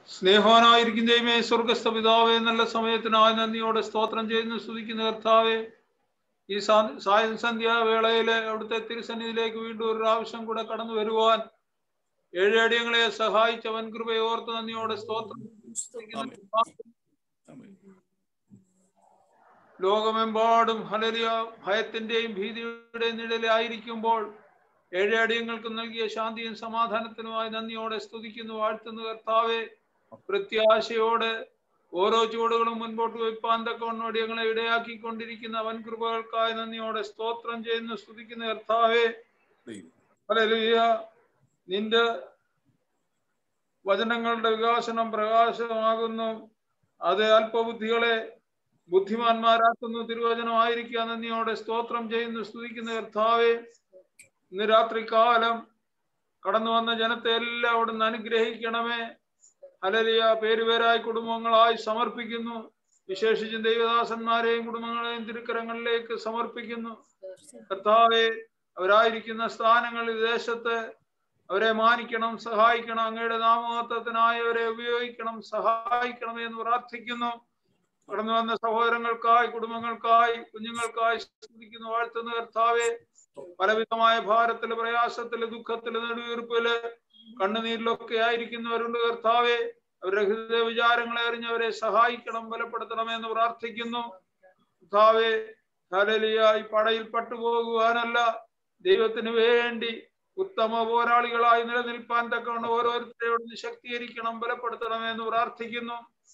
സ്നേഹവാനായിരിക്കും ദൈവമേ, സ്വർഗസ്ഥ പിതാവേ, നല്ല സമയത്തിനായി നന്ദിയോടെ സ്തോത്രം ചെയ്യുന്നു, സ്തുതിക്കുന്ന കർത്താവേ. ഈ സന്ധ്യാവേളയില് അവിടുത്തെ തിരുസന്നിധിയിലേക്ക് വീണ്ടും ഒരു പ്രാവശ്യം കൂടെ കടന്നു വരുവാൻ ഏഴടിയങ്ങളെ സഹായിച്ചവൻ കൃപയെ ഓർത്ത് നന്ദിയോടെ സ്തോത്രം. ലോകമെമ്പാടും ഹല്ലേലൂയ ഭയത്തിന്റെയും ഭീതിയുടെയും നിഴലായിരിക്കുമ്പോൾ ഏഴടിയങ്ങൾക്ക് നൽകിയ ശാന്തിയും സമാധാനത്തിനുമായി നന്ദിയോടെ സ്തുതിക്കുന്നു, വാഴ്ത്തുന്നു കർത്താവേ. പ്രത്യാശയോടെ ഓരോ ചുവടുകളും മുൻപോട്ട് വയ്പ്പാൻ തക്കവണ്ണം അടിയങ്ങളെ ഇടയാക്കിക്കൊണ്ടിരിക്കുന്ന വൻകൃപകൾക്കായി നന്ദിയോടെ സ്തോത്രം ചെയ്യുന്നു, സ്തുതിക്കുന്ന കർത്താവേ. ഹല്ലേലൂയ. നിന്റെ വചനങ്ങളുടെ വികാസനം പ്രകാശമാകുന്നു, അത് അല്പബുദ്ധികളെ ബുദ്ധിമാന്മാരാക്കുന്നു. തിരുവചനമായിരിക്കുക നന്ദിയോടെ സ്തോത്രം ചെയ്യുന്നു, സ്തുതിക്കുന്ന കർത്താവേ. ഇന്ന് രാത്രി കാലം കടന്നു വന്ന ജനത്തെ എല്ലാം അവിടുന്ന് അനുഗ്രഹിക്കണമേ. ഹല്ലേലൂയ. പേരുപേരായി കുടുംബങ്ങളായി സമർപ്പിക്കുന്നു, വിശേഷിച്ചും ദൈവദാസന്മാരെയും കുടുംബങ്ങളെയും തിരുക്കരങ്ങളിലേക്ക് സമർപ്പിക്കുന്നു കർത്താവേ. അവരായിരിക്കുന്ന സ്ഥാനങ്ങളിൽ ദേശത്ത് അവരെ മാനിക്കണം, സഹായിക്കണം. അങ്ങയുടെ നാമമഹത്വത്തിനായി അവരെ ഉപയോഗിക്കണം, സഹായിക്കണമേ എന്ന് പ്രാർത്ഥിക്കുന്നു. കടന്നു വന്ന സഹോദരങ്ങൾക്കായി, കുടുംബങ്ങൾക്കായി, കുഞ്ഞുങ്ങൾക്കായി സ്തുതിക്കുന്നു, വാഴ്ത്തുന്ന കർത്താവേ. പലവിധമായ ഭാരത്തില്, പ്രയാസത്തില്, ദുഃഖത്തില്, നെടുവീർപ്പില്, കണ്ണുനീരിലൊക്കെ ആയിരിക്കുന്നവരുണ്ട് കർത്താവേ. അവരുടെ ഹൃദയ വിചാരങ്ങളെ അറിഞ്ഞവരെ സഹായിക്കണം, ബലപ്പെടുത്തണമേ എന്ന് പ്രാർത്ഥിക്കുന്നു കർത്താവേ. ഹല്ലേലൂയ. ഈ പടയിൽ പട്ടുപോകുവാനല്ല, ദൈവത്തിന് വേണ്ടി ഉത്തമ പോരാളികളായി നിലനിൽപ്പാൻ തക്കവണ്ണം ഓരോരുത്തരെയോട് ശക്തീകരിക്കണം, ബലപ്പെടുത്തണമേ എന്ന് പ്രാർത്ഥിക്കുന്നു.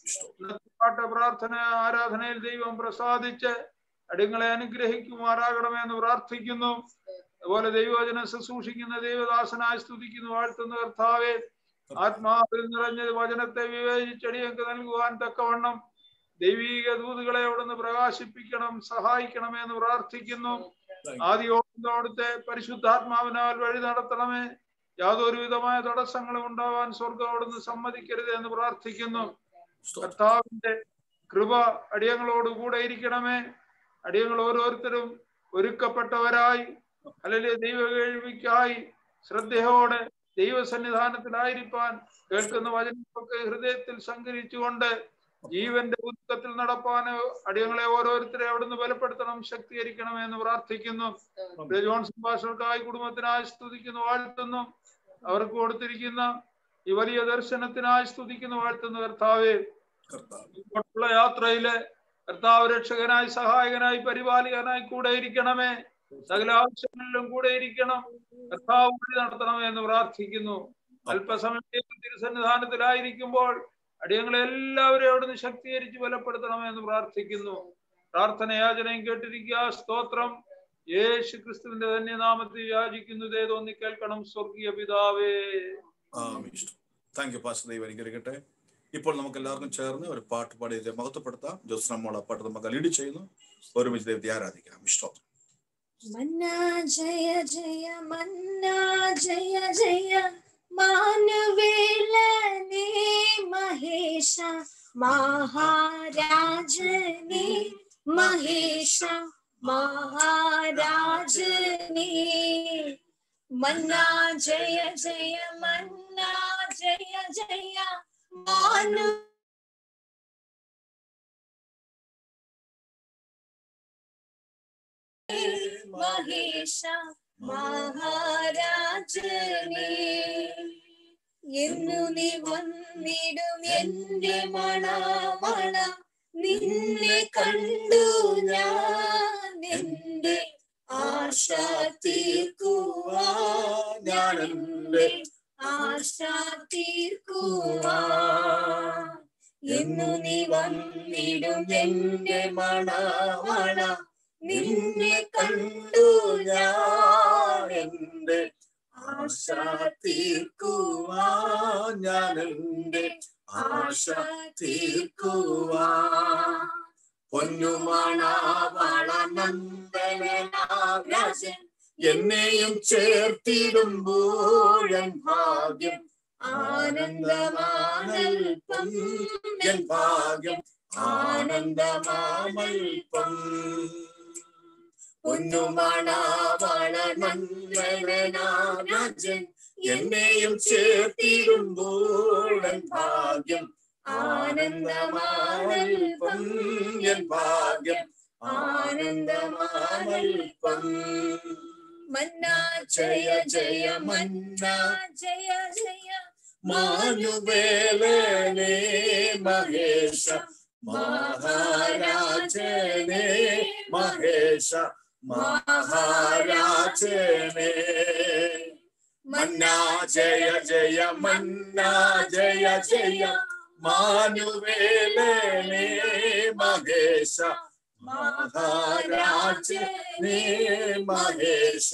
പ്രാർത്ഥന ആരാധനയിൽ ദൈവം പ്രസാദിച്ച് അടിയങ്ങളെ അനുഗ്രഹിക്കുമാറാകണമേ എന്ന് പ്രാർത്ഥിക്കുന്നു. അതുപോലെ ദൈവവചനം ശുശ്രൂഷിക്കുന്ന ദൈവദാസനായി സ്തുതിക്കുന്നു, വാഴ്ത്തുന്ന കർത്താവേ. ആത്മാവിൽ നിറഞ്ഞ വചനത്തെ വിവേചിച്ചടിയങ്ങൾക്ക് നൽകുവാൻ തക്കവണ്ണം ദൈവീക ദൂതുകളെ അവിടുന്ന് പ്രകാശിപ്പിക്കണം, സഹായിക്കണമേ എന്ന് പ്രാർത്ഥിക്കുന്നു. ആദ്യോടത്തെ പരിശുദ്ധാത്മാവിനാൽ വഴി നടത്തണമേ. യാതൊരു വിധമായ തടസ്സങ്ങളും ഉണ്ടാവാൻ സ്വർഗം അവിടുന്ന് സമ്മതിക്കരുത് എന്ന് പ്രാർത്ഥിക്കുന്നു. കർത്താവിന്റെ കൃപ അടിയങ്ങളോട് കൂടെ ഇരിക്കണമേ. അടിയങ്ങൾ ഓരോരുത്തരും ഒരുക്കപ്പെട്ടവരായി അല്ലെങ്കിൽ ദൈവ കേൾവിക്കായി ശ്രദ്ധയോടെ ദൈവസന്നിധാനത്തിലായിരിക്കാൻ കേൾക്കുന്ന വചനങ്ങളൊക്കെ ഹൃദയത്തിൽ സംഗ്രഹിച്ചുകൊണ്ട് ജീവന്റെ ഉദ്യോഗത്തിൽ നടപ്പാന് അടിയങ്ങളെ ഓരോരുത്തരെ അവിടുന്ന് ബലപ്പെടുത്തണം, ശക്തീകരിക്കണമേ എന്ന് പ്രാർത്ഥിക്കുന്നു. ജോൺസൺ പാസ്റ്റർക്കായി കുടുംബത്തിനായി സ്തുതിക്കുന്നു, വാഴ്ത്തുന്നു. അവർക്ക് കൊടുത്തിരിക്കുന്ന ഈ വലിയ ദർശനത്തിനായി സ്തുതിക്കുന്നു, വാഴ്ത്തുന്നു കർത്താവേ. ഇങ്ങോട്ടുള്ള യാത്രയില് കർത്താവ് രക്ഷകനായി, സഹായകനായി, പരിപാലകനായി കൂടെ ഇരിക്കണമേ. സകല ആവശ്യങ്ങളിലും കൂടെ ഇരിക്കണം, കർത്താവ് വഴി നടത്തണമേ എന്ന് പ്രാർത്ഥിക്കുന്നു. അല്പസമയം തിരുസന്നിധാനത്തിലായിരിക്കുമ്പോൾ അടിയങ്ങളെ എല്ലാവരെയും അവിടുന്ന് ശക്തീകരിച്ച് ബലപ്പെടുത്തണമേ എന്ന് പ്രാർത്ഥിക്കുന്നു. പ്രാർത്ഥനയാചനയും കേട്ടിരിക്കുക. സ്തോത്രം. യേശു ക്രിസ്തുവിന്റെ ധന്യനാമത്തിൽ യാചിക്കുന്നു, ദേ തോന്നി കേൾക്കണം സ്വർഗീയ പിതാവേ. Thank you pastor. ദൈവം അനുഗ്രഹിക്കട്ടെ. ഇപ്പോൾ നമുക്ക് എല്ലാവർക്കും ചേർന്ന് ഒരു പാട്ട് പാടി മഹത്വപ്പെടുത്താം. ജോസ്നമ്മോള പാട്ട് നമുക്ക് ലീഡ് ചെയ്യുന്നു. ഒരുമിച്ച് ദൈവത്തെ ആരാധിക്കാം. സ്തോത്രം. മന്നാ ജയ ജയ, മന്നാ ജയ ജയ, മാനവേലനേ മഹേശ, മഹാരാജനേ മഹേശ, മഹാരാജനേ. മന്നാ ജയ ജയ, മന്നാ ജയ ജയ, മാനു മഹേശ, മഹാരാജനേ. എന്നു നീ വന്നിടും എന്റെ മണമണ, നിന്നെ കണ്ടു ഞാൻ എന്റെ ആശ തീർക്കുവാൻ, ഞാൻ എന്റെ ആശ തീർക്കുവാൻ. എന്നു നീ വന്നിടും എന്റെ മണമണ, നിന്നെ കണ്ടു ഞാൻ എന്റെ ആശ തീർക്കുവാൻ, ഞാൻ എന്റെ ആശ തീർക്കുവാൻ. പൊന്നുമണവാള നന്ദനനാരാജൻ എന്നെയും ചേർത്തിടുമ്പോഴൻ ഭാഗ്യം ആനന്ദമാനൽപ്പം, എൻ ഭാഗ്യം ആനന്ദമാമൽപ്പം. പൊന്നുമണവാള നന്ദനനാരാജൻ എന്നെയും ചേർത്തിടുമ്പോൾ എൻ ഭാഗ്യം ആനന്ദമാമൽപ്പം എൻ ഭാഗ്യം ആനന്ദമാമൽപ്പം മന്നാ ജയ ജയ മന്നാ ജയ ജയ മാനുവേലനേ മഹേശ മഹാരാജനേ മഹേശ മഹാരാജനേ മന്നാ ജയ ജയ മന്നാ ജയ ജയ മാനുവേലനേ മഹേശ മഹാരാജനേ മഹേശ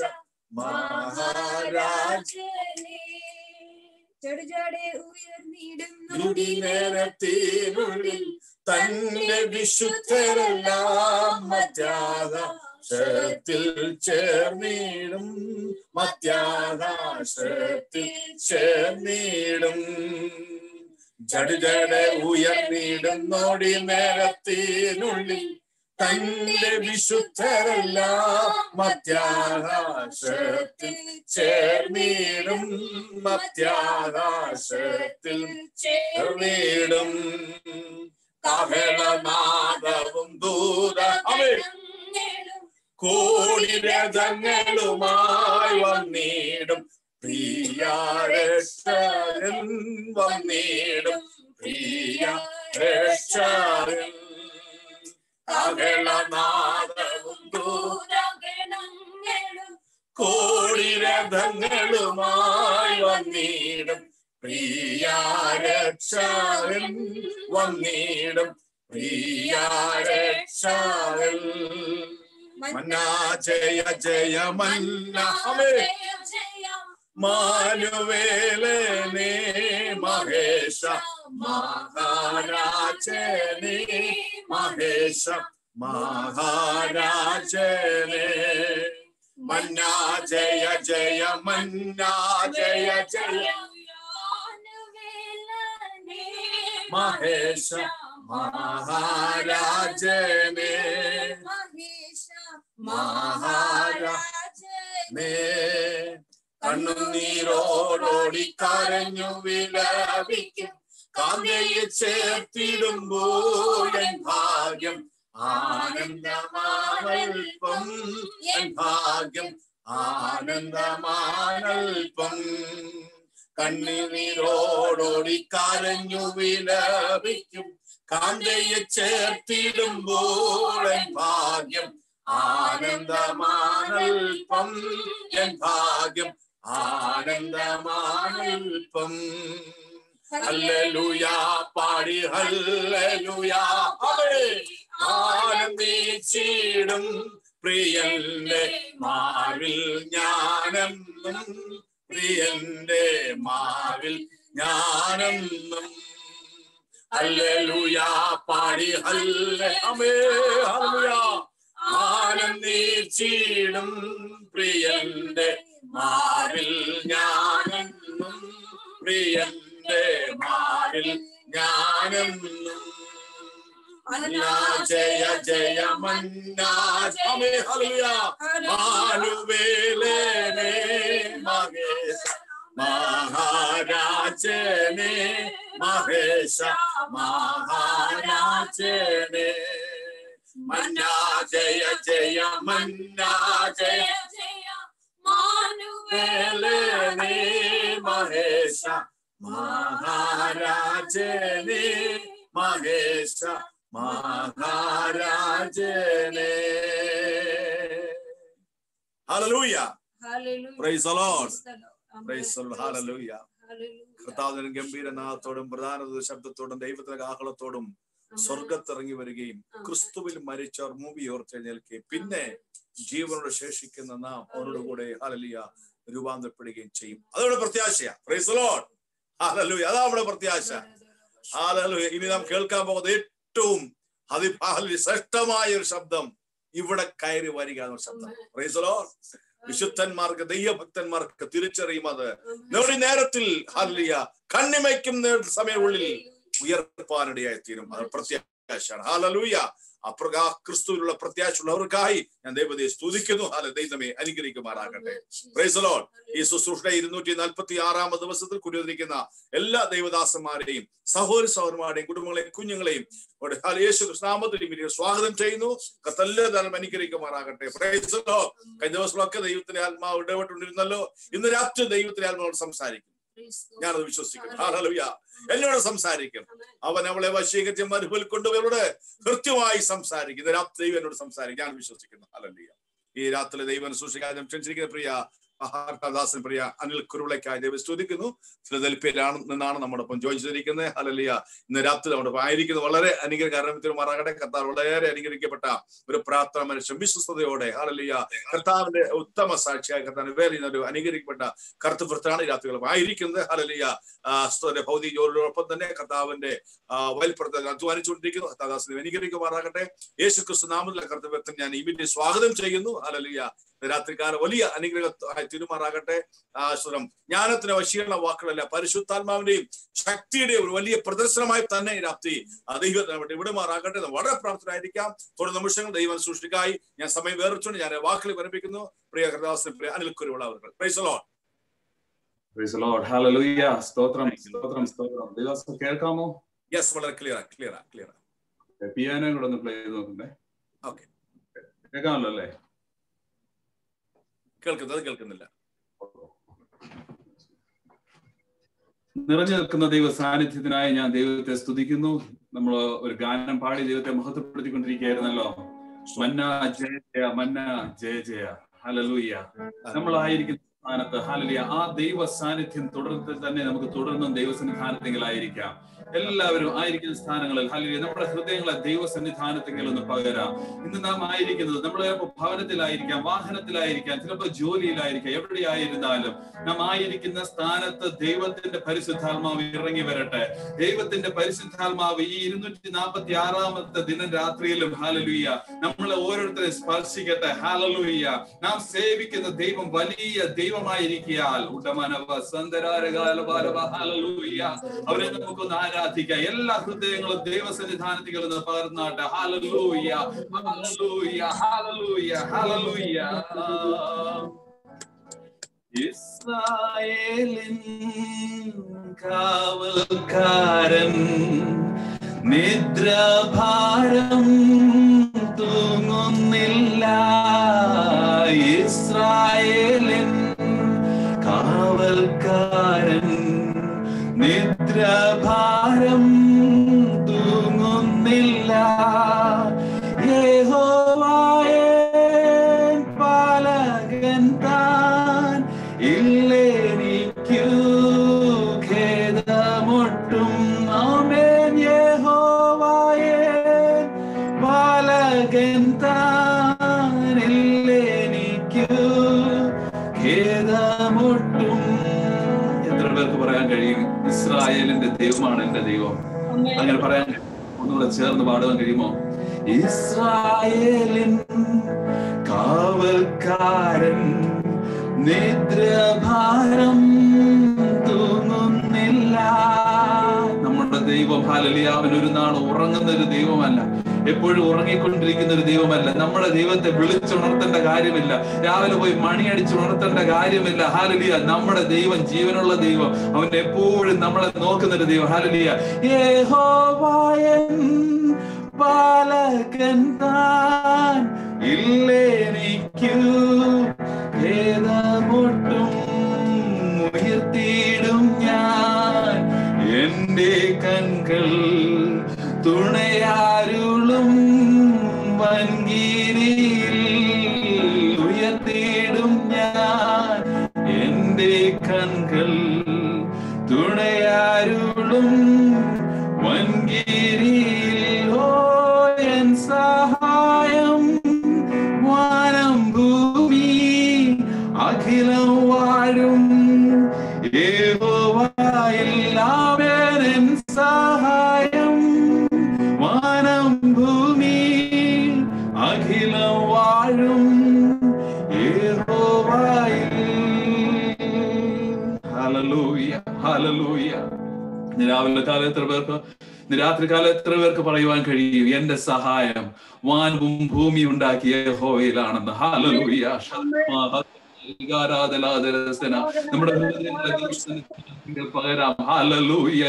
മഹാരാജനേ ചടുചാടെ ഉയർന്നിടും നുടി നേരത്തിനുള്ളിൽ തന്റെ വിശുദ്ധരെല്ലാം മധ്യാകാശത്തിൽ ചേർന്നിടും മധ്യാകാശത്തിൽ ചേർന്നിടും ജഡജട ഉയർന്നിടും നോടി നേരത്തിനുള്ളിൽ തന്റെ വിശുദ്ധരെല്ലാം മധ്യാകാശത്തിൽ ചേർന്നിടും മധ്യാകാശത്തിൽ ചേർന്നിടും കാഹളനാദവും ദൂതങ്ങളും കോടി രഥങ്ങളുമായി വന്നിടും പ്രിയ രക്ഷകൻ വന്നിടും പ്രിയ രക്ഷകൻ കാഹളനാദവും ദൂതഗണങ്ങളും കോടി രഥങ്ങളുമായി വന്നിടും പ്രിയ രക്ഷകൻ വന്നിടും പ്രിയ രക്ഷകൻ മന്നാ ജയ ജയ മന്നാ മാനുവേലനേ മഹേശ മഹാരാജനേ മഹേശ മഹാരാജനേ മന്നാ ജയ ജയ മന്നാ ജയ ജയ മഹേശ മഹാരാജനേ മഹാരാജനേ കണ്ണുനീരോടോടി കരഞ്ഞു വിലപിക്കും കാന്തയെ ചേർത്തിടുമ്പോൾ എൻ ഭാഗ്യം ആനന്ദമാമൽപ്പം എൻ ഭാഗ്യം ആനന്ദമാമൽപ്പം കണ്ണുനീരോടോടി കരഞ്ഞു വിലപിക്കും കാന്തയെ ചേർത്തിടുമ്പോൾ എൻ ഭാഗ്യം ആനന്ദമാമൽപ്പം എൻ ഭാഗ്യം ആനന്ദമാമൽപ്പം ഹല്ലേലൂയ പാടി ഹല്ലേലൂയ ആനന്ദിച്ചിടും പ്രിയന്റെ മാറിൽ ജ്ഞാനെന്നും പ്രിയന്റെ മാറിൽ ജ്ഞാനെന്നും ഹല്ലേലൂയ പാടി ഹല്ലേലൂയ ആനന്ദിച്ചിടും പ്രിയന്റെ മാറിൽ ജ്ഞാനെന്നും പ്രിയന്റെ മാറിൽ ജ്ഞാനെന്നും മന്നാ ജയ ജയ മന്നാ ഹല്ലേലൂയ മാനുവേലനേ മഹേശ മഹാരാജനേ മഹേശ മഹാരാജനേ മന്നാ ജയ ജയ മന്നാ ജയ ജയ മാനുവേലനേ മഹേശ മഹാരാജനേ മഹേശ മഹാരാജനേ ഹല്ലേലൂയ praise the lord praise the Lord ഹല്ലേലൂയ കർത്താവിന്റെ ഗംഭീരനാഥത്തോടും പ്രധാന ശബ്ദത്തോടും ദൈവത്തിന്റെ ആഹ്ലാദത്തോടും സ്വർഗത്തിറങ്ങി വരികയും ക്രിസ്തുവിൽ മരിച്ചവർ മൂവിയോർത്തെഴുന്നേൽക്കുകയും പിന്നെ ജീവനോട് ശേഷിക്കുന്ന നാം അവരോടുകൂടെ ഹല്ലേലൂയ രൂപാന്തരപ്പെടുകയും ചെയ്യും. അതോടെ പ്രത്യാശയാ. പ്രൈസ് ദി ലോർഡ് ഹല്ലേലൂയ. അതാ നമ്മുടെ പ്രത്യാശ. ഹല്ലേലൂയ. ഇനി നാം കേൾക്കാൻ പോകുന്ന ഏറ്റവും ശ്രേഷ്ഠമായ ഒരു ശബ്ദം ഇവിടെ കയറി വരിക എന്ന ശബ്ദം. Praise the lord. വിശുദ്ധന്മാർക്ക് ദൈവഭക്തന്മാർക്ക് തിരിച്ചറിയും അത് നേരത്തിൽ ഹല്ലേലൂയ കണ്ണിമയ്ക്കും സമയമുള്ളിൽ ഉയർപ്പാനിടയായി തീരും. അത് പ്രത്യാശയാണ്. ഹല്ലേലൂയ. ക്രിസ്തുവിലുള്ള പ്രത്യാശയുള്ളവർക്കായി ഞാൻ ദൈവത്തെ സ്തുതിക്കുന്നു. ദൈവമേ അനുഗ്രഹിക്കുമാറാകട്ടെ. Praise the lord. ഈ ശുശ്രൂഷയുടെ 246 ദിവസത്തിൽ കുടിയൊന്നിരിക്കുന്ന എല്ലാ ദൈവദാസന്മാരെയും സഹോദര സഹോദരന്മാരുടെയും കുടുംബങ്ങളെയും കുഞ്ഞുങ്ങളെയും യേശു നാമത്തിൽ സ്വാഗതം ചെയ്യുന്നു. കത്തല്ലാതാലും അനുഗ്രഹിക്കുമാറാകട്ടെ. Praise the lord. കഴിഞ്ഞ ദിവസങ്ങളൊക്കെ ദൈവത്തിന്റെ ആത്മാവ് ഇടപെട്ടുകൊണ്ടിരുന്നല്ലോ. ഇന്ന് രാത്രി ദൈവത്തിന്റെ ആത്മാവോട് സംസാരിക്കും. ഞാനത് വിശ്വസിക്കുന്നു. ഹല്ലേലൂയ. എന്നോട് സംസാരിക്കും. അവൻ അവളെ വശീകരിച്ച് മരുഭൂമിയിൽ കൊണ്ടുപോയവരോട് കൃത്യമായി സംസാരിക്കും. ഇന്ന് രാത്രി ദൈവം എന്നോട് സംസാരിക്കും. ഞാൻ വിശ്വസിക്കുന്നു. ഹല്ലേലൂയ. ഈ രാത്രി ദൈവം സൂക്ഷിക്കാൻ ക്ഷണിച്ചിരിക്കുന്ന പ്രിയ ദാസൻ പ്രിയ അനിൽ കുരുവിളയ്ക്കായി ദൈവം സ്തുതിക്കുന്നു. ഫിലദൽഫിയയിലാണ് നിന്നാണ് നമ്മോടൊപ്പം ജോയിൻ ചെയ്തിരിക്കുന്നത്. ഹല്ലേലൂയ. ഇന്ന് രാത്രി നമ്മോടൊപ്പം ആയിരിക്കുന്നത് വളരെ അനുഗ്രഹമാറാകട്ടെ. കർത്താവ് വളരെ അനുഗ്രഹിക്കപ്പെട്ട ഒരു പ്രാർത്ഥന മനുഷ്യൻ വിശ്വസ്തയോടെ ഹല്ലേലൂയ കർത്താവിന്റെ ഉത്തമ സാക്ഷിയായി കർത്താവിന് വേറെ ഒരു അനുഗ്രഹിക്കപ്പെട്ട കർത്തൃവൃത്താണ് ഈ രാത്രികളും ആയിരിക്കുന്നത്. ഹല്ലേലൂയ. ഭൗതിക ജോലിയോടൊപ്പം തന്നെ കർത്താവിന്റെ വയൽപ്പുറത്ത് അധ്വാനിച്ചുകൊണ്ടിരിക്കുന്നു. കർത്താദാസനെ അനുഗ്രഹിക്കുമാറാകട്ടെ. യേശു ക്രിസ്തു നാമത്തിലെ കർത്തവ്യത്തിന് ഞാൻ ഈ സ്വാഗതം ചെയ്യുന്നു. ഹല്ലേലൂയ. രാത്രികാലം വലിയ അനുഗ്രഹമായി തിരുമാറാകട്ടെ. ജ്ഞാനത്തിന് വശീകരണ വാക്കുകളല്ല, പരിശുദ്ധാത്മാവിന്റെയും ശക്തിയുടെയും ഒരു വലിയ പ്രദർശനമായി തന്നെ രാത്രി ദൈവത്തിന് വിടുമാറാകട്ടെ. വളരെ പ്രാർത്ഥനായിരിക്കാം. തുടർ നിമിഷങ്ങൾ ദൈവം സൃഷ്ടിക്കായി ഞാൻ സമയം വേറിച്ചുകൊണ്ട് ഞാൻ വാക്കുകൾ പഠിപ്പിക്കുന്നു. പ്രിയ കർത്താദാസൻ പ്രിയ Anil Kuruvila. Praise the lord. Praise the Lord. ഹല്ലേലൂയ. സ്തോത്രം സ്തോത്രം സ്തോത്രം. ദൈവദാസൻ കേൾക്കാമോ? യെസ്, വളരെ ക്ലിയർ. പിയാനോ കൂടെ ഒന്ന് പ്ലേ ചെയ്ത് നോക്കണ്ടേ? ഓക്കെ, കേൾക്കാമല്ലോ അല്ലേ? കേൾക്കുന്നില്ല. നിറഞ്ഞു നിൽക്കുന്ന ദൈവ സാന്നിധ്യത്തിനായി ഞാൻ ദൈവത്തെ സ്തുതിക്കുന്നു. നമ്മൾ ഒരു ഗാനം പാടി ദൈവത്തെ മഹത്വപ്പെടുത്തിക്കൊണ്ടിരിക്കുകയായിരുന്നല്ലോ. മന്ന ജയ ജയ, മന്ന ജയ ജയ. ഹല്ലേലൂയ. നമ്മളായിരിക്കുന്ന സ്ഥാനത്ത് ഹല്ലേലൂയ ആ ദൈവ സാന്നിധ്യം തുടർന്ന് തന്നെ നമുക്ക് തുടർന്നും ദൈവസന്നിധാനത്തെങ്കിലായിരിക്കാം. എല്ലാവരും ആയിരിക്കുന്ന സ്ഥാനങ്ങളിൽ ഹല്ലേലൂയ നമ്മുടെ ഹൃദയങ്ങളെ ദൈവസന്നിധാനത്തെങ്കിൽ ഒന്ന് പകരാം. ഇന്ന് നാം ആയിരിക്കുന്നത് നമ്മൾ ചിലപ്പോൾ ഭവനത്തിലായിരിക്കാം, വാഹനത്തിലായിരിക്കാം, ചിലപ്പോൾ ജോലിയിലായിരിക്കാം. എവിടെയായിരുന്നാലും നാം ആയിരിക്കുന്ന സ്ഥാനത്ത് ദൈവത്തിന്റെ പരിശുദ്ധാത്മാവ് ഇറങ്ങി വരട്ടെ. ദൈവത്തിന്റെ പരിശുദ്ധാത്മാവ് ഈ 246 ദിനം രാത്രിയിലും ഹല്ലേലൂയ നമ്മളെ ഓരോരുത്തരെ സ്പർശിക്കട്ടെ. ഹല്ലേലൂയ. നാം സേവിക്കുന്ന ദൈവം വലിയ ദൈവമായിരിക്കാൽ അവരെ നമുക്കൊന്ന് ആരാധിക്കാം. എല്ലാ ഹൃദയങ്ങളും ദൈവസന്നിധാനത്തിൽ ഒന്ന് പകർന്നാട്ടെ. ഹല്ലേലൂയ ഹല്ലേലൂയ ഹല്ലേലൂയ ഹല്ലേലൂയ. ഇസ്രായേലിൻ കാവൽക്കാരൻ നിദ്രാഭാരം തൂങ്ങുന്നില്ല. ഇസ്രായേലിൻ കാവൽക്കാരൻ നിദ്രാഭാരം തൂങ്ങുന്നില്ല. യഹോവയൻ പാലകൻ താൻ, ഇല്ലെനിക്കു ഖേദമൊട്ടും. ആമേൻ. യഹോവയൻ പാലകൻ താൻ, ഇല്ലെനിക്കു ഖേദമൊട്ടും. എത്ര പേർക്ക് പറയാൻ കഴിയും ഇസ്രായേലിന്റെ ദൈവമാണ് എന്റെ ദൈവം? അങ്ങനെ പറയാൻ ഒന്നുകൂടെ ചേർന്ന് പാടുവാൻ കഴിയുമോ? ഇസ്രായേലിൻ കാവൽക്കാരൻ നിദ്രാഭാരം തൂങ്ങുന്നില്ല. നമ്മുടെ ദൈവം ഹല്ലേലൂയ അവൻ ഒരു നാൾ ഉറങ്ങുന്ന ഒരു ദൈവമല്ല, എപ്പോഴും ഉറങ്ങിക്കൊണ്ടിരിക്കുന്ന ഒരു ദൈവമല്ല. നമ്മുടെ ദൈവത്തെ വിളിച്ചുണർത്തേണ്ട കാര്യമില്ല, രാവിലെ പോയി മണിയടിച്ച് ഉണർത്തേണ്ട കാര്യമില്ല. ഹല്ലേലൂയ. നമ്മുടെ ദൈവം ജീവനുള്ള ദൈവം, അവൻ എപ്പോഴും നമ്മളെ നോക്കുന്ന ഒരു ദൈവം. ഹല്ലേലൂയ. യഹോവയൻ പാലകൻ താൻ, ഇല്ലെനിക്കു ഖേദമൊട്ടും. ഉയർത്തിയിടും ഞാൻ എന്റെ കൺകൾ തുണയാരുളും വൻകിരിയിൽ. ഉയർത്തിയിടും ഞാൻ എന്റെ കൺകൾ തുണയാരുളും വൻകിരിയിൽ. ഓ എൻ സഹായം വാനം ഭൂമി അഖിലം വാഴും യഹോവയിൽ. ആമേൻ. എൻ സഹായം വാനം ഭൂമി അഖിലം വാഴും യഹോവയിൽ. ഹല്ലേലൂയ ഹല്ലേലൂയ. രാവിലെ കാലം എത്ര പേർക്ക്, രാത്രി കാലം എത്ര പേർക്ക് പറയുവാൻ കഴിയും എന്റെ സഹായം വാനവും ഭൂമി ഉണ്ടാക്കിയ യഹോവയിലാണെന്ന്? ഹല്ലേലൂയ. നമ്മുടെ പകരാം. ഹല്ലേലൂയ.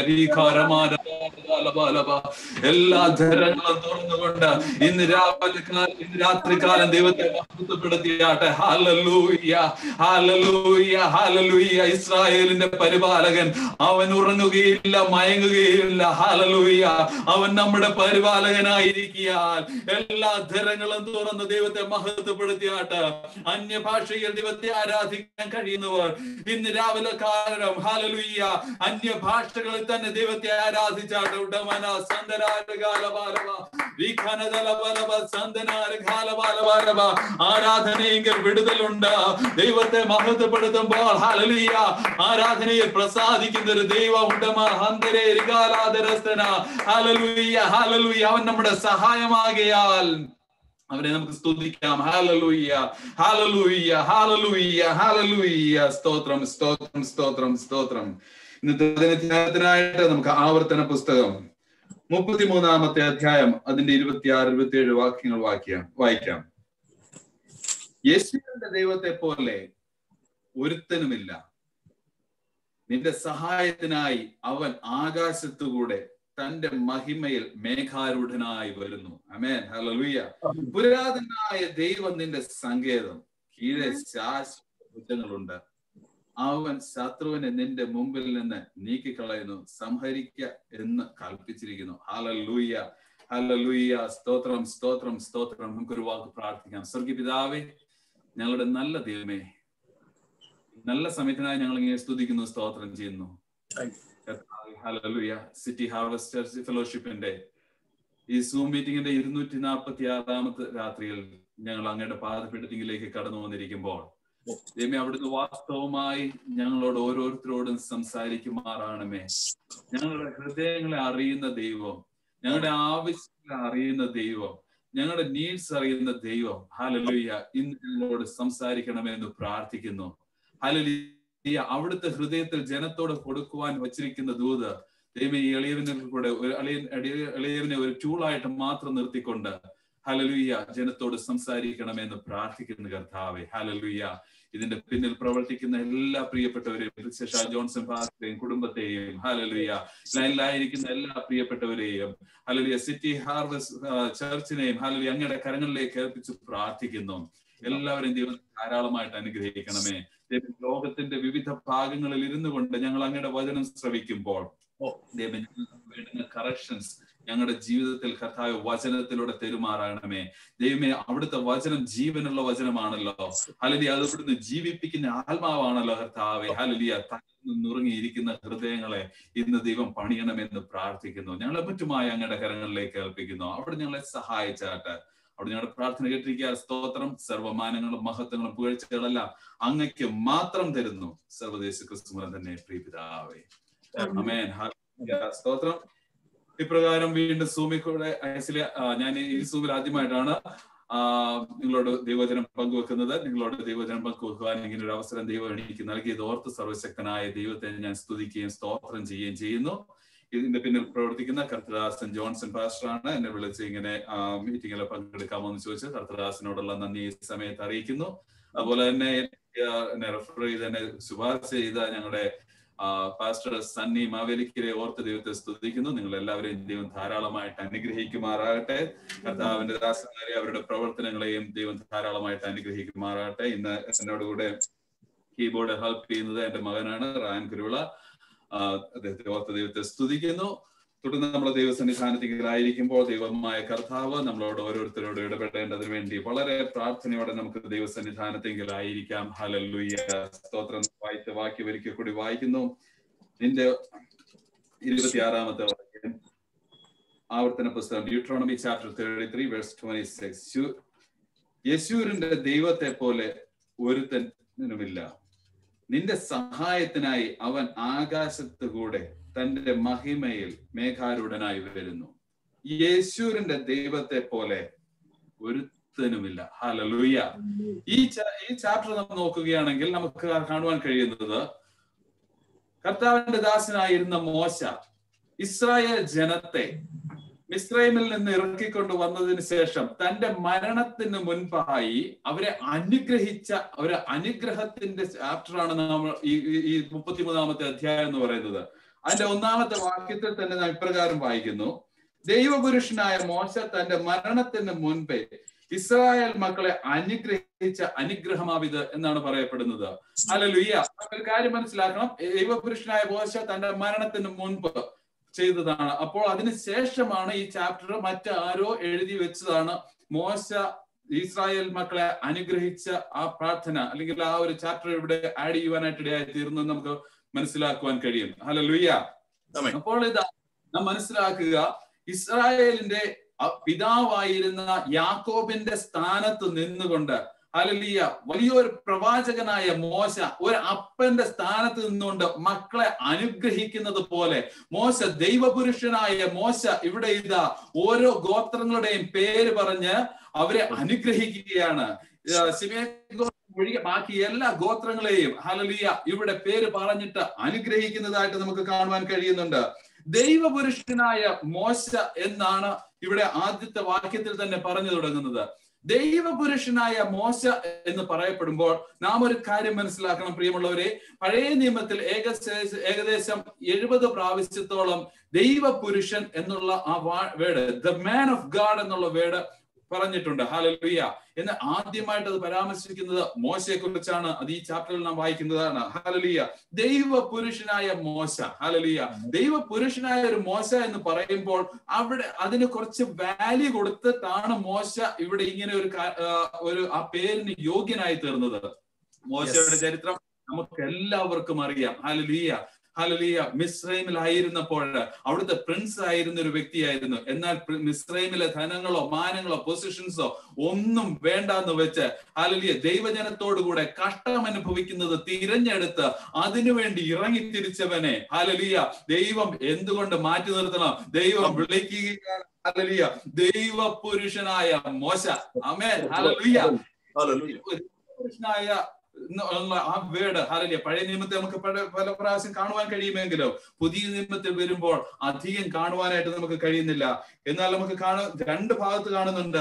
എല്ലാ ധരങ്ങളും തുറന്നുകൊണ്ട് ഇന്ന് രാത്രികാലം ദൈവത്തെ മഹത്വപ്പെടുത്തിയാട്ടെ. ഹല്ലേലൂയ, ഹല്ലേലൂയ, ഹല്ലേലൂയ. ഇസ്രായേലിന്റെ പരിപാലകൻ, അവൻ ഉറങ്ങുകയില്ല, മയങ്ങുകയില്ല. ഹല്ലേലൂയ. അവൻ നമ്മുടെ പരിപാലകനായിരിക്കാൻ എല്ലാ ധരങ്ങളും തുറന്ന് ദൈവത്തെ മഹത്വപ്പെടുത്തിയാട്ടെ. അന്യഭാഷയിൽ ദൈവത്തെ ആരാധിക്കാൻ കഴിയുന്നവർ ഇന്ന് രാവിലെ കാരണം ഹല്ലേലൂയ അന്യഭാഷകളിൽ തന്നെ ദൈവത്തെ ആരാധിച്ചാട്ടെ. ഉടമന സന്ദരാരകാലബാലവ വിഖനദലബലവ സന്ദനാരകാലബാലബാലവ. ആരാധനയെങ്കിൽ വിടുതലുണ്ട്. ദൈവത്തെ മഹത്വപ്പെടുത്തുമ്പോൾ ഹല്ലേലൂയ ആരാധനയിൽ പ്രസാദിക്കുന്ന ഒരു ദൈവം ഉടമ ഹന്തരേ രികാലാദരസ്തന. Hallelujah, hallelujah. അവൻ നമ്മുടെ സഹായമാകയാൽ അവനെ നമുക്ക് സ്തുതിക്കാം. ഹല്ലേലൂയ, ഹല്ലേലൂയ, ഹല്ലേലൂയ, ഹല്ലേലൂയ. സ്തോത്രം, സ്തോത്രം, സ്തോത്രം, സ്തോത്രം. ഇന്നത്തെ ധ്യാനത്തിനായിട്ട് നമുക്ക് ആവർത്തന പുസ്തകം 33-ാമത്തെ അധ്യായം അതിന്റെ 26-27 വാക്യങ്ങൾ വായിക്കാം. യേശുവിന്റെ ദൈവത്തെ പോലെ ഒരുത്തനുമില്ല. നിന്റെ സഹായത്തിനായി അവൻ ആകാശത്തുകൂടെ തന്റെ മഹിമയിൽ മേഘാരൂഢനായി വരുന്നു. ആമേൻ, ഹല്ലേലൂയ. പുരാതനായ ദൈവം നിന്റെ സങ്കേതം, കീഴെ ശാശ്വതങ്ങളുണ്ട്. അവൻ ശത്രുവിനെ നിന്റെ മുമ്പിൽ നിന്ന് നീക്കിക്കളയുന്നു, സംഹരിക്ക എന്ന് കൽപ്പിച്ചിരിക്കുന്നു. ഹല്ലേലൂയ, ഹല്ലേലൂയ. സ്തോത്രം, സ്തോത്രം, സ്തോത്രം. നമുക്കൊരു വാക്ക് പ്രാർത്ഥിക്കാം. സ്വർഗീയ പിതാവേ, ഞങ്ങളുടെ നല്ല ദൈവമേ, നല്ല സമയത്തിനായി ഞങ്ങൾ ഇങ്ങനെ സ്തുതിക്കുന്നു, സ്തോത്രം ചെയ്യുന്നു. ഹല്ലേലൂയ. സിറ്റി ഹാർവസ്റ്റ് ചർച്ച് ഫെലോഷിപ്പിന്റെ ഈ സൂം മീറ്റിംഗിന്റെ 246-ാമത്തെ രാത്രിയിൽ ഞങ്ങൾ അങ്ങയുടെ പാദപീഠത്തിലേക്ക് കടന്നു വന്നിരിക്കുമ്പോൾ ദൈവമേ, അവിടുന്ന് വാസ്തവമായി ഞങ്ങളോട് ഓരോരുത്തരോടും സംസാരിക്കുമാറാണമേ. ഞങ്ങളുടെ ഹൃദയങ്ങളെ അറിയുന്ന ദൈവം, ഞങ്ങളുടെ ആവശ്യങ്ങളെ അറിയുന്ന ദൈവം, ഞങ്ങളുടെ നീഡ്സ് അറിയുന്ന ദൈവം, ഹല്ലേലൂയ, ഇന്ന് ഞങ്ങളോട് സംസാരിക്കണമെന്ന് പ്രാർത്ഥിക്കുന്നു. ഹല്ലേലൂയ. അവിടുത്തെ ഹൃദയത്തിൽ ജനത്തോട് കൊടുക്കുവാൻ വച്ചിരിക്കുന്ന ദൂത് ദൈവമേ, ഈ എളിയവനെ ഒരു ടൂളായിട്ട് മാത്രം നിർത്തിക്കൊണ്ട് ഹല്ലേലൂയ ജനത്തോട് സംസാരിക്കണമെന്ന് പ്രാർത്ഥിക്കുന്ന കർത്താവേ. ഹല്ലേലൂയ. ഇതിന്റെ പിന്നിൽ പ്രവർത്തിക്കുന്ന എല്ലാ പ്രിയപ്പെട്ടവരെയും, ജോൺസൺ പാസ്റ്ററെയും കുടുംബത്തെയും, ഹല്ലേലൂയ, ലൈനിലായിരിക്കുന്ന എല്ലാ പ്രിയപ്പെട്ടവരെയും, ഹല്ലേലൂയ, സിറ്റി ഹാർവസ്റ്റ് ചർച്ചിനെയും ഹല്ലേലൂയ അങ്ങയുടെ കരങ്ങളിലേക്ക് ഏൽപ്പിച്ച് പ്രാർത്ഥിക്കുന്നു. എല്ലാവരെയും ദൈവം ധാരാളമായിട്ട് അനുഗ്രഹിക്കണമേ. ലോകത്തിന്റെ വിവിധ ഭാഗങ്ങളിൽ ഇരുന്നു കൊണ്ട് ഞങ്ങൾ അങ്ങയുടെ വചനം ശ്രവിക്കുമ്പോൾ വേണ്ടുന്ന കറക്ഷൻസ് ഞങ്ങളുടെ ജീവിതത്തിൽ കർത്താവ് വചനത്തിലൂടെ തെരുമാറാണമേ. ദൈവമേ, അവിടുത്തെ വചനം ജീവനുള്ള വചനമാണല്ലോ. ഹല്ലേലൂയ. അത് ഇവിടുന്ന് ജീവിപ്പിക്കുന്ന ആത്മാവാണല്ലോ കർത്താവേ. ഹല്ലേലൂയ. നുറുങ്ങിയിരിക്കുന്ന ഹൃദയങ്ങളെ ഇന്ന് ദൈവം പണിയണമെന്ന് പ്രാർത്ഥിക്കുന്നു. ഞങ്ങളെ മറ്റുമായി അങ്ങയുടെ കരങ്ങളിലേക്ക് ഏൽപ്പിക്കുന്നു. അവിടെ ഞങ്ങളെ സഹായിച്ചാട്ടെ. അവിടെ ഞങ്ങളുടെ പ്രാർത്ഥന കേട്ടിരിക്കുക. സ്തോത്രം. സർവമാനങ്ങളും മഹത്വങ്ങളും പുകഴ്ചകളെല്ലാം അങ്ങയ്ക്ക് മാത്രം തരുന്നു. സർവ്വദേശ ക്രിസ്തുമൂലം തന്നെ പ്രിയപിതാവേ. ആമേൻ. സ്തോത്രം. ഇപ്രകാരം വീണ്ടും സൂമിൽ കൂടെ ഞാൻ ഈ സൂമിൽ ആദ്യമായിട്ടാണ് നിങ്ങളോട് ദൈവവചനം പങ്കുവെക്കുന്നത്. നിങ്ങളോട് ദൈവവചനം പങ്കുവെക്കുവാൻ ഇങ്ങനെ ഒരു അവസരം ദൈവം എനിക്ക് നൽകിയത് ഓർത്ത് സർവ്വശക്തനായ ദൈവത്തെ ഞാൻ സ്തുതിക്കുകയും സ്തോത്രം ചെയ്യുകയും ചെയ്യുന്നു. ഇതിന്റെ പിന്നിൽ പ്രവർത്തിക്കുന്ന കർത്തദാസൻ ജോൺസൺ പാസ്റ്ററാണ്. എന്നെ വിളിച്ച് ഇങ്ങനെ മീറ്റിങ്ങിൽ പങ്കെടുക്കാമോ എന്ന് ചോദിച്ച് കർത്തദാസനോടുള്ള നന്ദി ഈ സമയത്ത് അറിയിക്കുന്നു. അതുപോലെ തന്നെ എന്നെ റെഫർ ചെയ്ത് എന്നെ ശുപാർശ ചെയ്ത ഞങ്ങളുടെ പാസ്റ്റർ സണ്ണി മാവേലിക്കരെ ഓർത്ത് ദൈവത്തെ സ്തുതിക്കുന്നു. നിങ്ങൾ എല്ലാവരെയും ദൈവം ധാരാളമായിട്ട് അനുഗ്രഹിക്കുമാറാകട്ടെ. കർത്താവിന്റെ ദാസന്മാരെ അവരുടെ പ്രവർത്തനങ്ങളെയും ദൈവം ധാരാളമായിട്ട് അനുഗ്രഹിക്കുമാറാകട്ടെ. ഇന്ന് എന്നോടുകൂടെ കീബോർഡ് ഹെൽപ്പ് ചെയ്യുന്നത് എന്റെ മകനാണ് റാൻ കുരുവിള. അദ്ദേഹത്തെ ഓർത്ത് ദൈവത്തെ സ്തുതിക്കുന്നു. തുടർന്ന് നമ്മൾ ദൈവസന്നിധാനത്തിലായിരിക്കുമ്പോൾ ദൈവമായ കർത്താവ് നമ്മളോട് ഓരോരുത്തരോട് ഇടപെടേണ്ടതിന് വേണ്ടി വളരെ പ്രാർത്ഥനയോടെ നമുക്ക് ദൈവസന്നിധാനത്തിലായിരിക്കാം. ഹല്ലേലൂയ. സ്തോത്രം. വായിച്ച വാക്യം ഒരിക്കൽ കൂടി വായിക്കുന്നു. നിന്റെ 26-ാമത്തെ വാക്യം, ആവർത്തന പുസ്തകം, ഡ്യൂട്രോണമി ചാപ്റ്റർ 33 വേഴ്സ് 26. യെശൂരിന്റെ ദൈവത്തെ പോലെ ഒരുത്തനുമില്ല. നിന്റെ സഹായത്തിനായി അവൻ ആകാശത്തുകൂടെ തന്റെ മഹിമയിൽ മേഘാരൂഢനായി വരുന്നു. യേശുവിന്റെ ദൈവത്തെ പോലെ ഒരുത്തനുമില്ല. ഹല്ലേലൂയ. ഈ ചാപ്റ്റർ നമ്മൾ നോക്കുകയാണെങ്കിൽ നമുക്ക് കാണുവാൻ കഴിയുന്നത് കർത്താവിന്റെ ദാസനായിരുന്ന മോശ ഇസ്രായേൽ ജനത്തെ മിസ്രൈമിൽ നിന്ന് ഇറക്കിക്കൊണ്ട് വന്നതിന് ശേഷം തന്റെ മരണത്തിന് മുൻപായി അവരെ അനുഗ്രഹിച്ച ഒരു അനുഗ്രഹത്തിന്റെ ചാപ്റ്ററാണ് നമ്മൾ ഈ 33-ാമത്തെ അധ്യായം എന്ന് പറയുന്നത്. അതിന്റെ 1-ാമത്തെ വാക്യത്തിൽ തന്നെ നാം ഇപ്രകാരം വായിക്കുന്നു: ദൈവപുരുഷനായ മോശ തന്റെ മരണത്തിന് മുൻപേ ഇസ്രായേൽ മക്കളെ അനുഗ്രഹിച്ച അനുഗ്രഹമാവിത് എന്നാണ് പറയപ്പെടുന്നത്. ഹല്ലേലൂയ. ഒരു കാര്യം മനസ്സിലാക്കണം, ദൈവപുരുഷനായ മോശ തന്റെ മരണത്തിന് മുൻപ് ചെയ്തതാണ്. അപ്പോൾ അതിനുശേഷമാണ് ഈ ചാപ്റ്റർ മറ്റാരോ എഴുതി വെച്ചതാണ്. മോശ ഇസ്രായേൽ മക്കളെ അനുഗ്രഹിച്ച ആ പ്രാർത്ഥന അല്ലെങ്കിൽ ആ ഒരു ചാപ്റ്റർ ഇവിടെ ആഡ് ചെയ്യുവാനായിട്ട് ഇടയായി തീർന്നു നമുക്ക് മനസ്സിലാക്കുവാൻ കഴിയും. ഹല്ലേലൂയ. അപ്പോൾ ഇതാ നാം മനസ്സിലാക്കുക, ഇസ്രായേലിന്റെ പിതാവായിരുന്ന യാക്കോബിന്റെ സ്ഥാനത്ത് നിന്നുകൊണ്ട്, ഹല്ലേലൂയ, വലിയൊരു പ്രവാചകനായ മോശ ഒരു അപ്പന്റെ സ്ഥാനത്ത് നിന്നുകൊണ്ട് മക്കളെ അനുഗ്രഹിക്കുന്നത് പോലെ മോശ, ദൈവപുരുഷനായ മോശ ഇവിടെ ഇതാ ഓരോ ഗോത്രങ്ങളുടെയും പേര് പറഞ്ഞ് അവരെ അനുഗ്രഹിക്കുകയാണ്. ഒഴികെ ബാക്കി എല്ലാ ഗോത്രങ്ങളെയും ഹല്ലേലൂയ ഇവിടെ പേര് പറഞ്ഞിട്ട് അനുഗ്രഹിക്കുന്നതായിട്ട് നമുക്ക് കാണുവാൻ കഴിയുന്നുണ്ട്. ദൈവപുരുഷനായ മോശ എന്നാണ് ഇവിടെ ആദ്യത്തെ വാക്യത്തിൽ തന്നെ പറഞ്ഞു തുടങ്ങുന്നത്. ദൈവപുരുഷനായ മോശ എന്ന് പറയപ്പെടുമ്പോൾ നാം ഒരു കാര്യം മനസ്സിലാക്കണം പ്രിയമുള്ളവരെ. പഴയ നിയമത്തിൽ ഏകദേശം 70 പ്രാവശ്യത്തോളം ദൈവപുരുഷൻ എന്നുള്ള ആ word, the man of god എന്നുള്ള വേർഡ് പറഞ്ഞിട്ടുണ്ട്. ഹല്ലേലൂയ. എന്ന് ആദ്യമായിട്ട് അത് പരാമർശിക്കുന്നത് മോശയെ കുറിച്ചാണ്. അത് ഈ ചാപ്റ്ററിൽ നാം വായിക്കുന്നതാണ്. ഹല്ലേലൂയ. ദൈവപുരുഷനായ മോശ. ഹല്ലേലൂയ. ദൈവപുരുഷനായ ഒരു മോശ എന്ന് പറയുമ്പോൾ അവിടെ അതിന് കുറച്ച് വാല്യൂ കൊടുത്തിട്ടാണ് മോശ ഇവിടെ ഇങ്ങനെ ഒരു ആ പേരിന് യോഗ്യനായി തീർന്നത്. മോശയുടെ ചരിത്രം നമുക്ക് എല്ലാവർക്കും അറിയാം. ഹല്ലേലൂയ. ഹല്ലേലൂയ. മിസ്രൈമിലായിരുന്നപ്പോൾ അവിടുത്തെ പ്രിൻസ് ആയിരുന്ന ഒരു വ്യക്തിയായിരുന്നു. എന്നാൽ മിസ്രൈമിലെ ധനങ്ങളോ മാനങ്ങളോ പൊസിഷൻസോ ഒന്നും വേണ്ടെന്ന് വെച്ച് ഹല്ലേലൂയ ദൈവജനത്തോടുകൂടെ കഷ്ടം അനുഭവിക്കുന്നത് തിരഞ്ഞെടുത്ത് അതിനുവേണ്ടി ഇറങ്ങിത്തിരിച്ചവനെ ഹല്ലേലൂയ ദൈവം എന്തുകൊണ്ട് മാറ്റി നിർത്തണം? ദൈവം വിളിക്കുകയാണ്. ഹല്ലേലൂയ. ദൈവപുരുഷനായ മോശ. ആമേൻ. ഹല്ലേലൂയ. ദൈവപുരുഷനായ ആ വേർഡ് ഹല്ലേലൂയ പഴയ നിയമത്തിൽ നമുക്ക് പല പ്രാവശ്യം കാണുവാൻ കഴിയുമെങ്കിലും പുതിയ നിയമത്തിൽ വരുമ്പോൾ അധികം കാണുവാനായിട്ട് നമുക്ക് കഴിയുന്നില്ല. എന്നാൽ നമുക്ക് രണ്ട് ഭാഗത്ത് കാണുന്നുണ്ട്.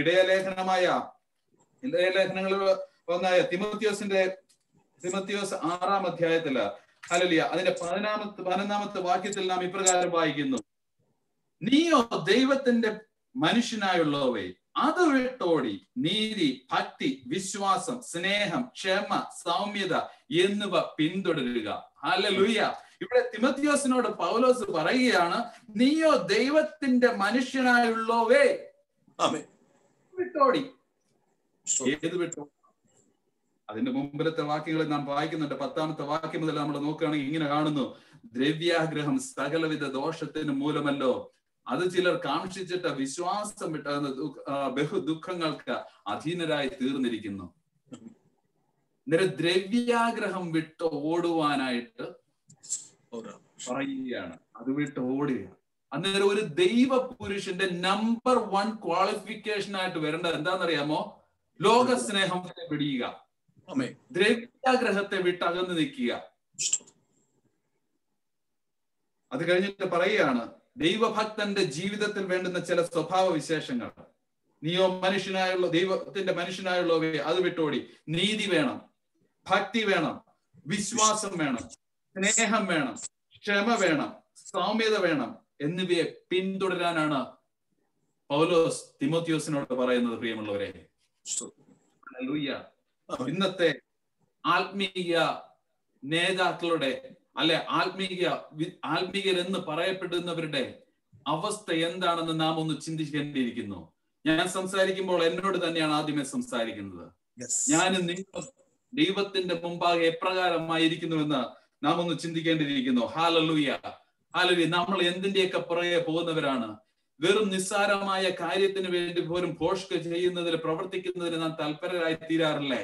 ഇടയലേഖനങ്ങളിൽ ഒന്നായ തിമോത്തിയോസ് 6-ാം അധ്യായത്തില് ഹല്ലേലൂയ അതിന്റെ 11-ാമത്തെ വാക്യത്തിൽ നാം ഇപ്രകാരം വായിക്കുന്നു: നീയോ ദൈവത്തിന്റെ മനുഷ്യനായുള്ളവേ, അത് വിട്ടോടി നീതി, ഭക്തി, വിശ്വാസം, സ്നേഹം, ക്ഷമ, സൗമ്യത എന്നിവ പിന്തുടരുക. ഹല്ലേലൂയ. ഇവിടെ തിമോത്തിയോസിനോട് പൗലോസ് പറയുകയാണ്, നീയോ ദൈവത്തിന്റെ മനുഷ്യനായുള്ളവേ, വിട്ടോടി. ഏത് വിട്ടോടി? അതിന്റെ മുമ്പിലത്തെ വാക്യങ്ങളിൽ നാം വായിക്കുന്നുണ്ട്. 10-ാമത്തെ വാക്യം മുതൽ നമ്മൾ നോക്കുകയാണെങ്കിൽ ഇങ്ങനെ കാണുന്നു: ദ്രവ്യാഗ്രഹം സകലവിധ ദോഷത്തിന് മൂലമല്ലോ, അത് ചിലർ കാക്ഷിച്ചിട്ട് വിശ്വാസം വിട്ട ബഹു ദുഃഖങ്ങൾക്ക് അധീനരായി തീർന്നിരിക്കുന്നു. ദ്രവ്യാഗ്രഹം വിട്ട് ഓടുവാനായിട്ട് പറയുകയാണ്. അത് വിട്ട് ഓടുക. അന്നേരം ഒരു ദൈവ പുരുഷന്റെ നമ്പർ 1 ക്വാളിഫിക്കേഷൻ ആയിട്ട് വരേണ്ടത് എന്താണെന്നറിയാമോ? ലോകസ്നേഹത്തെ പിടിയുക, ദ്രവ്യാഗ്രഹത്തെ വിട്ട് അകന്ന് നിൽക്കുക. അത് കഴിഞ്ഞിട്ട് പറയുകയാണ്, ദൈവഭക്തന്റെ ജീവിതത്തിൽ വേണ്ടുന്ന ചില സ്വഭാവ വിശേഷങ്ങൾ. നീയോ മനുഷ്യനായുള്ള ദൈവത്തിന്റെ മനുഷ്യനായുള്ളവേ, അത് വിട്ടോടി. നീതി വേണം, ഭക്തി വേണം, വിശ്വാസം വേണം, സ്നേഹം വേണം, ക്ഷമ വേണം, സൗമ്യത വേണം എന്നിവയെ പിന്തുടരാനാണ് പൗലോസ് തിമോത്തിയോസിനോട് പറയുന്നത്. പ്രിയമുള്ളവരെ, ഹല്ലേലൂയ. ഇന്നത്തെ ആത്മീയ നേതാക്കളുടെ അല്ലെ ആത്മീയരെന്ന് പറയപ്പെടുന്നവരുടെ അവസ്ഥ എന്താണെന്ന് നാം ഒന്ന് ചിന്തിക്കേണ്ടിയിരിക്കുന്നു. ഞാൻ സംസാരിക്കുമ്പോൾ എന്നോട് തന്നെയാണ് ആദ്യമേ സംസാരിക്കുന്നത്. ഞാനും നിങ്ങൾ ദൈവത്തിന്റെ മുമ്പാകെ എപ്രകാരമായിരിക്കുന്നുവെന്ന് നാം ഒന്ന് ചിന്തിക്കേണ്ടിയിരിക്കുന്നു. ഹല്ലേലൂയ. ഹല്ലേലൂയ. നമ്മൾ എന്തിന്റെയൊക്കെ പുറകെ പോകുന്നവരാണ്? വെറും നിസ്സാരമായ കാര്യത്തിന് വേണ്ടി പോലും പോഷക ചെയ്യുന്നതിൽ പ്രവർത്തിക്കുന്നതിന് നാം തൽപരരായി തീരാറില്ലേ?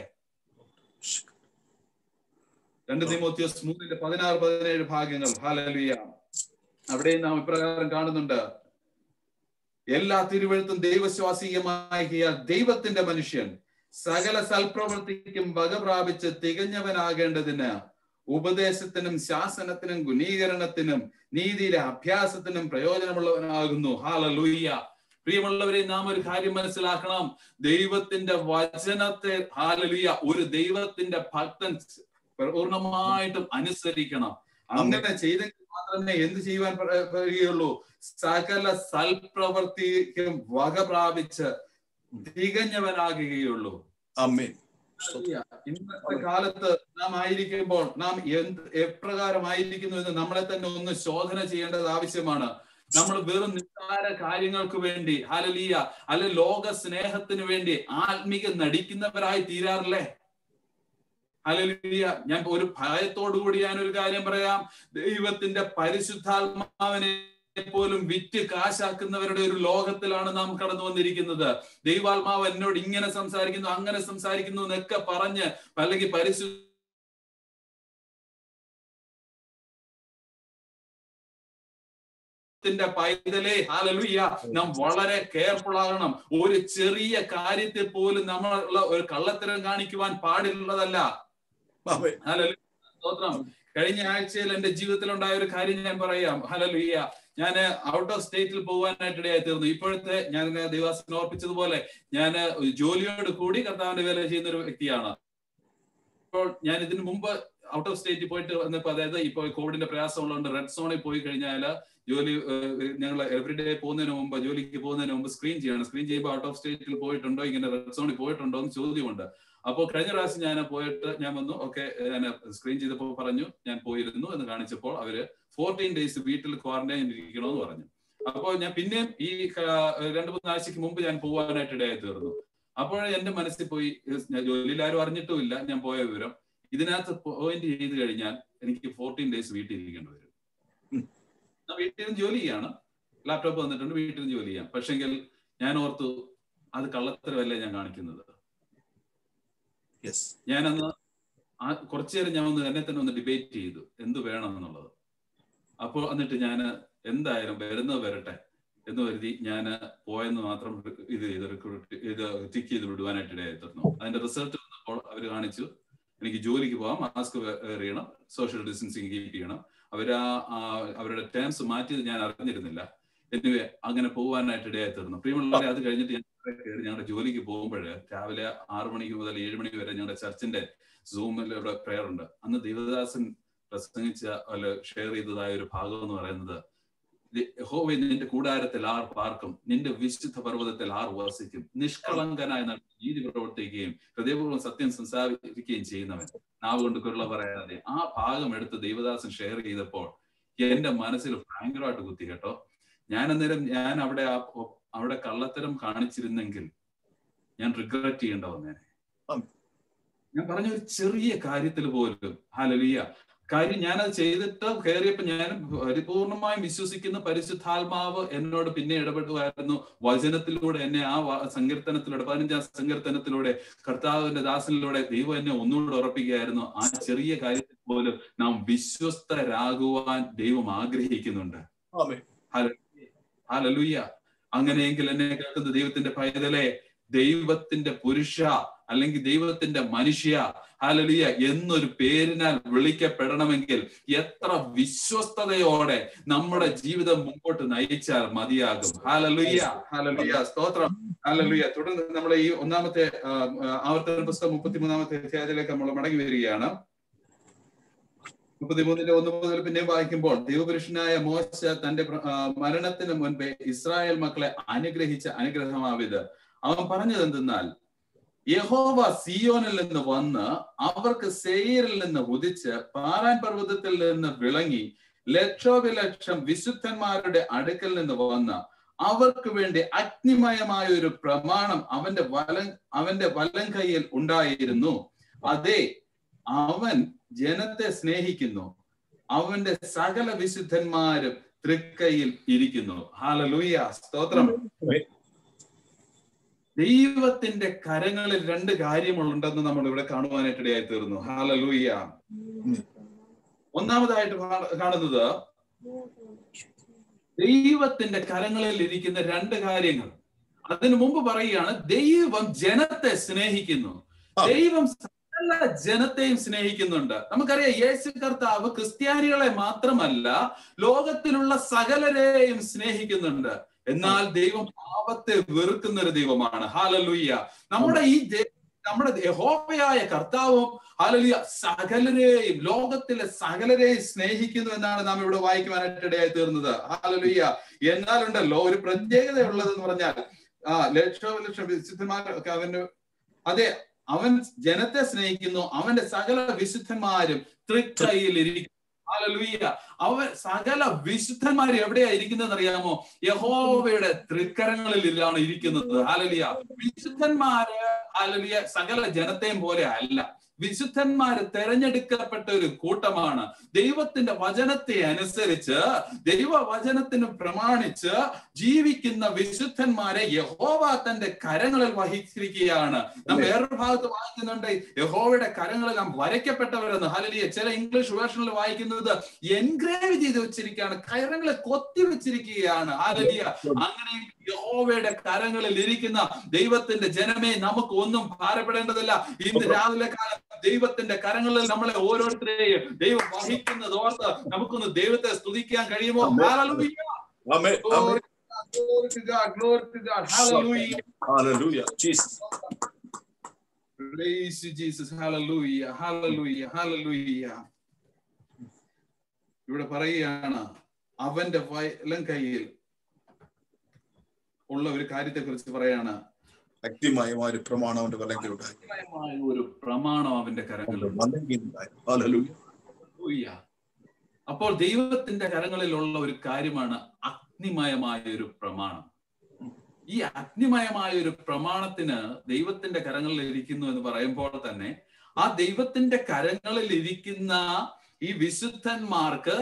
2 തിമോത്തിയോസ് 3:16-17 ഭാഗങ്ങൾ. ഹല്ലേലൂയ. അവിടെ നാം ഇപ്രകാരം കാണുന്നുണ്ട്: എല്ലാ തിരുവെഴുത്തും ദൈവശ്വാസീയമാകിയാൽ ദൈവത്തിന്റെ മനുഷ്യൻ സകല സൽപ്രവൃത്തിക്കും വക പ്രാപിച്ച് തികഞ്ഞവനാകേണ്ടതിന് ഉപദേശത്തിനും ശാസനത്തിനും ഗുണീകരണത്തിനും നീതിയിലെ അഭ്യാസത്തിനും പ്രയോജനമുള്ളവനാകുന്നു. ഹല്ലേലൂയ. പ്രിയമുള്ളവരെ, നാം ഒരു കാര്യം മനസ്സിലാക്കണം. ദൈവത്തിന്റെ വചനത്തെ ഹല്ലേലൂയ ഒരു ദൈവത്തിന്റെ ഭക്തൻ പൂർണ്ണമായിട്ടും അനുസരിക്കണം. അങ്ങനെ ചെയ്തെങ്കിൽ മാത്രമേ എന്ത് ചെയ്യുവാൻ കഴിയുള്ളൂ? സകല സൽപ്രവൃത്തിക്കും വക പ്രാപിച്ച് തികഞ്ഞവനാകുകയുള്ളൂ. ആമേൻ. ഇന്നത്തെ കാലത്ത് നാം ആയിരിക്കുമ്പോൾ നാം എപ്രകാരമായിരിക്കുന്നു എന്ന് നമ്മളെ തന്നെ ഒന്ന് ശോധന ചെയ്യേണ്ടത് ആവശ്യമാണ്. നമ്മൾ വെറും നിസ്സാര കാര്യങ്ങൾക്ക് വേണ്ടി ഹല്ലേലൂയ അല്ലെ ലോക സ്നേഹത്തിന് വേണ്ടി ആത്മീക നടിക്കുന്നവരായി തീരാറില്ലേ? ഹല്ലേലൂയ. ഞാൻ ഒരു ഭയത്തോടുകൂടി ഞാനൊരു കാര്യം പറയാം. ദൈവത്തിന്റെ പരിശുദ്ധാത്മാവിനെ പോലും വിറ്റ് കാശാക്കുന്നവരുടെ ഒരു ലോകത്തിലാണ് നാം കടന്നു വന്നിരിക്കുന്നത്. ദൈവാത്മാവ് എന്നോട് ഇങ്ങനെ സംസാരിക്കുന്നു, അങ്ങനെ സംസാരിക്കുന്നു എന്നൊക്കെ പറഞ്ഞ് അല്ലെങ്കിൽ പരിശുദ്ധ പൈതലേ ഹല്ലേലൂയ, നാം വളരെ കെയർഫുൾ ആകണം. ഒരു ചെറിയ കാര്യത്തെ പോലും നമ്മളുള്ള ഒരു കള്ളത്തരം കാണിക്കുവാൻ പാടുള്ളതല്ല. ഹല്ലേലൂയ. സ്തോത്രം. കഴിഞ്ഞ ആഴ്ചയിൽ എന്റെ ജീവിതത്തിൽ ഉണ്ടായ ഒരു കാര്യം ഞാൻ പറയാം. ഹല്ലേലൂയ. ഞാൻ ഔട്ട് ഓഫ് സ്റ്റേറ്റിൽ പോകാനായിട്ട് ഇടയായി തീർന്നു. ഇപ്പോഴത്തെ ഞാൻ ദൈവദാസൻ ഓർപ്പിച്ചതുപോലെ ഞാൻ ജോലിയോട് കൂടി കർത്താവിന്റെ വേല ചെയ്യുന്ന ഒരു വ്യക്തിയാണ്. ഇപ്പോൾ ഞാൻ ഇതിനു മുമ്പ് ഔട്ട് ഓഫ് സ്റ്റേറ്റിൽ പോയിട്ട് വന്നപ്പോൾ, അതായത് ഇപ്പോൾ കോവിഡിന്റെ പ്രയാസം ഉള്ളതുകൊണ്ട് റെഡ് സോണിൽ പോയി കഴിഞ്ഞാൽ ജോലി ഞങ്ങൾ എവറിഡേ പോകുന്നതിന് മുമ്പ്, ജോലിക്ക് പോകുന്നതിന് മുമ്പ് സ്ക്രീൻ ചെയ്യണം. സ്ക്രീൻ ചെയ്യുമ്പോൾ ഔട്ട് ഓഫ് സ്റ്റേറ്റിൽ പോയിട്ടുണ്ടോ, ഇങ്ങനെ റെഡ് സോണിൽ പോയിട്ടുണ്ടോ എന്ന് ചോദ്യമുണ്ട്. അപ്പോൾ കഴിഞ്ഞ പ്രാവശ്യം ഞാൻ പോയിട്ട് ഞാൻ വന്നു. ഓക്കെ, ഞാൻ സ്ക്രീൻ ചെയ്തപ്പോൾ പറഞ്ഞു ഞാൻ പോയിരുന്നു എന്ന് കാണിച്ചപ്പോൾ അവര് 14 days വീട്ടിൽ ക്വാറന്റൈൻ ഇരിക്കണമെന്ന് പറഞ്ഞു. അപ്പോൾ ഞാൻ പിന്നെയും ഈ 2-3 ആഴ്ചക്ക് മുമ്പ് ഞാൻ പോകാനായിട്ട് ഇടയായി തീർന്നു. അപ്പോൾ എന്റെ മനസ്സിൽ പോയി, ഞാൻ ജോലിയിൽ ആരും അറിഞ്ഞിട്ടുമില്ല ഞാൻ പോയ വിവരം. ഇതിനകത്ത് പോയിന്റ് ചെയ്ത് കഴിഞ്ഞാൽ എനിക്ക് 14 days വീട്ടിൽ ഇരിക്കേണ്ടി വരും. വീട്ടിൽ നിന്ന് ജോലി ചെയ്യാണ്, ലാപ്ടോപ്പ് വന്നിട്ടുണ്ട്, വീട്ടിൽ നിന്ന് ജോലി ചെയ്യാം. പക്ഷെങ്കിൽ ഞാൻ ഓർത്തു അത് കള്ളത്തരമല്ലേ ഞാൻ കാണിക്കുന്നത്. ഞാനന്ന് കുറച്ചു നേരം ഞാൻ എന്നെ തന്നെ ഒന്ന് ഡിബേറ്റ് ചെയ്തു എന്ത് വേണം എന്നുള്ളത്. അപ്പോൾ എന്നിട്ട് ഞാൻ എന്തായാലും വരുന്നത് വരട്ടെ എന്ന് കരുതി ഞാൻ പോയെന്ന് മാത്രം ഇത് ടിക്ക് ചെയ്ത് വിടുവാനായിട്ട് ഇടയായിരുന്നു. അതിന്റെ റിസൾട്ട് വന്നപ്പോൾ അവർ കാണിച്ചു എനിക്ക് ജോലിക്ക് പോകാം, മാസ്ക് വെയർ ചെയ്യണം, സോഷ്യൽ ഡിസ്റ്റൻസിങ് കീപ്പ് ചെയ്യണം. അവരുടെ ടേംസ് മാറ്റിയത് ഞാൻ അറിഞ്ഞിരുന്നില്ല. എനിവേ അങ്ങനെ പോകാനായിട്ട് ഇടയായി തീർന്നു. പ്രിയമുള്ളവരെ, അത് കഴിഞ്ഞിട്ട് ഞങ്ങളുടെ ജോലിക്ക് പോകുമ്പോൾ രാവിലെ 6 മണിക്ക് മുതൽ 7 മണി വരെ ഞങ്ങളുടെ ചർച്ചിന്റെ സൂമിൽ ഇവിടെ പ്രെയർ ഉണ്ട്. അന്ന് ദേവദാസൻ പ്രസംഗിച്ച ഷെയർ ചെയ്തതായ ഒരു ഭാഗം എന്ന് പറയുന്നത്, യഹോവേ നിന്റെ കൂടാരത്തിൽ ആർ പാർക്കും, നിന്റെ വിശുദ്ധ പർവ്വതത്തിൽ ആർ വസിക്കും, നിഷ്കളങ്കനായ നീതി പ്രവർത്തിക്കുകയും ഹൃദയപൂർവ്വം സത്യം സംസാരിക്കുകയും ചെയ്യുന്നവൻ, നാവ് കൊണ്ട് കുരുള പറയാതെ. ആ ഭാഗം എടുത്ത് ദേവദാസൻ ഷെയർ ചെയ്തപ്പോൾ എന്റെ മനസ്സിൽ ഭയങ്കരമായിട്ട് കുത്തി കേട്ടോ. ഞാൻ അന്നേരം അവിടെ കള്ളത്തരം കാണിച്ചിരുന്നെങ്കിൽ ഞാൻ റിഗ്രറ്റ് ചെയ്യേണ്ട വന്നേനെ. ഞാൻ പറഞ്ഞ ഒരു ചെറിയ കാര്യത്തിൽ പോലും ഹല്ലേലൂയ കാര്യം ഞാനത് ചെയ്തിട്ട് കയറിയപ്പോ ഞാൻ പരിപൂർണമായും വിശ്വസിക്കുന്ന പരിശുദ്ധാത്മാവ് എന്നോട് പിന്നെ ഇടപെടുമായിരുന്നു. വചനത്തിലൂടെ എന്നെ ആ സങ്കീർത്തനത്തിലൂടെ 15-ാം സങ്കീർത്തനത്തിലൂടെ കർത്താവിന്റെ ദാസനിലൂടെ ദൈവം എന്നെ ഒന്നുകൂടെ ഉറപ്പിക്കുകയായിരുന്നു. ആ ചെറിയ കാര്യത്തിൽ പോലും നാം വിശ്വസ്തരാകുവാൻ ദൈവം ആഗ്രഹിക്കുന്നുണ്ട്. ഹല്ലേലൂയ. അങ്ങനെയെങ്കിൽ എന്നെ കേൾക്കുന്ന ദൈവത്തിന്റെ പൈതലേ, ദൈവത്തിന്റെ പുരുഷ അല്ലെങ്കിൽ ദൈവത്തിന്റെ മനുഷ്യ ഹല്ലേലൂയ എന്നൊരു പേരിനാൽ വിളിക്കപ്പെടണമെങ്കിൽ എത്ര വിശ്വസ്തയോടെ നമ്മുടെ ജീവിതം മുമ്പോട്ട് നയിച്ചാൽ മതിയാകും. ഹല്ലേലൂയ, ഹല്ലേലൂയ, സ്തോത്രം, ഹല്ലേലൂയ. തുടർന്ന് നമ്മളെ ഈ ഒന്നാമത്തെ ആവർത്തന പുസ്തകം 33-ാമത്തെ അധ്യായത്തിലേക്ക് നമ്മൾ മടങ്ങി വരികയാണ്. 33-ന്റെ 1 മുതൽ പിന്നെ വായിക്കുമ്പോൾ, ദൈവപുരുഷനായ മോശ തന്റെ മരണത്തിന് മുൻപേ ഇസ്രായേൽ മക്കളെ അനുഗ്രഹിച്ച അനുഗ്രഹമാവിത്. അവൻ പറഞ്ഞത് എന്തെന്നാൽ, യഹോവ സിയോനിൽ നിന്ന് വന്ന് അവർക്ക് സെയീരിൽ നിന്ന് ഉദിച്ച് പാറാൻ പർവ്വതത്തിൽ നിന്ന് വിളങ്ങി ലക്ഷോപലക്ഷം വിശുദ്ധന്മാരുടെ അടുക്കൽ നിന്ന് വന്ന് അവർക്ക് വേണ്ടി അഗ്നിമയമായ ഒരു പ്രമാണം അവന്റെ വലം കൈയിൽ ഉണ്ടായിരുന്നു. അതെ, അവൻ ജനത്തെ സ്നേഹിക്കുന്നു, അവന്റെ സകല വിശുദ്ധന്മാരും തൃക്കൈയിൽ ഇരിക്കുന്നു. ഹല്ലേലൂയ, സ്തോത്രം. ദൈവത്തിന്റെ കരങ്ങളിൽ 2 കാര്യങ്ങളുണ്ടെന്ന് നമ്മൾ ഇവിടെ കാണുവാനായിട്ട് ഇടയായി തീർന്നു. ഹല്ലേലൂയ. ഒന്നാമതായിട്ട് കാണുന്നത് ദൈവത്തിന്റെ കരങ്ങളിൽ ഇരിക്കുന്ന 2 കാര്യങ്ങൾ. അതിനു മുമ്പ് പറയുകയാണ്, ദൈവം ജനത്തെ സ്നേഹിക്കുന്നു. ദൈവം സകല എല്ലാ ജനത്തെയും സ്നേഹിക്കുന്നുണ്ട്. നമുക്കറിയാം യേശു കർത്താവ് ക്രിസ്ത്യാനികളെ മാത്രമല്ല ലോകത്തിലുള്ള സകലരെയും സ്നേഹിക്കുന്നുണ്ട്. എന്നാൽ ദൈവം പാപത്തെ വെറുക്കുന്ന ഒരു ദൈവമാണ്. ഹല്ലേലൂയ. നമ്മുടെ യഹോവയായ കർത്താവും ഹല്ലേലൂയ സകലരെയും, ലോകത്തിലെ സകലരെയും സ്നേഹിക്കുന്നു എന്നാണ് നാം ഇവിടെ വായിക്കുവാനായിട്ട് ഇടയായി തീർന്നത്. ഹല്ലേലൂയ. എന്നാലുണ്ടല്ലോ ഒരു പ്രത്യേകത ഉള്ളതെന്ന് പറഞ്ഞാൽ ലക്ഷം വിശുദ്ധന്മാരൊക്കെ അതെ, അവൻ ജനത്തെ സ്നേഹിക്കുന്നു, അവന്റെ സകല വിശുദ്ധന്മാരും തൃക്കൈയിൽ ഇരിക്കുന്നു. ഹല്ലേലൂയ. അവൻ സകല വിശുദ്ധന്മാരും എവിടെയാ ഇരിക്കുന്നത് അറിയാമോ? യഹോവയുടെ തൃക്കരങ്ങളിലാണ് ഇരിക്കുന്നത്. ഹല്ലേലൂയ. വിശുദ്ധന്മാര് ഹല്ലേലൂയ സകല ജനത്തെയും പോലെ അല്ല. വിശുദ്ധന്മാര് തെരഞ്ഞെടുക്കപ്പെട്ട ഒരു കൂട്ടമാണ്. ദൈവത്തിന്റെ വചനത്തെ അനുസരിച്ച്, ദൈവവചനത്തിന് പ്രമാണിച്ച് ജീവിക്കുന്ന വിശുദ്ധന്മാരെ യഹോവ തന്റെ കരങ്ങളിൽ വഹിച്ചിരിക്കുകയാണ്. നാം വേറൊരു ഭാഗത്ത് വായിക്കുന്നുണ്ട്, യഹോവയുടെ കരങ്ങളിൽ നാം വരയ്ക്കപ്പെട്ടവരെന്ന്. ഹല്ലേലൂയ. ചില ഇംഗ്ലീഷ് വേർഷനിൽ വായിക്കുന്നത് എൻഗ്രേവ് ചെയ്ത് വെച്ചിരിക്കുകയാണ്, കരങ്ങളെ കൊത്തി വെച്ചിരിക്കുകയാണ്. ഹല്ലേലൂയ. അങ്ങനെ യഹോവയുടെ കരങ്ങളിൽ ഇരിക്കുന്ന ദൈവത്തിന്റെ ജനമേ, നമുക്ക് ഒന്നും ഭാരപ്പെടേണ്ടതില്ല. ഇന്ന് രാവിലെ കാലം ദൈവത്തിന്റെ കരങ്ങളിൽ നമ്മളെ ഓരോരുത്തരെയും ദൈവം വഹിക്കുന്നത് ഓർത്ത് നമുക്കൊന്ന് ദൈവത്തെ സ്തുതിക്കാൻ കഴിയുമോ? ഹല്ലേലൂയ. Glory to God, glory to God. Hallelujah. Hallelujah. Jesus. Praise you, Jesus. Hallelujah. Hallelujah. Hallelujah. ഇവിടെ പറയുകയാണ്, അവന്റെ വലം കയ്യിൽ ഉള്ള ഒരു കാര്യത്തെ കുറിച്ച് പറയാണ്. ശക്തിമായ ഒരു പ്രമാണം അവന്റെ വലങ്കയിലുണ്ടായി. ഒരു പ്രമാണം അവന്റെ കരങ്ങളിൽ. അപ്പോൾ ദൈവത്തിന്റെ കരങ്ങളിലുള്ള ഒരു കാര്യമാണ് അഗ്നിമയമായ ഒരു പ്രമാണം. ഈ അഗ്നിമയമായ ഒരു പ്രമാണത്തിന് ദൈവത്തിന്റെ കരങ്ങളിൽ ഇരിക്കുന്നു എന്ന് പറയുമ്പോൾ തന്നെ ആ ദൈവത്തിന്റെ കരങ്ങളിൽ ഇരിക്കുന്ന ഈ വിശുദ്ധന്മാർക്ക്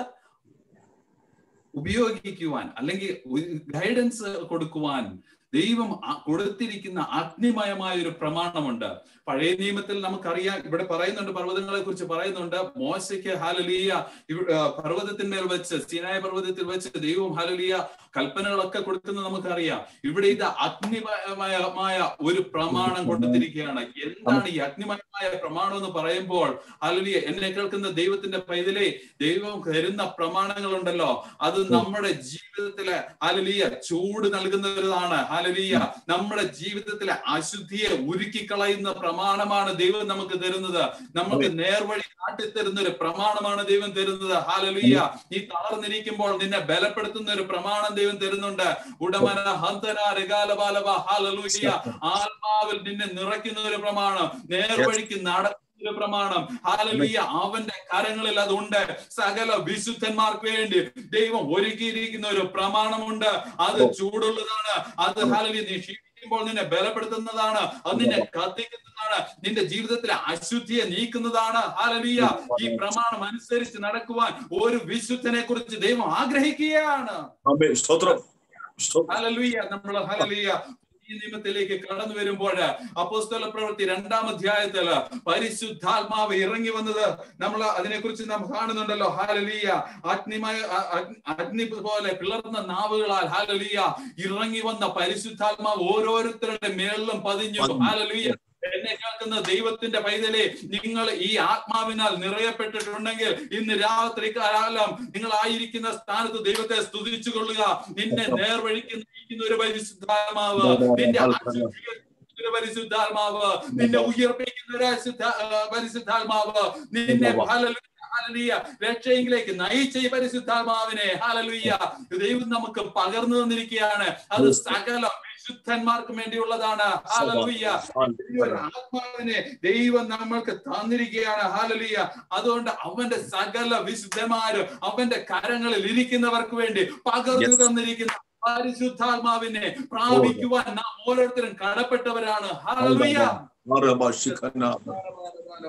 ഉപയോഗിക്കുവാൻ അല്ലെങ്കിൽ ഗൈഡൻസ് കൊടുക്കുവാൻ ദൈവം കൊടുത്തിരിക്കുന്ന അഗ്നിമയമായ ഒരു പ്രമാണമുണ്ട്. പഴയ നിയമത്തിൽ നമുക്കറിയാം, ഇവിടെ പറയുന്നുണ്ട്, പർവ്വതങ്ങളെ കുറിച്ച് പറയുന്നുണ്ട്. മോശയ്ക്ക് ഹല്ലേലൂയ പർവ്വതത്തിന്മേൽ വെച്ച്, സീനായി പർവ്വതത്തിൽ വെച്ച് ദൈവം ഹല്ലേലൂയ കൽപ്പനകളൊക്കെ കൊടുക്കുന്നത് നമുക്കറിയാം. ഇവിടെ ഇത് അഗ്നിമയമായ ഒരു പ്രമാണം കൊടുത്തിരിക്കുകയാണ്. എന്താണ് ഈ അഗ്നിമയമായ പ്രമാണം എന്ന് പറയുമ്പോൾ, ഹല്ലേലൂയ, എന്നെ കേൾക്കുന്ന ദൈവത്തിന്റെ പൈതലേ, ദൈവം തരുന്ന പ്രമാണങ്ങളുണ്ടല്ലോ, അത് നമ്മുടെ ജീവിതത്തിലെ ഹല്ലേലൂയ ചൂട് നൽകുന്നതാണ്. ഹല്ലേലൂയ, നമ്മുടെ ജീവിതത്തിലെ അശുദ്ധിയെ ഉരുക്കിക്കളയുന്ന പ്രമാണമാണ് ദൈവം നമുക്ക് തരുന്നത്. നമുക്ക് നേർവഴി കാട്ടിത്തരുന്ന ഒരു പ്രമാണമാണ് ദൈവം തരുന്നത്. ഹല്ലേലൂയ. നീ തളർന്നിരിക്കുമ്പോൾ നിന്നെ ബലപ്പെടുത്തുന്ന ഒരു പ്രമാണം ദൈവം തരുന്നുണ്ട്. ഉടമന ഹന്തന രഗാലബാലബ. ഹല്ലേലൂയ. ആത്മാവിൽ നിന്നെ നിറയ്ക്കുന്ന ഒരു പ്രമാണം, നേർവഴിക്ക് നടത്തുന്ന ഒരു പ്രമാണം. ഹല്ലേലൂയ. അവന്റെ കരങ്ങളിൽ അതുണ്ട്. സകല വിശുദ്ധന്മാർക്ക് വേണ്ടി ദൈവം ഒരുക്കിയിരിക്കുന്ന ഒരു പ്രമാണമുണ്ട്. അത് ചൂടുള്ളതാണ്. അത് ഹല്ലേലൂയ നീ ക്ഷീണിക്കുമ്പോൾ നിന്നെ ബലപ്പെടുത്തുന്നതാണ്. അത് നിന്നെ കത്തിക്കുന്നതാണ്. നിന്റെ ജീവിതത്തിലെ അശുദ്ധിയെ നീക്കുന്നതാണ്. ഹല്ലേലൂയ. ഈ പ്രമാണം അനുസരിച്ച് നടക്കുവാൻ ഒരു വിശുദ്ധനെ കുറിച്ച് ദൈവം ആഗ്രഹിക്കുകയാണ്. ഹല്ലേലൂയ. നമ്മൾ ഹല്ലേലൂയ ഈ നിയമത്തിലേക്ക് കടന്നു വരുമ്പോൾ അപ്പോസ്തല പ്രവൃത്തി 2-ാം അധ്യായത്തിൽ പരിശുദ്ധാത്മാവ് ഇറങ്ങി വന്നത് നമ്മൾ അതിനെക്കുറിച്ച് നാം കാണുന്നുണ്ടല്ലോ. ഹല്ലേലൂയ. അഗ്നി പോലെ പിളർന്ന നാവുകളാൽ ഹല്ലേലൂയ ഇറങ്ങി വന്ന പരിശുദ്ധാത്മാവ് ഓരോരുത്തരുടെ മേളിലും പതിഞ്ഞു. ഹല്ലേലൂയ. എന്നെ കേൾക്കുന്ന ദൈവത്തിന്റെ പൈതലേ, നിങ്ങൾ ഈ ആത്മാവിനാൽ നിറയപ്പെട്ടിട്ടുണ്ടെങ്കിൽ ഇന്ന് രാത്രി കാലം നിങ്ങളായിരിക്കുന്ന സ്ഥാനത്ത് ദൈവത്തെ സ്തുതിച്ചു കൊള്ളുക. നിന്നെ നേർവഴിക്ക് നയിക്കുന്ന ഒരു പരിശുദ്ധാത്മാവ്, നിന്റെ ഒരു പരിശുദ്ധാത്മാവ്, നിന്നെ ഉയർപ്പിക്കുന്ന ഒരു പരിശുദ്ധാത്മാവ്, നിന്നെ ഹല്ലേലൂയ രക്ഷയിലേക്ക് നയിച്ച ഈ പരിശുദ്ധാത്മാവിനെ ഹല്ലേലൂയ ദൈവം നമുക്ക് പകർന്നു തന്നിരിക്കുകയാണ്. അത് സകല വിശുദ്ധന്മാർക്കും വേണ്ടിയുള്ളതാണ്. ഹല്ലേലൂയ. ആത്മാവിനെ ദൈവം നമ്മൾക്ക് തന്നിരിക്കുകയാണ്. ഹല്ലേലൂയ. അതുകൊണ്ട് അവന്റെ സകല വിശുദ്ധന്മാരും അവന്റെ കരങ്ങളിൽ ഇരിക്കുന്നവർക്ക് വേണ്ടി പകർന്നു തന്നിരിക്കുന്ന പരിശുദ്ധാത്മാവിനെ പ്രാപിക്കുവാൻ നാം ഓരോരുത്തരും കടപ്പെട്ടവരാണ്. ഹല്ലേലൂയ.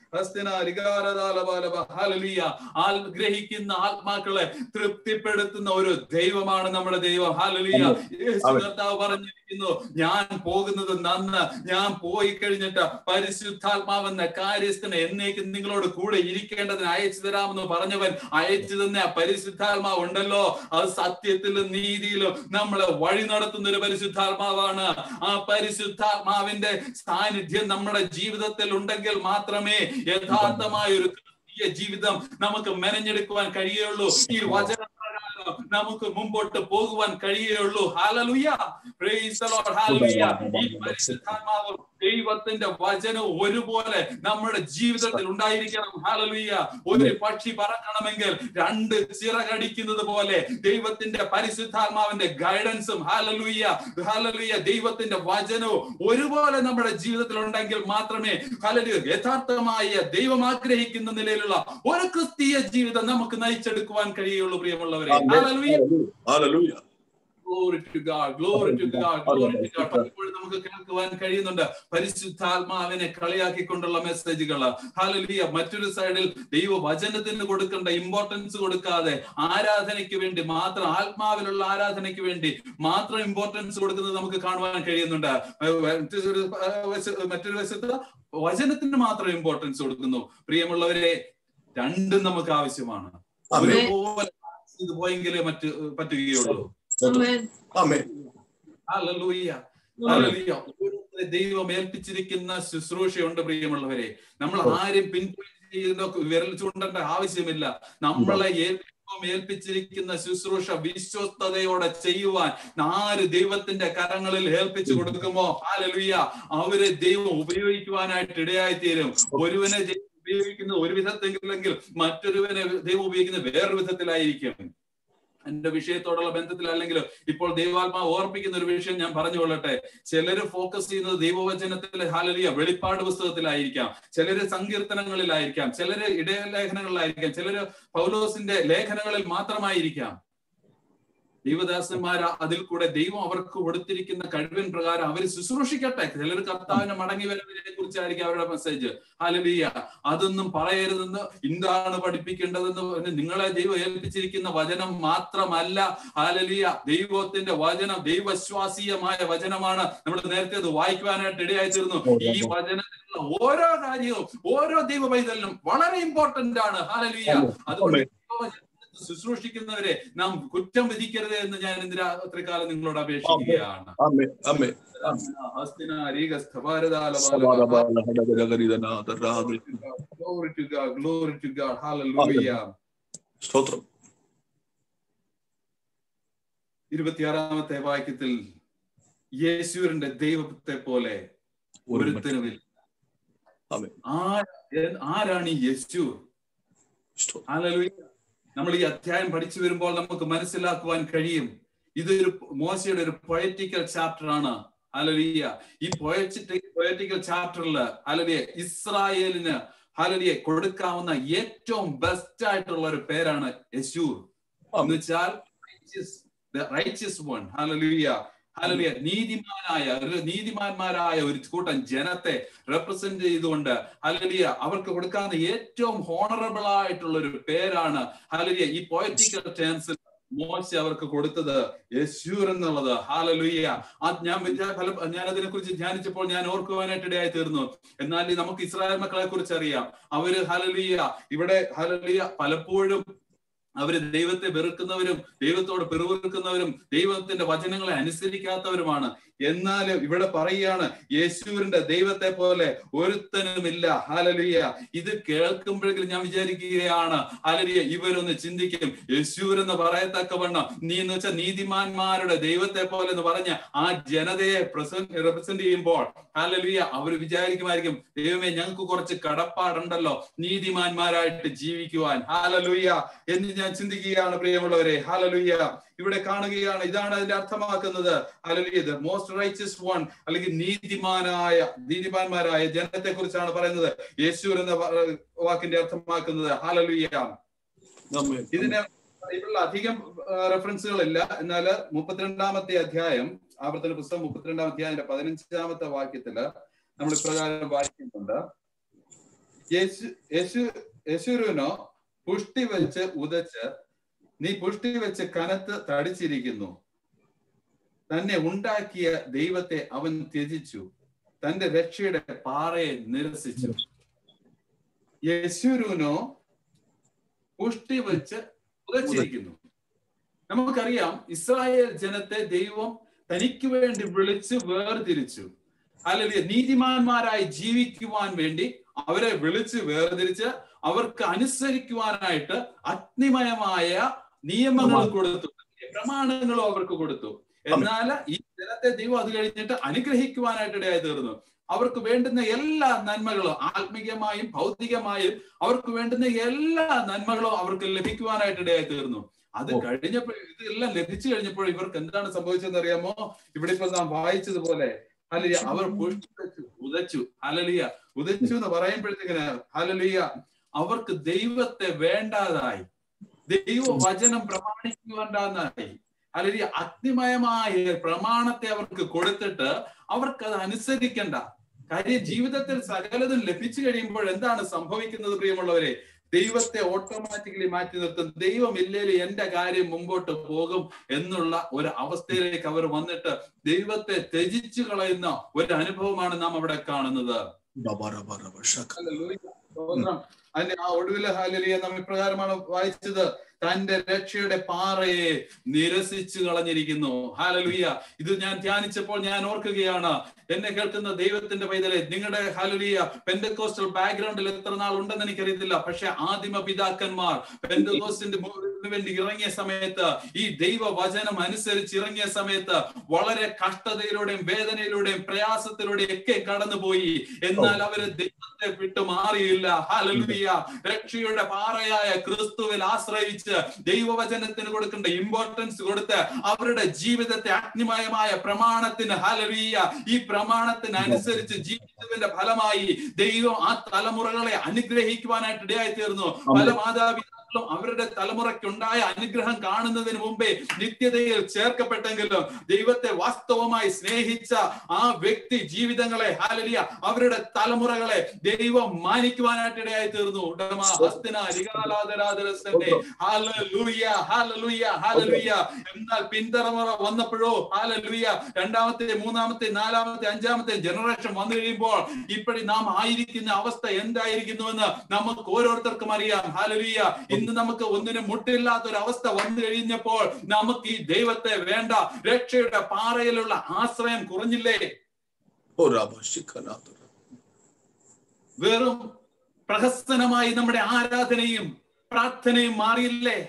ആഗ്രഹിക്കുന്ന ആത്മാക്കളെ തൃപ്തിപ്പെടുത്തുന്ന ഒരു ദൈവമാണ് നമ്മുടെ ദൈവം. ഹല്ലേലൂയ. യേശു കർത്താവ് പറഞ്ഞിരിക്കുന്നു, ഞാൻ പോകുന്നത് നന്ന്, ഞാൻ പോയി കഴിഞ്ഞിട്ട് പരിശുദ്ധാത്മാവെന്ന കാര്യസ്ഥനെ എന്നേക്കും നിങ്ങളോട് കൂടെ ഇരിക്കേണ്ടതിന് അയച്ചു തരാമെന്ന് പറഞ്ഞവൻ അയച്ചു തന്നെ പരിശുദ്ധാത്മാവ് ഉണ്ടല്ലോ. അത് സത്യത്തിലും നീതിയിലും നമ്മളെ വഴി നടത്തുന്ന ഒരു പരിശുദ്ധാത്മാവാണ്. ആ പരിശുദ്ധാത്മാവിന്റെ സാന്നിധ്യം നമ്മുടെ ജീവിതത്തിൽ ഉണ്ടെങ്കിൽ മാത്രമേ യഥാർത്ഥമായ ഒരു ജീവിതം നമുക്ക് മെനഞ്ഞെടുക്കുവാൻ കഴിയുള്ളൂ. ഈ വചന നമുക്ക് മുമ്പോട്ട് പോകുവാൻ കഴിയുള്ളൂ. ഹല്ലേലൂയ. Praise the Lord. ഹല്ലേലൂയ. ഈ പരിശുദ്ധാത്മാവ് ദൈവത്തിന്റെ വചനം ഒരുപോലെ നമ്മുടെ ജീവിതത്തിൽ ഉണ്ടായിരിക്കണം. ഹല്ലേലൂയ. ഒരു പക്ഷി പറക്കണമെങ്കിൽ രണ്ട് ചിറകടിക്കുന്നത് പോലെ ദൈവത്തിന്റെ പരിശുദ്ധാത്മാവിന്റെ ഗൈഡൻസും ഹല്ലേലൂയ ഹല്ലേലൂയ ദൈവത്തിന്റെ വചനവും ഒരുപോലെ നമ്മുടെ ജീവിതത്തിൽ ഉണ്ടെങ്കിൽ മാത്രമേ ഹല്ലേലൂയ യഥാർത്ഥമായ ദൈവം ആഗ്രഹിക്കുന്ന നിലയിലുള്ള ഒരു ക്രിസ്തീയ ജീവിതം നമുക്ക് നയിച്ചെടുക്കുവാൻ കഴിയുള്ളൂ. പ്രിയമുള്ളവരെ, ഹല്ലേലൂയ. ഹല്ലേലൂയ. Glory to God, glory to God, glory to God. പലപ്പോഴും നമുക്ക് കേൾക്കുവാൻ കഴിയുന്നുണ്ട് പരിശുദ്ധാത്മാവിനെ കളിയാക്കിക്കൊണ്ടുള്ള മെസ്സേജുകൾ. ഹല്ലേലൂയ. മറ്റൊരു സൈഡിൽ ദൈവവചനത്തിന് കൊടുക്കേണ്ട ഇമ്പോർട്ടൻസ് കൊടുക്കാതെ ആരാധനയ്ക്ക് വേണ്ടി മാത്രം, ആത്മാവിലുള്ള ആരാധനയ്ക്ക് വേണ്ടി മാത്രം ഇമ്പോർട്ടൻസ് കൊടുക്കുന്നത് നമുക്ക് കാണുവാൻ കഴിയുന്നുണ്ട്. മറ്റൊരു വശത്ത് വചനത്തിന് മാത്രം ഇമ്പോർട്ടൻസ് കൊടുക്കുന്നു. പ്രിയമുള്ളവരെ, രണ്ടും നമുക്ക് ആവശ്യമാണ്. ഒരുപോലെ ഇത് പോയെങ്കിലേ പറ്റുകയുള്ളൂ. ദൈവം ഏൽപ്പിച്ചിരിക്കുന്ന ശുശ്രൂഷയുണ്ട്. പ്രിയമുള്ളവരെ, നമ്മൾ ആരും പിൻപോയിന്റ് ചെയ്യുന്ന വിരൽ ചൂണ്ടേണ്ട ആവശ്യമില്ല. നമ്മളെ ഏൽപ്പിച്ചിരിക്കുന്ന ശുശ്രൂഷ വിശ്വസ്തയോടെ ചെയ്യുവാൻ ആര് ദൈവത്തിന്റെ കരങ്ങളിൽ ഏൽപ്പിച്ചു കൊടുക്കുമോ, ഹല്ലേലൂയ, അവരെ ദൈവം ഉപയോഗിക്കുവാനായിട്ട് ഇടയായിത്തീരും. ഒരുവനെ ഉപയോഗിക്കുന്ന ഒരു വിധത്തെങ്കിലെങ്കിൽ മറ്റൊരുവനെ ദൈവം ഉപയോഗിക്കുന്ന വേറൊരു വിധത്തിലായിരിക്കും. എന്റെ വിഷയത്തോടുള്ള ബന്ധത്തിൽ അല്ലെങ്കിൽ ഇപ്പോൾ ദൈവാത്മാവ് ഓർപ്പിക്കുന്ന ഒരു വിഷയം ഞാൻ പറഞ്ഞുകൊള്ളട്ടെ. ചിലര് ഫോക്കസ് ചെയ്യുന്നത് ദൈവവചനത്തിലെ ഹല്ലേലൂയ വെളിപ്പാട് പുസ്തകത്തിലായിരിക്കാം, ചിലര് സങ്കീർത്തനങ്ങളിലായിരിക്കാം, ചിലര് ഇടയലേഖനങ്ങളിലായിരിക്കാം, ചിലര് പൗലോസിന്റെ ലേഖനങ്ങളിൽ മാത്രമായിരിക്കാം. ദൈവദാസന്മാർ അതിൽ കൂടെ ദൈവം അവർക്ക് കൊടുത്തിരിക്കുന്ന കഴിവിൻ പ്രകാരം അവർ ശുശ്രൂഷിക്കട്ടെ. ചിലർ കർത്താവിനെ മടങ്ങി വരുന്നതിനെ കുറിച്ചായിരിക്കും അവരുടെ മെസ്സേജ്. ഹല്ലേലൂയ. അതൊന്നും പറയരുതെന്ന്, എന്താണ് പഠിപ്പിക്കേണ്ടതെന്ന് പറഞ്ഞ് നിങ്ങളെ ദൈവം ഏൽപ്പിച്ചിരിക്കുന്ന വചനം മാത്രമല്ല. ഹല്ലേലൂയ. ദൈവത്തിന്റെ വചനം ദൈവശ്വാസീയമായ വചനമാണ്. നമ്മൾ നേരത്തെ അത് വായിക്കുവാനായിട്ട് ഇടയായി തീർന്നു. ഈ വചനത്തിലുള്ള ഓരോ കാര്യവും ഓരോ ദൈവ പൈതലിനും വളരെ ഇമ്പോർട്ടന്റ് ആണ്. ഹല്ലേലൂയ. അതുകൊണ്ട് ശുശ്രൂഷിക്കുന്നവരെ നാം കുറ്റം വിധിക്കരുത് എന്ന് ഞാൻ ഇന്ന് രാത്രികാലം നിങ്ങളോട് അപേക്ഷിക്കുകയാണ്. സ്തോത്രം. 26-ാമത്തെ വാക്യത്തിൽ യേശുവിന്റെ ദൈവത്തെ പോലെ ഒരുത്തനുമില്ല. ആരാണ് ഈ യേശു? ഹല്ലേലൂയ. നമ്മൾ ഈ അധ്യായം പഠിച്ചു വരുമ്പോൾ നമുക്ക് മനസ്സിലാക്കുവാൻ കഴിയും, ഇതൊരു മോശയുടെ ഒരു പൊയറ്റിക്കൽ ചാപ്റ്റർ ആണ്. ഹല്ലേലൂയ. ഈ പൊയറ്റിക്കൽ ചാപ്റ്ററിൽ ഹല്ലേലൂയ ഇസ്രായേലിന് ഹല്ലേലൂയ കൊടുക്കാവുന്ന ഏറ്റവും ബെസ്റ്റ് ആയിട്ടുള്ള ഒരു പേരാണ് യെശൂർ എന്ന് വെച്ചാൽ റൈച്ചസ് വൺ. ഹല്ലേലൂയ. ഹല്ലേലൂയ. നീതിമാന്മാരായ ഒരു കൂട്ടം ജനത്തെ റെപ്രസെന്റ് ചെയ്തുകൊണ്ട് ഹല്ലേലൂയ അവർക്ക് കൊടുക്കാവുന്ന ഏറ്റവും ഹോണറബിൾ ആയിട്ടുള്ള ഒരു പേരാണ് ഹല്ലേലൂയ ഈ പൊയറ്റിക്കൽ ടേംസിൽ മോശ അവർക്ക് കൊടുത്തത് യെശൂർ എന്നുള്ളത്. ഹല്ലേലൂയ. ഞാൻ അതിനെ കുറിച്ച് ധ്യാനിച്ചപ്പോൾ ഞാൻ ഓർക്കുവാനായിട്ട് ഇടയായി തീർന്നു. എന്നാൽ നമുക്ക് ഇസ്രായേൽ മക്കളെ കുറിച്ച് അറിയാം. അവര് ഹല്ലേലൂയ ഇവിടെ ഹല്ലേലൂയ പലപ്പോഴും അവര് ദൈവത്തെ വെറുക്കുന്നവരും ദൈവത്തോട് പിറുവിറുക്കുന്നവരും ദൈവത്തിന്റെ വചനങ്ങളെ അനുസരിക്കാത്തവരുമാണ്. എന്നാലും ഇവിടെ പറയുകയാണ് യേശുവിന്റെ ദൈവത്തെ പോലെ ഒരുത്തനുമില്ല. ഹല്ലേലൂയ. ഇത് കേൾക്കുമ്പോഴെങ്കിലും ഞാൻ വിചാരിക്കുകയാണ്, ഹല്ലേലൂയ, ഇവരൊന്ന് ചിന്തിക്കും, യേശൂർ എന്ന് പറയത്തക്കവണ്ണം എന്ന് വെച്ചാൽ നീതിമാന്മാരുടെ ദൈവത്തെ പോലെ എന്ന് പറഞ്ഞ ആ ജനതയെ റെപ്രസെന്റ് ചെയ്യുമ്പോൾ ഹല്ലേലൂയ അവർ വിചാരിക്കുമായിരിക്കും, ദൈവമേ, ഞങ്ങൾക്ക് കുറച്ച് കടപ്പാടുണ്ടല്ലോ നീതിമാന്മാരായിട്ട് ജീവിക്കുവാൻ. ഹല്ലേലൂയ എന്ന് ഞാൻ ചിന്തിക്കുകയാണ്. പ്രിയമുള്ളവരെ, ഹല്ലേലൂയ ഇവിടെ കാണുകയാണ്. ഇതാണ് അതിന്റെ അർത്ഥമാക്കുന്നത്. ഹല്ലേലൂയ, ദി മോസ്റ്റ് റൈച്ചസ് വൺ, അല്ലെങ്കിൽ നീതിമാന്മാരായ ജനത്തെ കുറിച്ചാണ് പറയുന്നത്. യേശു എന്ന വാക്കിന്റെ അർത്ഥമാക്കുന്നത്. ഹല്ലേലൂയ. ഇതിന് ഇതിലുള്ള അധികം റെഫറൻസുകളില്ല. എന്നാൽ 32-ാമത്തെ അധ്യായം, ആവർത്തന പുസ്തകം 32-ാം അധ്യായത്തിന്റെ 15-ാമത്തെ വാക്യത്തില് നമ്മൾ ഇപ്രകാരം വായിക്കുന്നുണ്ട്. യെശുരൂനോ പുഷ്ടി വെച്ച് ഉദച്ച്, നീ പുഷ്ടി വെച്ച് കനത്ത് തടിച്ചിരിക്കുന്നു. തന്നെ ഉണ്ടാക്കിയ ദൈവത്തെ അവൻ ത്യജിച്ചു, തന്റെ രക്ഷയുടെ പാറയെ നിരസിച്ചു. യെശുരൂനോ പുഷ്ടി വെച്ച് ഉദച്ചിരിക്കുന്നു. നമുക്കറിയാം, ഇസ്രായേൽ ജനത്തെ ദൈവം തനിക്ക് വേണ്ടി വിളിച്ച് വേർതിരിച്ചു. അല്ലെങ്കിൽ നീതിമാന്മാരായി ജീവിക്കുവാൻ വേണ്ടി അവരെ വിളിച്ച് വേർതിരിച്ച് അവർക്ക് അനുസരിക്കുവാനായിട്ട് അഗ്നിമയമായ നിയമങ്ങൾ കൊടുത്തു, പ്രമാണങ്ങളും അവർക്ക് കൊടുത്തു. എന്നാൽ ഈ ജനത്തെ ദൈവം അത് കഴിഞ്ഞിട്ട് അനുഗ്രഹിക്കുവാനായിട്ട് ഇടയായി തീർന്നു. അവർക്ക് വേണ്ടുന്ന എല്ലാ നന്മകളും, ആത്മീയമായും ഭൗതികമായും അവർക്ക് വേണ്ടുന്ന എല്ലാ നന്മകളും അവർക്ക് ലഭിക്കുവാനായിട്ട് ഇടയായി തീർന്നു. അത് കഴിഞ്ഞപ്പോൾ, ഇതെല്ലാം ലഭിച്ചു കഴിഞ്ഞപ്പോൾ ഇവർക്ക് എന്താണ് സംഭവിച്ചതെന്ന് അറിയാമോ? ഇവിടെ ഇപ്പൊ നാം വായിച്ചതുപോലെ ഹല്ലേലൂയ, അവർ ഉദച്ചു. ഹല്ലേലൂയ, ഉദച്ചു എന്ന് പറയുമ്പോഴത്തേക്കിന് ഹല്ലേലൂയ, അവർക്ക് ദൈവത്തെ വേണ്ടാതായി, ദൈവവചനം പ്രമാണിക്കുവാണ്ടായി. ഹല്ലേലൂയ, അഗ്നിമയമായ പ്രമാണത്തെ അവർക്ക് കൊടുത്തിട്ട് അവർക്ക് അത് അനുസരിക്കണ്ട. കാര്യം ജീവിതത്തിൽ സകലതും ലഭിച്ചു കഴിയുമ്പോൾ എന്താണ് സംഭവിക്കുന്നത് പ്രിയമുള്ളവരെ? ദൈവത്തെ ഓട്ടോമാറ്റിക്കലി മാറ്റി നിർത്തും. ദൈവം ഇല്ലെങ്കിൽ എന്റെ കാര്യം മുമ്പോട്ട് പോകും എന്നുള്ള ഒരു അവസ്ഥയിലേക്ക് അവർ വന്നിട്ട് ദൈവത്തെ ത്യജിച്ചു കളയുന്ന ഒരു അനുഭവമാണ് നാം അവിടെ കാണുന്നത്. അതിന്റെ ആ ഒടുവിലെ ഹല്ലേലൂയ നാം ഇപ്രകാരമാണ് വായിച്ചത്: തന്റെ രക്ഷയുടെ പാറയെ നിരസിച്ചു കളഞ്ഞിരിക്കുന്നു. ഹല്ലേലൂയ. ഇത് ഞാൻ ധ്യാനിച്ചപ്പോൾ ഞാൻ ഓർക്കുകയാണ്, എന്നെ കേൾക്കുന്ന ദൈവത്തിന്റെ പൈതലെ, നിങ്ങളുടെ ഹല്ലേലൂയ പെന്തക്കോസ്റ്റൽ ബാക്ക്ഗ്രൗണ്ടിൽ എത്ര നാൾ ഉണ്ടെന്ന് എനിക്കറിയത്തില്ല. പക്ഷെ ആദിമ പിതാക്കന്മാർ പെന്തക്കോസ്റ്റിന്റെ വേണ്ടി ഇറങ്ങിയ സമയത്ത്, ഈ ദൈവവചനം അനുസരിച്ച് ഇറങ്ങിയ സമയത്ത് വളരെ കഷ്ടതയിലൂടെയും വേദനയിലൂടെയും പ്രയാസത്തിലൂടെയും ഒക്കെ കടന്നുപോയി. എന്നാൽ അവര് ദൈവത്തെ വിട്ടു മാറിയില്ല. ഹല്ലേലൂയ. രക്ഷയുടെ പാറയായ ക്രിസ്തുവിൽ ആശ്രയിച്ച് ദൈവവചനത്തിന് കൊടുക്കേണ്ട ഇമ്പോർട്ടൻസ് കൊടുത്ത് അവരുടെ ജീവിതത്തെ അഗ്നിമയമായ പ്രമാണത്തിന്, ഹല്ലേലൂയ, ഈ പ്രമാണത്തിന് അനുസരിച്ച് ജീവിതത്തിന്റെ ഫലമായി ദൈവം ആ തലമുറകളെ അനുഗ്രഹിക്കുവാനായിട്ട് ഇടയായി തീർന്നു. പല മാതാപിതാക്കളും അവരുടെ തലമുറയ്ക്കുണ്ടായ അനുഗ്രഹം കാണുന്നതിന് മുമ്പേ നിത്യതയിൽ ചേർക്കപ്പെട്ടെങ്കിലും ദൈവത്തെ വാസ്തവമായി സ്നേഹിച്ച ആ വ്യക്തി ജീവിതങ്ങളെ, ഹല്ലേലൂയ, അവരുടെ തലമുറകളെ ദൈവം മാനിക്കുവാനായിട്ട് ഇടയായി തീർന്നു. എന്നാൽ പിന്തലമുറ വന്നപ്പോഴോ, ഹല്ലേലൂയ, രണ്ടാമത്തെ, മൂന്നാമത്തെ, നാലാമത്തെ, അഞ്ചാമത്തെ ജനറേഷൻ വന്നു കഴിയുമ്പോൾ ഇപ്പോഴും നാം ആയിരിക്കുന്ന അവസ്ഥ എന്തായിരിക്കുന്നുവെന്ന് നമുക്ക് ഓരോരുത്തർക്കും അറിയാം. ഹല്ലേലൂയ. ഇന്ന് നമുക്ക് ഒന്നിനും മുട്ടില്ലാത്ത ഒരു അവസ്ഥ വന്നു കഴിഞ്ഞപ്പോൾ നമുക്ക് ഈ ദൈവത്തെ വേണ്ട, രക്ഷയുടെ പാറയിലുള്ള ആശ്രയം കുറഞ്ഞില്ലേ? വെറും പ്രഹസനമായി നമ്മുടെ ആരാധനയും പ്രാർത്ഥനയും മാറിയില്ലേ?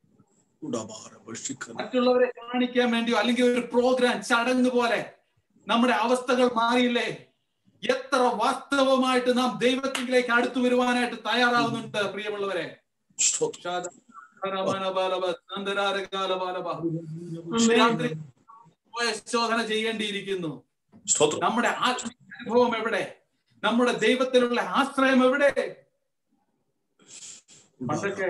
മറ്റുള്ളവരെ കാണിക്കാൻ വേണ്ടിയോ അല്ലെങ്കിൽ ഒരു പ്രോഗ്രാം, ചടങ്ങ് പോലെ നമ്മുടെ അവസ്ഥകൾ മാറിയില്ലേ? എത്ര വാസ്തവമായിട്ട് നാം ദൈവത്തിലേക്ക് അടുത്തു വരുവാനായിട്ട് തയ്യാറാവുന്നുണ്ട് പ്രിയമുള്ളവരെ? ശോധന ചെയ്യേണ്ടിയിരിക്കുന്നു. നമ്മുടെ ആത്മീയ എവിടെ? നമ്മുടെ ദൈവത്തിലുള്ള ആശ്രയം എവിടെ? പണ്ടൊക്കെ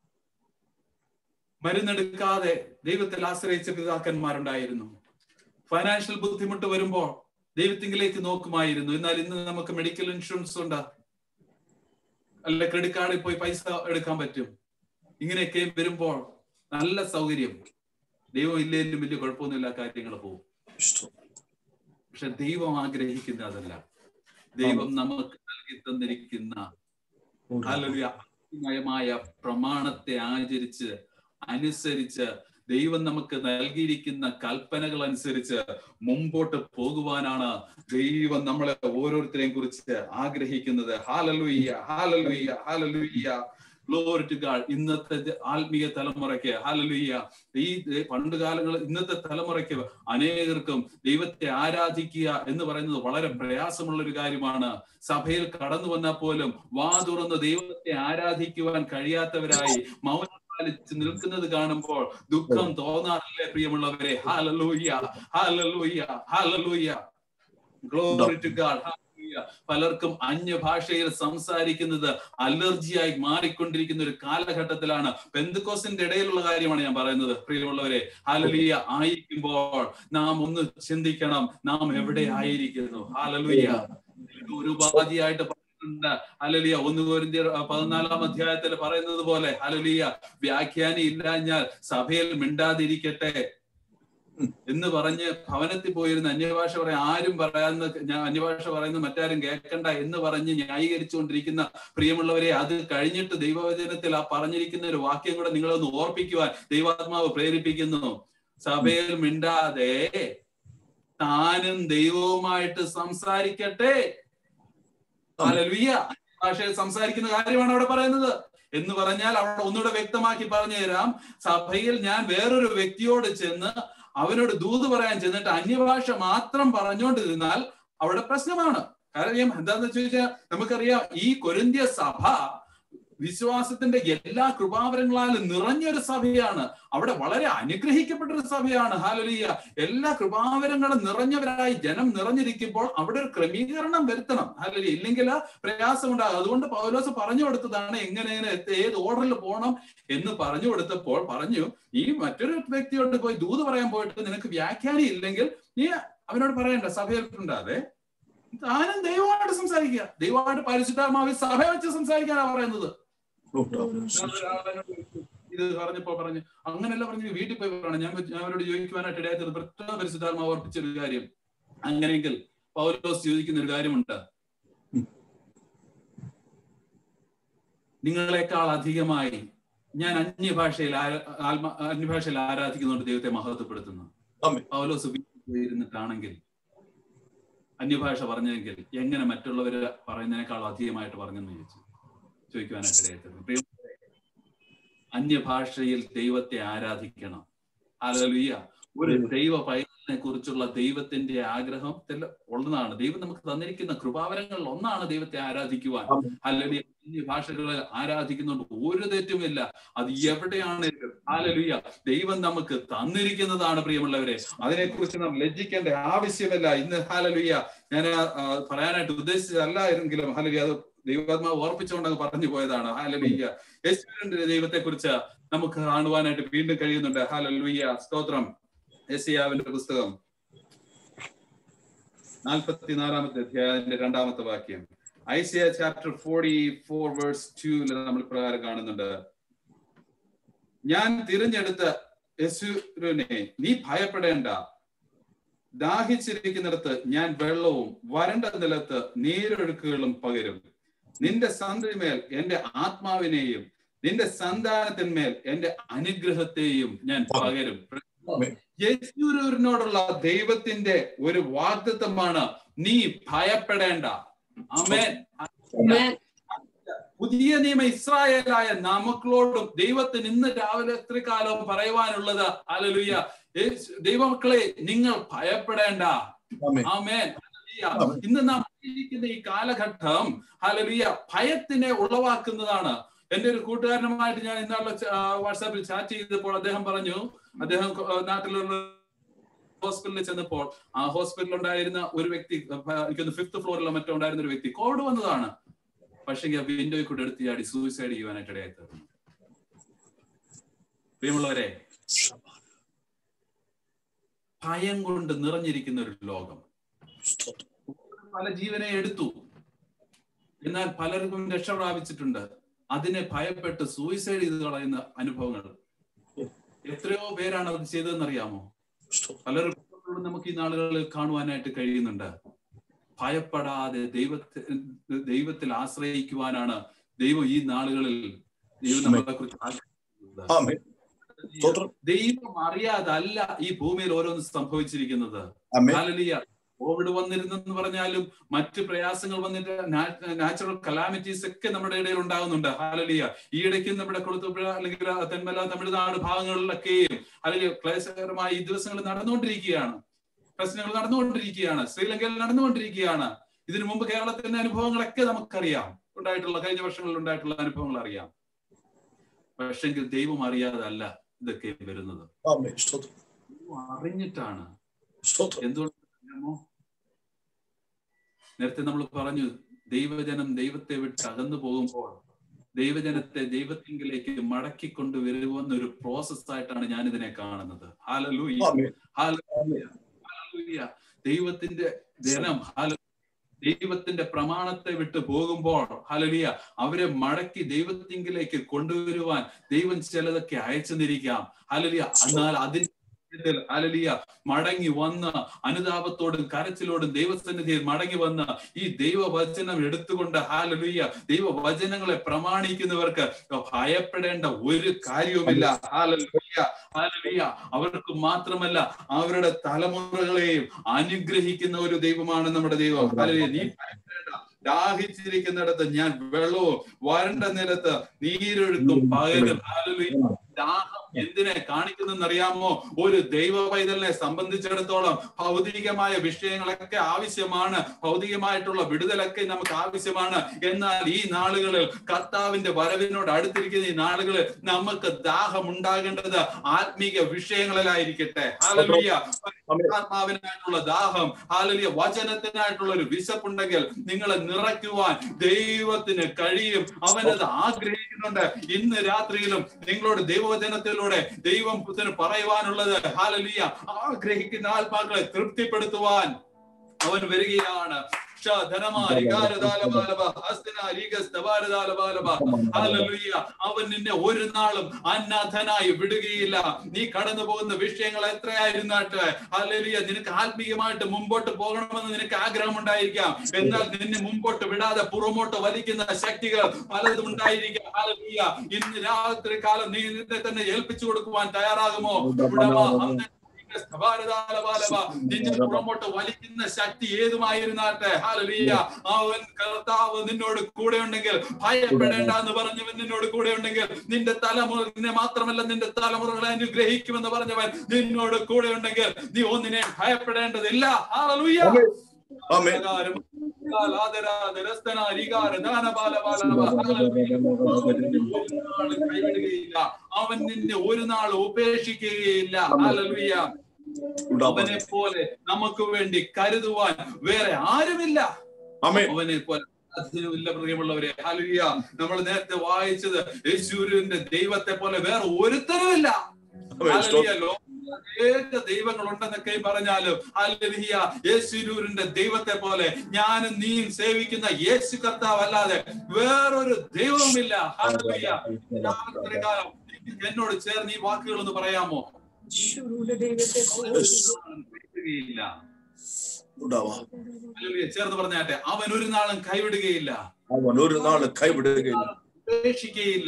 മരുന്നെടുക്കാതെ ദൈവത്തിൽ ആശ്രയിച്ച പിതാക്കന്മാരുണ്ടായിരുന്നു. ഫൈനാൻഷ്യൽ ബുദ്ധിമുട്ട് വരുമ്പോൾ ദൈവത്തിങ്കിലേക്ക് നോക്കുമായിരുന്നു. എന്നാൽ ഇന്ന് നമുക്ക് മെഡിക്കൽ ഇൻഷുറൻസ് ഉണ്ട്, അല്ല ക്രെഡിറ്റ് കാർഡിൽ പോയി പൈസ എടുക്കാൻ പറ്റും. ഇങ്ങനെയൊക്കെ വരുമ്പോൾ നല്ല സൗകര്യം. ദൈവം ഇല്ലെങ്കിലും വലിയ കുഴപ്പമൊന്നുമില്ല, കാര്യങ്ങൾ പോകും. പക്ഷെ ദൈവം ആഗ്രഹിക്കുന്ന അതല്ല. ദൈവം നമുക്ക് നൽകി തന്നിരിക്കുന്ന അഗ്നിമയമായ പ്രമാണത്തെ ആചരിച്ച് അനുസരിച്ച് ദൈവം നമുക്ക് നൽകിയിരിക്കുന്ന കൽപ്പനകൾ അനുസരിച്ച് മുമ്പോട്ട് പോകുവാനാണ് ദൈവം നമ്മളെ ഓരോരുത്തരെയും കുറിച്ച് ആഗ്രഹിക്കുന്നത്. ഹല്ലേലൂയ, ഹല്ലേലൂയ, ഹല്ലേലൂയ. Glory to God. ഇന്നത്തെ ആത്മീയ തലമുറയ്ക്ക്, ഹല്ലേലൂയ, ഈ പണ്ട് കാലങ്ങളിൽ ഇന്നത്തെ തലമുറയ്ക്ക് അനേകർക്കും ദൈവത്തെ ആരാധിക്കുക എന്ന് പറയുന്നത് വളരെ പ്രയാസമുള്ള ഒരു കാര്യമാണ്. സഭയിൽ കടന്നു വന്നാൽ പോലും വാ തുറന്ന് ദൈവത്തെ ആരാധിക്കുവാൻ കഴിയാത്തവരായി മൗനം പാലിച്ച് നിൽക്കുന്നത് കാണുമ്പോൾ ദുഃഖം തോന്നാറില്ലേ പ്രിയമുള്ളവരെ? ഹല്ലേലൂയ, ഹല്ലേലൂയ, ഹല്ലേലൂയ. Glory to God. പലർക്കും അന്യഭാഷയിൽ സംസാരിക്കുന്നത് അലർജിയായി മാറിക്കൊണ്ടിരിക്കുന്ന ഒരു കാലഘട്ടത്തിലാണ്. പെന്തക്കോസ്തിന്റെ ഇടയിലുള്ള കാര്യമാണ് ഞാൻ പറയുന്നത് പ്രിയമുള്ളവരെ. ഹല്ലേലൂയ ആയിരിക്കുമ്പോൾ നാം ഒന്ന് ചിന്തിക്കണം, നാം എവിടെ ആയിരിക്കുന്നു. ഹല്ലേലൂയ. ഒരു ഉപാധിയായിട്ട് ഹല്ലേലൂയ. 1 കൊരിന്ത്യർ 14 അധ്യായത്തിൽ പറയുന്നത് പോലെ ഹല്ലേലൂയ, വ്യാഖ്യാനി ഇല്ലാഞ്ഞാൽ സഭയിൽ മിണ്ടാതിരിക്കട്ടെ എന്ന് പറഞ്ഞ് ഭവനത്തിൽ പോയിരുന്ന അന്യഭാഷ പറയാൻ ആരും പറയാന്ന്, ഞാൻ അന്യഭാഷ പറയുന്നത് മറ്റാരും കേൾക്കണ്ട എന്ന് പറഞ്ഞ് ന്യായീകരിച്ചുകൊണ്ടിരിക്കുന്ന പ്രിയമുള്ളവരെ, അത് കഴിഞ്ഞിട്ട് ദൈവവചനത്തിൽ ആ പറഞ്ഞിരിക്കുന്ന ഒരു വാക്യം കൂടെ നിങ്ങളൊന്ന് ഓർപ്പിക്കുവാൻ ദൈവാത്മാവ് പ്രേരിപ്പിക്കുന്നു. സഭയിൽ മിണ്ടാതെ താനും ദൈവവുമായിട്ട് സംസാരിക്കട്ടെ. ഹല്ലേലൂയ. ഭാഷയിൽ സംസാരിക്കുന്ന കാര്യമാണ് അവിടെ പറയുന്നത്. എന്ന് പറഞ്ഞാൽ അവിടെ ഒന്നുകൂടെ വ്യക്തമാക്കി പറഞ്ഞു തരാം. സഭയിൽ ഞാൻ വേറൊരു വ്യക്തിയോട് ചെന്ന് അവനോട് ദൂത് പറയാൻ ചെന്നിട്ട് അന്യഭാഷ മാത്രം പറഞ്ഞുകൊണ്ടിരുന്നാൽ അവിടെ പ്രശ്നമാണ്. കാര്യം എന്താന്ന് ചോദിച്ചാൽ, നമുക്കറിയാം ഈ കൊരിന്ത്യ സഭ വിശ്വാസത്തിന്റെ എല്ലാ കൃപാവരങ്ങളാലും നിറഞ്ഞൊരു സഭയാണ്. അവിടെ വളരെ അനുഗ്രഹിക്കപ്പെട്ടൊരു സഭയാണ്. ഹല്ലേലൂയ. എല്ലാ കൃപാവരങ്ങളും നിറഞ്ഞവരായി ജനം നിറഞ്ഞിരിക്കുമ്പോൾ അവിടെ ഒരു ക്രമീകരണം വരുത്തണം. ഹല്ലേലൂയ. ഇല്ലെങ്കിൽ പ്രയാസം ഉണ്ടാകും. അതുകൊണ്ട് പൗലോസ് പറഞ്ഞു കൊടുത്തതാണ് എങ്ങനെ ഏത് ഓർഡറിൽ പോകണം എന്ന് പറഞ്ഞു കൊടുത്തപ്പോൾ പറഞ്ഞു, ഈ മറ്റൊരു വ്യക്തിയോട് പോയി ദൂത് പറയാൻ പോയിട്ട് നിനക്ക് വ്യാഖ്യാനം ഇല്ലെങ്കിൽ നീ അവനോട് പറയണ്ട, സഭയിൽ ഉണ്ടാതെ താനും ദൈവമായിട്ട് സംസാരിക്കുക. ദൈവമായിട്ട് പരിശുദ്ധാത്മാവിൽ സഭ വെച്ച് സംസാരിക്കാനാണ് പറയുന്നത്. ഇത് പറഞ്ഞപ്പോ പറഞ്ഞു അങ്ങനെയല്ല പറഞ്ഞു, വീട്ടിൽ പോയി പറയണം. ഞാൻ അവരോട് ചോദിക്കുവാനായിട്ട് ഇടയാത്തത് പ്രത്യേക പരിശുദ്ധാത്മാവ് ഓർപ്പിച്ചൊരു കാര്യം. അങ്ങനെയെങ്കിൽ പൗലോസ് ചോദിക്കുന്ന ഒരു കാര്യമുണ്ട്, നിങ്ങളെക്കാൾ അധികമായി ഞാൻ അന്യഭാഷയിൽ ആരാധിക്കുന്നുണ്ട് ദൈവത്തെ മഹത്വപ്പെടുത്തുന്നു. പൗലോസ് വീട്ടിൽ ഇരുന്നിട്ടാണെങ്കിൽ അന്യഭാഷ പറഞ്ഞെങ്കിൽ എങ്ങനെ മറ്റുള്ളവര് പറയുന്നതിനേക്കാൾ അധികമായിട്ട് പറഞ്ഞെന്ന് ചോദിക്കുവാനായിട്ട് അന്യഭാഷയിൽ ദൈവത്തെ ആരാധിക്കണം. ഹല്ലേലൂയ. ഒരു ദൈവ പൈതലിനെ കുറിച്ചുള്ള ദൈവത്തിന്റെ ആഗ്രഹത്തിൽ ഉള്ളതാണ്. ദൈവം നമുക്ക് തന്നിരിക്കുന്ന കൃപാവരങ്ങളിൽ ഒന്നാണ് ദൈവത്തെ ആരാധിക്കുവാൻ. ഹല്ലേലൂയ. അന്യഭാഷകളെ ആരാധിക്കുന്നുണ്ട്, ഒരു തെറ്റുമില്ല. അത് എവിടെയാണെങ്കിലും ഹല്ലേലൂയ ദൈവം നമുക്ക് തന്നിരിക്കുന്നതാണ് പ്രിയമുള്ളവരെ. അതിനെക്കുറിച്ച് നാം ലജ്ജിക്കേണ്ട ആവശ്യമില്ല. ഇന്ന് ഹല്ലേലൂയ ഞാൻ പറയാനായിട്ട് ഉദ്ദേശിച്ചതല്ലായിരുന്നെങ്കിലും ഹല്ലേലൂയ അത് ദൈവാത്മാവ് ഓർപ്പിച്ചുകൊണ്ടങ്ങ് പറഞ്ഞു പോയതാണ്. ഹല്ലേലൂയ. യേശുവിന്റെ ദൈവത്തെ കുറിച്ച് നമുക്ക് കാണുവാനായിട്ട് വീണ്ടും കഴിയുന്നുണ്ട്. ഹല്ലേലൂയ. സ്തോത്രം. യെശയ്യാവിന്റെ പുസ്തകം 44-ാമത്തെ അധ്യായത്തിന്റെ 2-ാമത്തെ വാക്യം. ഐസയ ചാപ്റ്റർ 44 വേഴ്സ് 2 നമ്മൾ പ്രകാരം കാണുന്നുണ്ട്, ഞാൻ തിരഞ്ഞെടുത്ത യെശുവിനെ നീ ഭയപ്പെടേണ്ട, ദാഹിച്ചിരിക്കുന്നിടത്ത് ഞാൻ വെള്ളവും വരണ്ട നിലത്ത് നീരൊഴുക്കുകളും പകരും. നിന്റെ സന്തതിമേൽ എന്റെ ആത്മാവിനെയും നിന്റെ സന്താനത്തിന്മേൽ എന്റെ അനുഗ്രഹത്തെയും ഞാൻ പകരും. യേശുവിനോടുള്ള ദൈവത്തിന്റെ ഒരു വാഗ്ദത്തമാണ്, നീ ഭയപ്പെടേണ്ട. ആമേൻ. പുതിയ നിയമ ഇസ്രായേലായ നമുക്കളോടും ദൈവത്തിന് ഇന്ന് രാവിലെ എത്ര കാലം പറയുവാനുള്ളത്, ഹല്ലേലൂയ, ദൈവമക്കളെ നിങ്ങൾ ഭയപ്പെടേണ്ട. ആമേൻ. ഇന്ന് നാം ഇരിക്കുന്ന ഈ കാലഘട്ടം ഹല്ലേലൂയ ഭയത്തിനെ ഉളവാക്കുന്നതാണ്. എന്റെ ഒരു കൂട്ടുകാരനുമായിട്ട് ഞാൻ ഇന്നാളെ വാട്സാപ്പിൽ ചാറ്റ് ചെയ്തപ്പോൾ അദ്ദേഹം പറഞ്ഞു, അദ്ദേഹം നാട്ടിലുള്ള ഹോസ്പിറ്റലിൽ ചെന്നപ്പോൾ ആ ഹോസ്പിറ്റലിൽ ഉണ്ടായിരുന്ന ഒരു വ്യക്തി, എനിക്കൊന്ന് 5th ഫ്ലോറിലോ മറ്റോ ഉണ്ടായിരുന്ന ഒരു വ്യക്തി കോവിഡ് വന്നതാണ്. പക്ഷേ വിൻഡോയിൽ കൂടെ എടുത്ത് ചാടി സൂയിസൈഡ് ചെയ്യുവാനായിട്ട് ഇടയായി തീർന്നു. പ്രിയമുള്ളവരെ, ഭയം കൊണ്ട് നിറഞ്ഞിരിക്കുന്ന ഒരു ലോകം. പല ജീവനെ എടുത്തു, എന്നാൽ പലർക്കും രക്ഷ പ്രാപിച്ചിട്ടുണ്ട്. അതിനെ ഭയപ്പെട്ട് സൂയിസൈഡ് ചെയ്ത് കളയുന്ന അനുഭവങ്ങൾ എത്രയോ പേരാണ് അത് ചെയ്തതെന്നറിയാമോ? പലർക്കും നമുക്ക് ഈ നാളുകളിൽ കാണുവാനായിട്ട് കഴിയുന്നുണ്ട്. ഭയപ്പെടാതെ ദൈവത്തിൽ ആശ്രയിക്കുവാനാണ് ദൈവം ഈ നാളുകളിൽ ദൈവം നമ്മളെ കുറിച്ച് ആഗ്രഹിക്കുന്നത്. ദൈവം അറിയാതല്ല ഈ ഭൂമിയിൽ ഓരോന്ന് സംഭവിച്ചിരിക്കുന്നത്. ഹല്ലേലൂയ. കോവിഡ് വന്നിരുന്നെന്ന് പറഞ്ഞാലും മറ്റ് പ്രയാസങ്ങൾ വന്നിട്ട് നാച്ചുറൽ കലാമിറ്റീസ് ഒക്കെ നമ്മുടെ ഇടയിൽ ഉണ്ടാകുന്നുണ്ട്. ഹല്ലേലൂയ. ഈ ഇടയ്ക്ക് നമ്മുടെ കൊളുത്തുപുഴ അല്ലെങ്കിൽ തെന്മല, തമിഴ്നാട് ഭാഗങ്ങളിലൊക്കെയും അല്ലെങ്കിൽ ക്ലേശകരമായ ഈ ദിവസങ്ങൾ നടന്നുകൊണ്ടിരിക്കുകയാണ്. പ്രശ്നങ്ങൾ നടന്നുകൊണ്ടിരിക്കുകയാണ്. ശ്രീലങ്കയിൽ നടന്നുകൊണ്ടിരിക്കുകയാണ്. ഇതിനു മുമ്പ് കേരളത്തിന്റെ അനുഭവങ്ങളൊക്കെ നമുക്കറിയാം, ഉണ്ടായിട്ടുള്ള കഴിഞ്ഞ വർഷങ്ങളിൽ ഉണ്ടായിട്ടുള്ള അനുഭവങ്ങൾ അറിയാം. പക്ഷെങ്കിൽ ദൈവം അറിയാതല്ല ഇതൊക്കെ വരുന്നത്, അറിഞ്ഞിട്ടാണ്. എന്തുകൊണ്ടോ നേരത്തെ നമ്മൾ പറഞ്ഞു, ദൈവജനം ദൈവത്തെ വിട്ട് അകന്നു പോകുമ്പോൾ ദൈവജനത്തെ ദൈവത്തിങ്കിലേക്ക് മടക്കിക്കൊണ്ട് വരുമെന്ന ഒരു പ്രോസസ് ആയിട്ടാണ് ഞാൻ ഇതിനെ കാണുന്നത്. ഹല്ലേലൂയ. ഹല്ലേലൂയ. ഹല്ലേലൂയ. ദൈവത്തിന്റെ ജനം ദൈവത്തിന്റെ പ്രമാണത്തെ വിട്ട് പോകുമ്പോൾ ഹല്ലേലൂയ അവരെ മടക്കി ദൈവത്തിങ്കിലേക്ക് കൊണ്ടുവരുവാൻ ദൈവം ചിലതൊക്കെ അയച്ചെന്നിരിക്കാം. ഹല്ലേലൂയ. എന്നാൽ അതിന് ഹല്ലേലൂയ മടങ്ങി വന്ന് അനുതാപത്തോടും കരച്ചിലോടും ദൈവസന്നിധിയിൽ മടങ്ങി വന്ന് ഈ ദൈവവചനം എടുത്തുകൊണ്ട് ഹല്ലേലൂയ ദൈവവചനങ്ങളെ പ്രമാണിക്കുന്നവർക്ക് ഭയപ്പെടേണ്ട ഒരു കാര്യവുമില്ല. ഹല്ലേലൂയ ഹല്ലേലൂയ. അവർക്ക് മാത്രമല്ല അവരുടെ തലമുറകളെയും അനുഗ്രഹിക്കുന്ന ഒരു ദൈവമാണ് നമ്മുടെ ദൈവം. ഹല്ലേലൂയ. നീ ഭയപ്പെടേണ്ട. ദാഹിച്ചിരിക്കുന്നിടത്ത് ഞാൻ വെള്ളവും വരണ്ട നിലത്ത് നീരൊഴുക്കും പകരും. ഹല്ലേലൂയ. ദാഹം എന്തിനെ കാണിക്കുന്നറിയാമോ? ഒരു ദൈവ പൈതലിനെ സംബന്ധിച്ചിടത്തോളം ഭൗതികമായ വിഷയങ്ങളൊക്കെ ആവശ്യമാണ്, ഭൗതികമായിട്ടുള്ള വിടുതലൊക്കെ നമുക്ക് ആവശ്യമാണ്. എന്നാൽ ഈ നാളുകളിൽ കർത്താവിന്റെ വരവിനോട് അടുത്തിരിക്കുന്ന ഈ നാളുകളിൽ നമുക്ക് ദാഹം ഉണ്ടാകേണ്ടത് ആത്മീക വിഷയങ്ങളിലായിരിക്കട്ടെ. ഹല്ലേലൂയ. ആത്മാവിനായിട്ടുള്ള ദാഹം, ഹല്ലേലൂയ വചനത്തിനായിട്ടുള്ള ഒരു വിശപ്പുണ്ടെങ്കിൽ നിങ്ങളെ നിറയ്ക്കുവാൻ ദൈവത്തിന് കഴിയും. അവനത് ആഗ്രഹിക്കുന്നുണ്ട്. ഇന്ന് രാത്രിയിലും നിങ്ങളോട് ദൈവവചനത്തിലൂടെ ദൈവം പറയുവാനുള്ളത് ഹല്ലേലൂയ ആഗ്രഹിക്കുന്ന ആത്മാക്കളെ തൃപ്തിപ്പെടുത്തുവാൻ അവൻ വരികയാണ്. അവൻ നിന്നെ ഒരു നാളും അനാഥനായി വിടുകയില്ല. നീ കടന്നു പോകുന്ന വിഷയങ്ങൾ എത്രയായിരുന്നാട്ടെ ഹല്ലേലൂയ നിനക്ക് ആത്മീയമായിട്ട് മുമ്പോട്ട് പോകണമെന്ന് നിനക്ക് ആഗ്രഹം ഉണ്ടായിരിക്കാം. എന്നാൽ നിന്നെ മുമ്പോട്ട് വിടാതെ പുറമോട്ട് വലിക്കുന്ന ശക്തികൾ പലതും ഉണ്ടായിരിക്കാം. ഹല്ലേലൂയ. ഇന്ന് രാത്രി കാലം നീ നിന്നെ തന്നെ ഏൽപ്പിച്ചു കൊടുക്കുവാൻ തയ്യാറാകുമോ? നിന്നെ പുറമോട്ട് വലിക്കുന്ന ശക്തി ഏതുമായിരുന്നാട്ടെ ഹല്ലേലൂയ അവൻ കർത്താവ് നിന്നോട് കൂടെ ഉണ്ടെങ്കിൽ ഭയപ്പെടേണ്ട എന്ന് പറഞ്ഞവൻ നിന്നോട് കൂടെ ഉണ്ടെങ്കിൽ നിന്റെ തലമുറ മാത്രമല്ല നിന്റെ തലമുറകളെ അനുഗ്രഹിക്കുമെന്ന് പറഞ്ഞവൻ നിന്നോട് കൂടെ ഉണ്ടെങ്കിൽ നീ ഒന്നിനെ ഭയപ്പെടേണ്ടതില്ല. ഹല്ലേലൂയ. അവൻ നിന്നെ ഒരു നാൾ ഉപേക്ഷിക്കുകയില്ല. ഹല്ലേലൂയ. അവനെ പോലെ നമുക്ക് വേണ്ടി കരുതുവാൻ വേറെ ആരുമില്ല. അവനെ പോലെ അതിനുമില്ല. പ്രിയമുള്ളവരെ ഹല്ലേലൂയ. നമ്മൾ നേരത്തെ വായിച്ചത് യേശുവിന്റെ ദൈവത്തെ പോലെ വേറെ ഒരുത്തനുമില്ല. ഹല്ലേലൂയ. ഏക ദൈവങ്ങൾ ഉണ്ടെന്നൊക്കെ പറഞ്ഞാലും ഹല്ലേലൂയ യേശുവിന്റെ ദൈവത്തെ പോലെ ഞാനും നീയും സേവിക്കുന്ന യേശു കർത്താവ് അല്ലാതെ വേറൊരു ദൈവവുമില്ല. ഹല്ലേലൂയ. രാത്രികാലം എന്നോട് ചേർന്ന് ഈ വാക്കുകൾ ഒന്ന് പറയാമോ? ചേർന്ന് പറഞ്ഞാട്ടെ. അവൻ ഒരു നാളും കൈവിടുകയില്ല, അവൻ ഒരു നാളും കൈവിടുകയില്ല, ഉപേക്ഷിക്കുകയില്ല.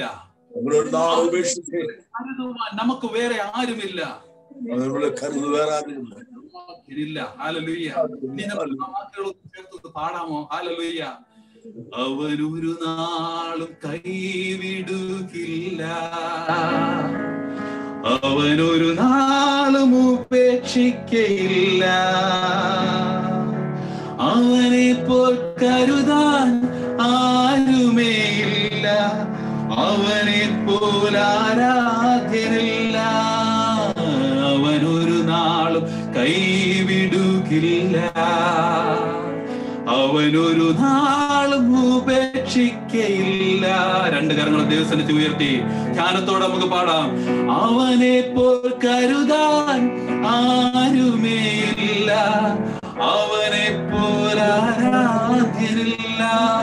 നമുക്ക് വേറെ ആരുമില്ല. ഇല്ല. ഹല്ലേലൂയ. ഇനി നമുക്ക് ആ വാക്കുകളൊക്കെ ചേർത്ത് പാടാമോ? ഹല്ലേലൂയ. അവനൊരു നാളും കൈവിടുകില്ല, അവനൊരു നാളും ഉപേക്ഷിക്കയില്ല, അവനെ പോൽ കരുതാൻ ആരുമേയില്ല, അവനെ പോൽ ആരാധ്യനില്ല, അവനൊരു നാളും കൈവിടുകില്ല, അവനൊരു നാളും ഉപേക്ഷിക്കയില്ല. രണ്ട് കരങ്ങൾ ദൈവസന്നിധി ഉയർത്തി ധ്യാനത്തോടെ നമുക്ക് പാടാം. അവനെ പോൽ കരുതാൻ ആരുമേയില്ല, അവനെ പോൽ ആരാധ്യനില്ല.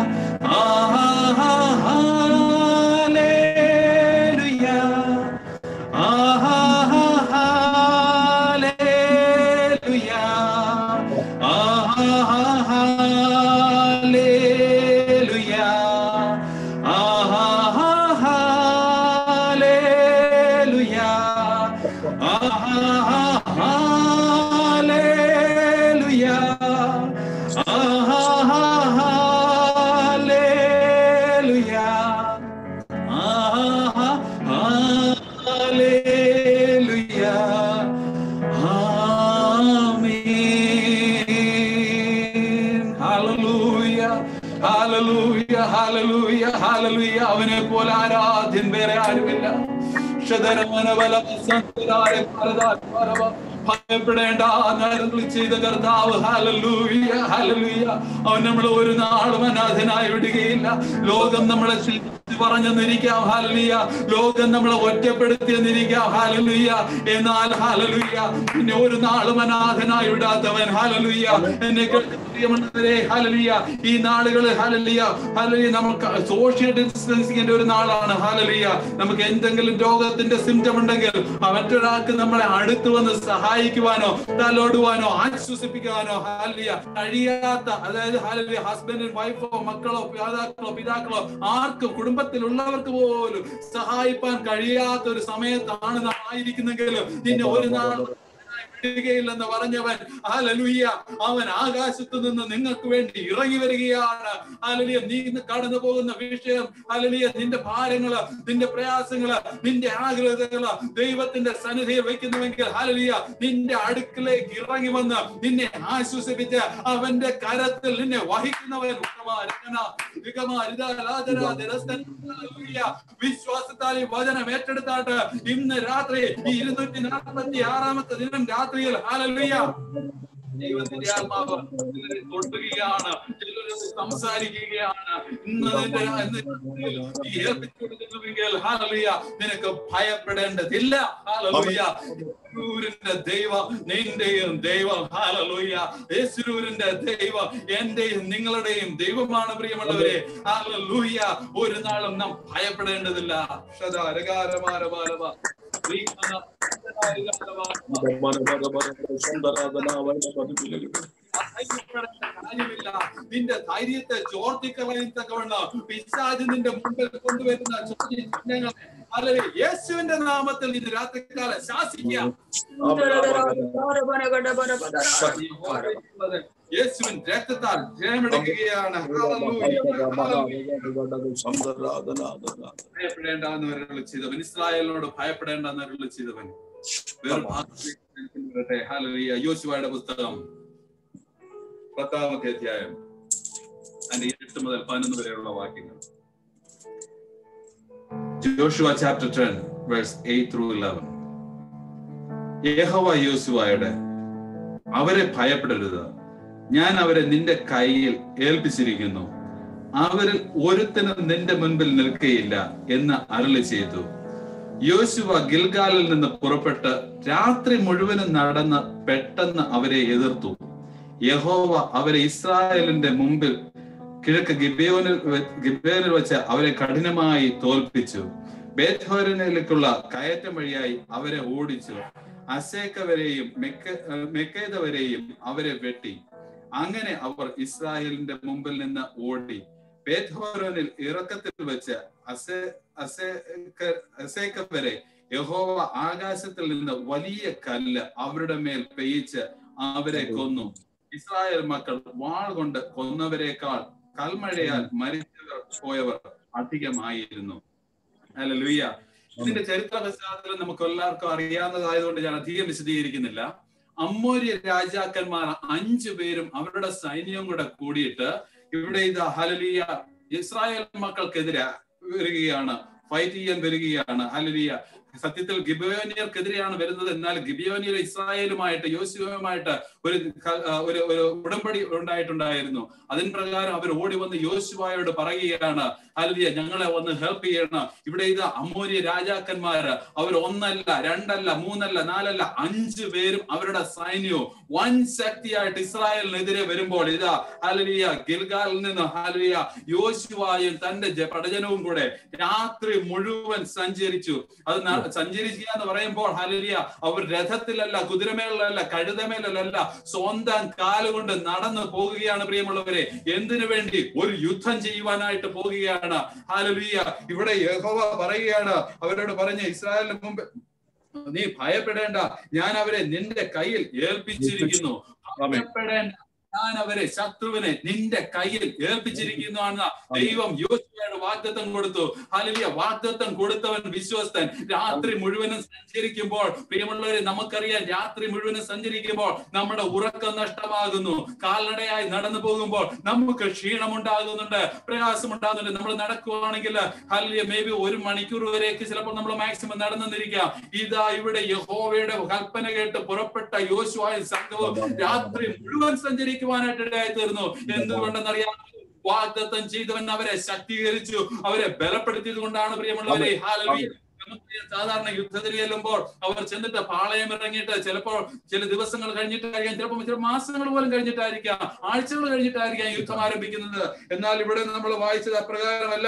അവനെ പോലെ ആരാധ്യൻ വേറെ ആരുമില്ല. ഭയപ്പെടേണ്ട നേരങ്ങളിൽ ചെയ്ത കർത്താവ് ഹല്ലേലൂയ ഹല്ലേലൂയ. അവൻ നമ്മളെ ഒരു നാളും അനാഥനായി വിടുകയില്ല. ലോകം നമ്മളെ പറഞ്ഞെന്നിരിക്കാം, ഹല്ലേലൂയ. ലോകം നമ്മളെ ഒറ്റപ്പെടുത്തിയെന്നിരിക്കാം, ഹല്ലേലൂയ. എന്നാൽ ഹല്ലേലൂയ പിന്നെ ഒരു നാളും അനാഥനായി വിടാത്തവൻ, ഹല്ലേലൂയ. എന്നെ പ്രിയമുള്ളവരെ, ഹല്ലേലൂയ, ഈ നാളുകളിൽ ഹല്ലേലൂയ ഹല്ലേലൂയ നമുക്ക് സോഷ്യൽ ഡിസ്റ്റൻസിങ്ങിന്റെ ഒരു നാളാണ്, ഹല്ലേലൂയ. നമുക്ക് എന്തെങ്കിലും രോഗത്തിന്റെ സിംറ്റം ഉണ്ടെങ്കിൽ മറ്റൊരാൾക്ക് നമ്മളെ അടുത്ത് വന്ന് സഹായിക്കുവാനോ തലോടുവാനോ ആശ്വസിപ്പിക്കുവാനോ ഹല്ലേലൂയ കഴിയാത്ത, അതായത് ഹല്ലേലൂയ ഹസ്ബൻഡും വൈഫോ മക്കളോ പിതാക്കളോ ആർക്കും കുടുംബത്തിലുള്ളവർക്ക് പോലും സഹായിപ്പാൻ കഴിയാത്ത ഒരു സമയത്താണ് നാം ആയിരിക്കുന്നെങ്കിൽ നിന്നെ ഒരു നാൾ ില്ലെന്ന് പറഞ്ഞവൻ ഹല്ലേലൂയ അവൻ ആകാശത്ത് നിന്ന് നിങ്ങൾക്ക് വേണ്ടി ഇറങ്ങി വരികയാണ്. ഹല്ലേലൂയ നീ കടന്നു പോകുന്ന വിഷയം, ഹല്ലേലൂയ നിന്റെ ഭാരങ്ങള്, നിന്റെ പ്രയാസങ്ങള്, നിന്റെ ആഗ്രഹങ്ങള് ദൈവത്തിന്റെ സന്നിധിയിൽ വെക്കുന്നുവെങ്കിൽ ഹല്ലേലൂയ നിന്റെ അടുക്കിലേക്ക് ഇറങ്ങി വന്ന് നിന്നെ ആശ്വസിപ്പിച്ച് അവന്റെ കരത്തിൽ നിന്നെ വഹിക്കുന്നവൻ വിശ്വാസത്താൽ ഈ വചനം ഏറ്റെടുത്താട്ട് ഇന്ന് രാത്രി ഈ 246 ദിനം രാത്രിയിൽ ഹല്ലേലൂയ ദൈവത്തിന്റെ ആത്മാവ് തൊടുകയാണ്, സംസാരിക്കുകയാണ്. ഏൽപ്പിച്ചുകൊടുക്കുന്നുവെങ്കിൽ ഹല്ലേലൂയ നിനക്ക് ഭയപ്പെടേണ്ടതില്ല. ഹല്ലേലൂയ യേശുവിന്റെ ദൈവം നിന്റെയും ദൈവം, ഹല്ലേലൂയ യേശുവിന്റെ ദൈവം എന്റെയും നിങ്ങളുടെയും ദൈവമാണ് പ്രിയമുള്ളവരെ. ഹല്ലേലൂയ ഒരു നാളും നാം ഭയപ്പെടേണ്ടതില്ല. നിന്റെ ധൈര്യത്തെ ചോർത്തിക്കളയത്തക്കവണ്ണം പിശാച് നിന്റെ മുമ്പിൽ കൊണ്ടുവരുന്ന ചോദ്യങ്ങളെ അല്ലെങ്കിൽ യേശുവിന്റെ നാമത്തിൽ ഇന്ന് രാത്രികാലം ശാസിക്കുക. യേശുവിൻ രക്തത്താൽ ജയമെടുക്കുകയാണ്. ഭയപ്പെടേണ്ടെന്നവരുള്ള ചെയ്തവൻ, ഇസ്രായേലിനോട് ഭയപ്പെടേണ്ടെന്നവരുള്ള ചെയ്തവൻ. യോശുവയുടെ പുസ്തകം 10-ാമത്തെ അധ്യായം അതിന്റെ 8 മുതൽ 11 വരെയുള്ള വാക്യങ്ങൾ. Joshua chapter 10 verse 8 through 11. യഹോവ യോശുവയോട് അവരെ ഭയപ്പെടരുത്, ഞാൻ അവരെ നിന്റെ കയ്യിൽ ഏൽപ്പിച്ചിരിക്കുന്നു, അവരിൽ ഒരുത്തനും നിന്റെ മുൻപിൽ നിൽക്കുകയില്ല എന്ന് അരുളി ചെയ്തു. യോശുവ ഗിൽഗാലിൽ നിന്ന് പുറപ്പെട്ട് രാത്രി മുഴുവനും നടന്ന് പെട്ടെന്ന് അവരെ എതിർത്തു. യഹോവ അവരെ ഇസ്രായേലിന്റെ മുമ്പിൽ കിഴക്ക് ഗിബെയോനിൽ വെച്ച് അവരെ കഠിനമായി തോൽപ്പിച്ചു. ബേത്ത്ഹോരനിലേക്കുള്ള കയറ്റം വഴിയായി അവരെ ഓടിച്ചു. അസേക്ക വരെയും മെക്കേദ വരെയും അവരെ വെട്ടി. അങ്ങനെ അവർ ഇസ്രായേലിന്റെ മുമ്പിൽ നിന്ന് ഓടി. ബേത്ത്ഹോരനിൽ ഇറക്കത്തിൽ വെച്ച് അസേക്ക വരെ യഹോവ ആകാശത്തിൽ നിന്ന് വലിയ കല്ല് അവരുടെ മേൽ പെയ്യിച്ച് അവരെ കൊന്നു. ഇസ്രായേൽ മക്കൾ വാൾ കൊണ്ട് കൊന്നവരെക്കാൾ കൽമഴയാൽ മരിച്ചവർ പോയവർ അധികമായിരുന്നു. ഹല്ലേലൂയ. ഇതിന്റെ ചരിത്ര പശ്ചാത്തലം നമുക്ക് എല്ലാവർക്കും അറിയാവുന്നതായതുകൊണ്ട് ഞാൻ അധികം വിശദീകരിക്കുന്നില്ല. അമ്മോര്യ രാജാക്കന്മാർ 5 പേരും അവരുടെ സൈന്യവും കൂടെ കൂടിയിട്ട് ഇവിടെ ഇത് ഹല്ലേലൂയ ഇസ്രായേൽ മക്കൾക്കെതിരെ വരികയാണ്, ഫൈറ്റ് ചെയ്യാൻ വരികയാണ്. ഹല്ലേലൂയ സത്യത്തിൽ ഗിബെയോന്യർക്കെതിരെയാണ് വരുന്നത്. എന്നാൽ ഗിബെയോന്യർ ഇസ്രായേലുമായിട്ട് യോശുവയുമായിട്ട് ഒരു ഉടമ്പടി ഉണ്ടായിട്ടുണ്ടായിരുന്നു. അതിൻ പ്രകാരം അവർ ഓടി വന്ന് യോശുവയോട് പറയുകയാണ്, ഹല്ലേലൂയ ഞങ്ങളെ ഒന്ന് ഹെൽപ്പ് ചെയ്യണം. ഇവിടെ ഇത് അമ്മോര്യ രാജാക്കന്മാര് അവർ 1 അല്ല 2 അല്ല 3 അല്ല 4 അല്ല 5 പേരും അവരുടെ സൈന്യവും വൻ ശക്തിയായിട്ട് ഇസ്രായേലിനെതിരെ വരുമ്പോൾ ഇതാ ഹല്ലേലൂയ ഗിൽഗാലിൽ നിന്ന് ഹല്ലേലൂയ യോശുവയും തന്റെ പടജനവും കൂടെ രാത്രി മുഴുവൻ സഞ്ചരിച്ചു. അത് സഞ്ചരിക്കുക എന്ന് പറയുമ്പോൾ ഹല്ലേലൂയ അവർ രഥത്തിലല്ല, കുതിരമേലല്ല, കഴുതമേലല്ല, സ്വന്തം കാലുകൊണ്ട് നടന്നു പോകുകയാണ് പ്രിയമുള്ളവരെ. എന്തിനു വേണ്ടി? ഒരു യുദ്ധം ചെയ്യുവാനായിട്ട് പോകുകയാണ്. ഹല്ലേലൂയ ഇവിടെ യഹോവ പറയുകയാണ്, അവരോട് പറഞ്ഞ ഇസ്രായേലിന് മുമ്പ് നീ ഭയപ്പെടേണ്ട, ഞാൻ അവരെ നിന്റെ കയ്യിൽ ഏൽപ്പിച്ചിരിക്കുന്നു. ഭയപ്പെടേണ്ട, ഞാൻ അവരെ ശത്രുവിനെ നിന്റെ കയ്യിൽ ഏൽപ്പിച്ചിരിക്കുന്നു എന്ന് ദൈവം യോശുവയോട് വാഗ്ദത്തം കൊടുത്തു. ഹല്ലേലൂയ വാഗ്ദത്തം കൊടുത്തവൻ വിശ്വസ്തൻ. രാത്രി മുഴുവനും സഞ്ചരിക്കുമ്പോൾ പ്രിയമുള്ളവരെ നമുക്കറിയാം, രാത്രി മുഴുവനും സഞ്ചരിക്കുമ്പോൾ നമ്മുടെ ഉറക്കം നഷ്ടമാകുന്നു. കാൽനടയായി നടന്നു പോകുമ്പോൾ നമുക്ക് ക്ഷീണമുണ്ടാകുന്നുണ്ട്, പ്രയാസമുണ്ടാകുന്നുണ്ട്. നമ്മൾ നടക്കുകയാണെങ്കിൽ ഹല്ലേലൂയ മേ ബി 1 മണിക്കൂർ വരെയൊക്കെ ചിലപ്പോൾ നമ്മൾ മാക്സിമം നടന്നിരിക്കാം. ഇതാ ഇവിടെ യഹോവയുടെ കൽപ്പന കേട്ട് പുറപ്പെട്ട യോശുവയും സംഘവും രാത്രി മുഴുവൻ സഞ്ചരിക്കുവാനായിട്ട് ഇടയായി തീർന്നു. എന്തുകൊണ്ടെന്നറിയാം, വാഗ്ദത്തം ചെയ്തവൻ അവരെ ശക്തീകരിച്ചു, അവരെ ബലപ്പെടുത്തിയത് കൊണ്ടാണ് പ്രിയമുള്ളവരെ. ഹല്ലേലൂയ. സാധാരണ യുദ്ധത്തിൽ ചെല്ലുമ്പോൾ അവർ ചെന്നിട്ട് പാളയം ഇറങ്ങിയിട്ട് ചിലപ്പോൾ ചില ദിവസങ്ങൾ കഴിഞ്ഞിട്ടായിരിക്കാം, ചിലപ്പോൾ ചില മാസങ്ങൾ പോലും കഴിഞ്ഞിട്ടായിരിക്കാം, ആഴ്ചകൾ കഴിഞ്ഞിട്ടായിരിക്കാം യുദ്ധം ആരംഭിക്കുന്നത്. എന്നാൽ ഇവിടെ നമ്മൾ വായിച്ചത് അപ്രകാരമല്ല.